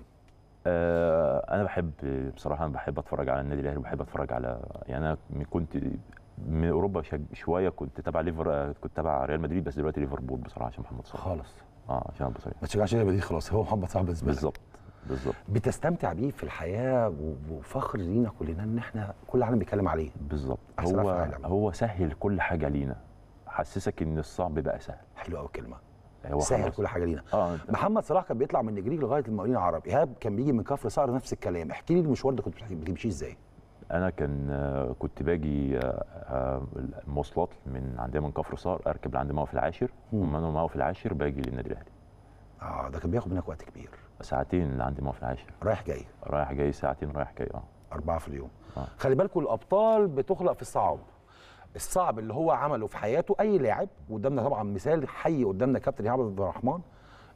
انا بحب بصراحه، انا بحب اتفرج على النادي الاهلي وبحب اتفرج على، يعني انا كنت من اوروبا شويه كنت تبع كنت تبع ريال مدريد، بس دلوقتي ليفربول بصراحه عشان محمد صلاح خالص. عشان ابو صلاح. ما تشجعش ريال مدريد خلاص، هو محمد صلاح بالنسبه لك. بالظبط. بتستمتع بيه في الحياه وفخر لينا كلنا ان احنا كل العالم بيتكلم عليه. بالظبط. هو سهل كل حاجه لينا، حسسك ان الصعب بقى سهل. حلوه قوي الكلمه، سهل كل حاجه لينا. محمد صلاح كان بيطلع من نجريج لغايه المقاولين العرب، ايهاب كان بيجي من كفر صقر نفس الكلام. احكي لي المشوار ده كنت بتمشيه ازاي؟ انا كنت باجي مواصلات من عندنا من كفر صقر، اركب لعند موقف العاشر، ومن موقف العاشر باجي للنادي الاهلي. ده كان بياخد منك وقت كبير. ساعتين عند موقف العاشر، رايح جاي ساعتين رايح جاي. 4 في اليوم. خلي بالكم الابطال بتخلق في الصعب اللي هو عمله في حياته اي لاعب. قدامنا طبعا مثال حي قدامنا كابتن ايهاب عبد الرحمن،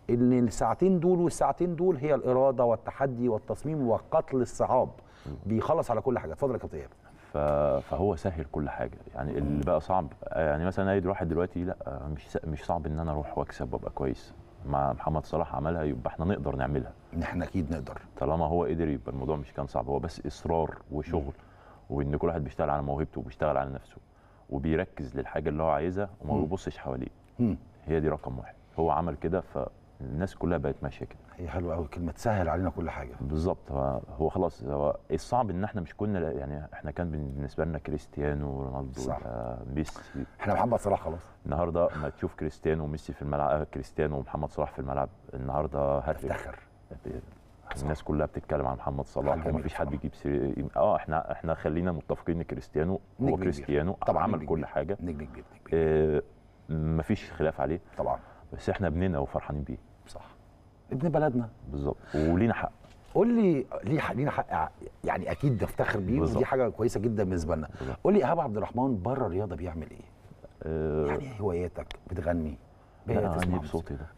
ان الساعتين دول والساعتين دول هي الاراده والتحدي والتصميم وقتل الصعاب، بيخلص على كل حاجه. اتفضل يا كابتن ايهاب. فهو سهل كل حاجه، يعني اللي بقى صعب يعني مثلا اي واحد دلوقتي لا مش صعب ان انا اروح واكسب وابقى كويس. مع محمد صلاح عملها، يبقى احنا نقدر نعملها. احنا اكيد نقدر طالما هو قدر، يبقى الموضوع مش كان صعب، هو بس اصرار وشغل، وان كل واحد بيشتغل على موهبته وبيشتغل على نفسه وبيركز للحاجه اللي هو عايزها وما بيبصش حواليه. هي دي رقم واحد، هو عمل كده فالناس كلها بقت ماشيه كده. هي حلوه قوي كلمه تسهل علينا كل حاجه. بالظبط. هو خلاص، هو الصعب ان احنا مش كنا يعني احنا كان بالنسبه لنا كريستيانو ورونالدو ميسي. احنا محمد صلاح خلاص. النهارده ما تشوف كريستيانو وميسي في الملعب، كريستيانو ومحمد صلاح في الملعب النهارده هتفتخر. الناس كلها بتتكلم عن محمد صلاح ومفيش حد بيجيب احنا خلينا متفقين ان كريستيانو هو كريستيانو طبعا عمل كل حاجه، نجم كبير مفيش خلاف عليه طبعا، بس احنا ابننا وفرحانين بيه. صح، ابن بلدنا بالظبط، ولينا حق. قول لي لينا حق يعني اكيد نفتخر بيه، ودي حاجه كويسه جدا بالنسبه لنا. قول لي ايهاب عبد الرحمن بره الرياضه بيعمل ايه؟ يعني هواياتك بتغني؟ لا عندي بصوتي ده.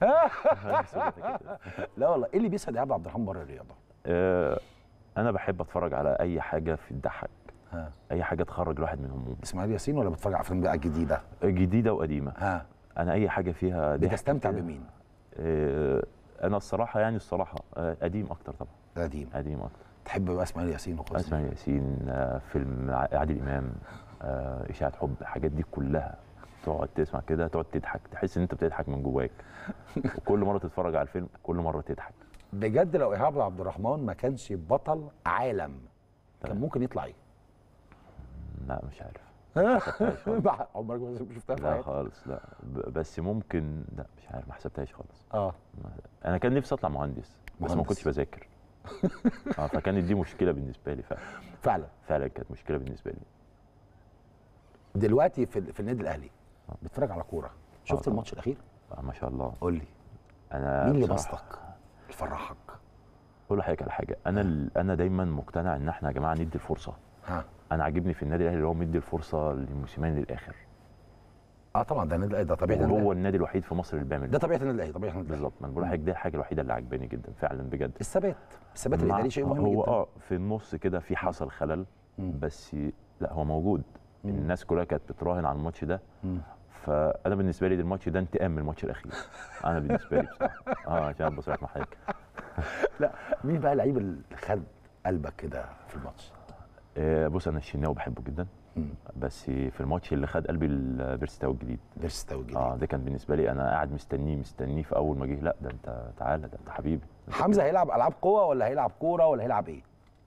لا والله، ايه اللي بيسعد ايهاب عبد الرحمن بره الرياضه؟ انا بحب اتفرج على اي حاجه في تضحك، اي حاجه تخرج الواحد من همومه. اسماعيل ياسين ولا بتتفرج على افلام بقى جديده؟ جديده وقديمه. انا اي حاجه فيها بتستمتع بمين؟ انا الصراحه قديم اكتر طبعا. قديم اكتر. تحب بقى اسماعيل ياسين وخلاص؟ اسماعيل ياسين، فيلم عادل امام، اشاعه حب، الحاجات دي كلها تقعد تسمع كده، تقعد تضحك، تحس ان انت بتضحك من جواك. وكل مره تتفرج على الفيلم كل مره تضحك. بجد لو ايهاب عبد الرحمن ما كانش بطل عالم كان ممكن يطلع ايه؟ لا مش عارف. عمرك ما شفتها في لا حياتك؟ خالص، لا. بس ممكن، لا مش عارف، ما حسبتهاش خالص. انا كان نفسي اطلع مهندس بس ما كنتش بذاكر. فكانت دي مشكله بالنسبه لي فعلا كانت مشكله بالنسبه لي. دلوقتي في النادي الاهلي بتتفرج على كوره، شفت الماتش الاخير؟ ما شاء الله. قول لي انا مين اللي بسطك يفرحك؟ اقول لحضرتك على حاجه، انا دايما مقتنع ان احنا يا جماعه ندي الفرصه. انا عاجبني في النادي الاهلي اللي هو مدي الفرصه للموسيماني للاخر. طبعا ده النادي الاهلي، ده طبيعي. هو النادي الوحيد في مصر اللي بيعمل ده طبيعه النادي الاهلي، طبيعه النادي بالظبط. ما انا بقول لحضرتك دي الحاجه الوحيده اللي عجباني جدا فعلا بجد. الثبات الاداري شيء مهم جدا. هو في النص كده في حصل خلل، بس لا هو موجود. الناس كلها كانت بتراهن على الماتش ده. فانا بالنسبه لي الماتش ده انتقام من الماتش الاخير. انا بالنسبه لي بصراحه عشان ابقى صريح مع حضرتك. لا، مين بقى اللعيب اللي خد قلبك كده في الماتش؟ بص انا الشناوي بحبه جدا. بس في الماتش اللي خد قلبي البيرستاو الجديد. ده كان بالنسبه لي انا قاعد مستنيه في اول ما جه. لا ده انت تعالى، ده انت حبيبي. حمزه هيلعب العاب قوه ولا هيلعب كوره ولا هيلعب ايه؟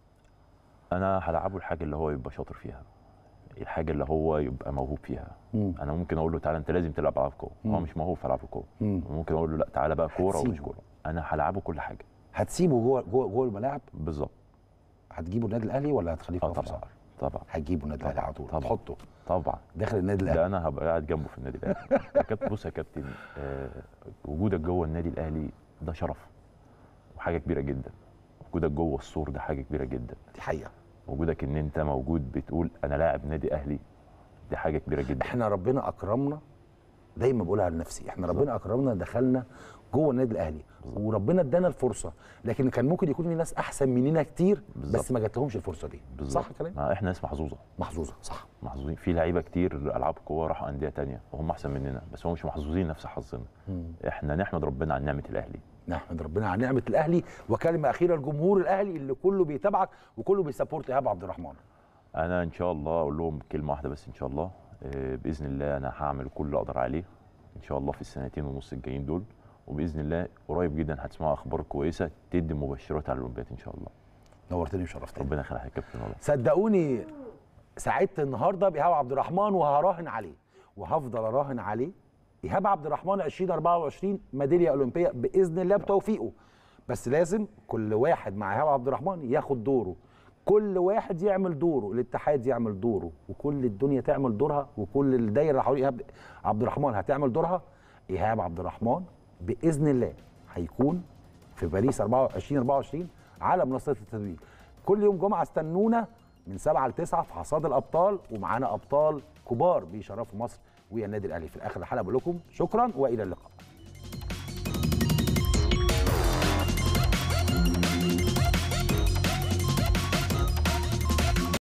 انا هلعبه الحاجه اللي هو يبقى شاطر فيها، الحاجه اللي هو يبقى موهوب فيها. انا ممكن اقول له تعالى انت لازم تلعب العاب قوه، هو مش موهوب في العاب القوه. ممكن اقول له لا تعالى بقى كوره ومش كوره. انا هلعبه كل حاجه. هتسيبه جوه الملاعب؟ بالظبط. هتجيبه النادي الاهلي ولا هتخليه في طبعا طبعا هتجيبه النادي الاهلي على طول؟ تحطه طبعا داخل النادي الاهلي؟ ده انا هبقى قاعد جنبه في النادي الاهلي. يا كابتن بص يا كابتن، وجودك جوه النادي الاهلي ده شرف وحاجه كبيره جدا. وجودك جوه السور ده حاجه كبيره جدا. دي حقيقه. وجودك ان انت موجود بتقول انا لاعب نادي اهلي، دي حاجه كبيره جدا. احنا ربنا اكرمنا، دايما بقولها لنفسي، احنا ربنا اكرمنا دخلنا جوه النادي الاهلي وربنا ادانا الفرصه، لكن كان ممكن يكون في ناس احسن مننا كتير بس ما جاتلهمش الفرصه دي. صح الكلام؟ احنا ناس محظوظه صح، محظوظين. في لعيبه كتير العاب قوه راحوا انديه ثانيه وهم احسن مننا، بس هم مش محظوظين نفس حظنا. احنا نحمد ربنا على نعمه الاهلي. نحمد ربنا على نعمه الاهلي. وكلمه اخيره لجمهور الاهلي اللي كله بيتابعك وكله بيسابورت ايهاب عبد الرحمن. انا ان شاء الله اقول لهم كلمه واحده بس، ان شاء الله باذن الله انا هعمل كل اللي اقدر عليه ان شاء الله في السنتين ونص الجايين دول، وباذن الله قريب جدا هتسمعوا اخبار كويسه تدي مبشرات على الاولمبياد ان شاء الله. نورتني وشرفتني. ربنا يخليك يا كابتن. والله صدقوني سعدت النهارده بايهاب عبد الرحمن، وهراهن عليه وهفضل اراهن عليه. ايهاب عبد الرحمن 2024 ميداليه اولمبيه باذن الله بتوفيقه، بس لازم كل واحد مع ايهاب عبد الرحمن ياخد دوره، كل واحد يعمل دوره، الاتحاد يعمل دوره، وكل الدنيا تعمل دورها، وكل الدايره اللي حوالين ايهاب عبد الرحمن هتعمل دورها. ايهاب عبد الرحمن باذن الله هيكون في باريس 2024 على منصه التتويج. كل يوم جمعه استنونا من 7 ل 9 في حصاد الابطال، ومعانا ابطال كبار بيشرفوا مصر والنادي الاهلي. في الاخر الحلقه بقول لكم شكرا والى اللقاء.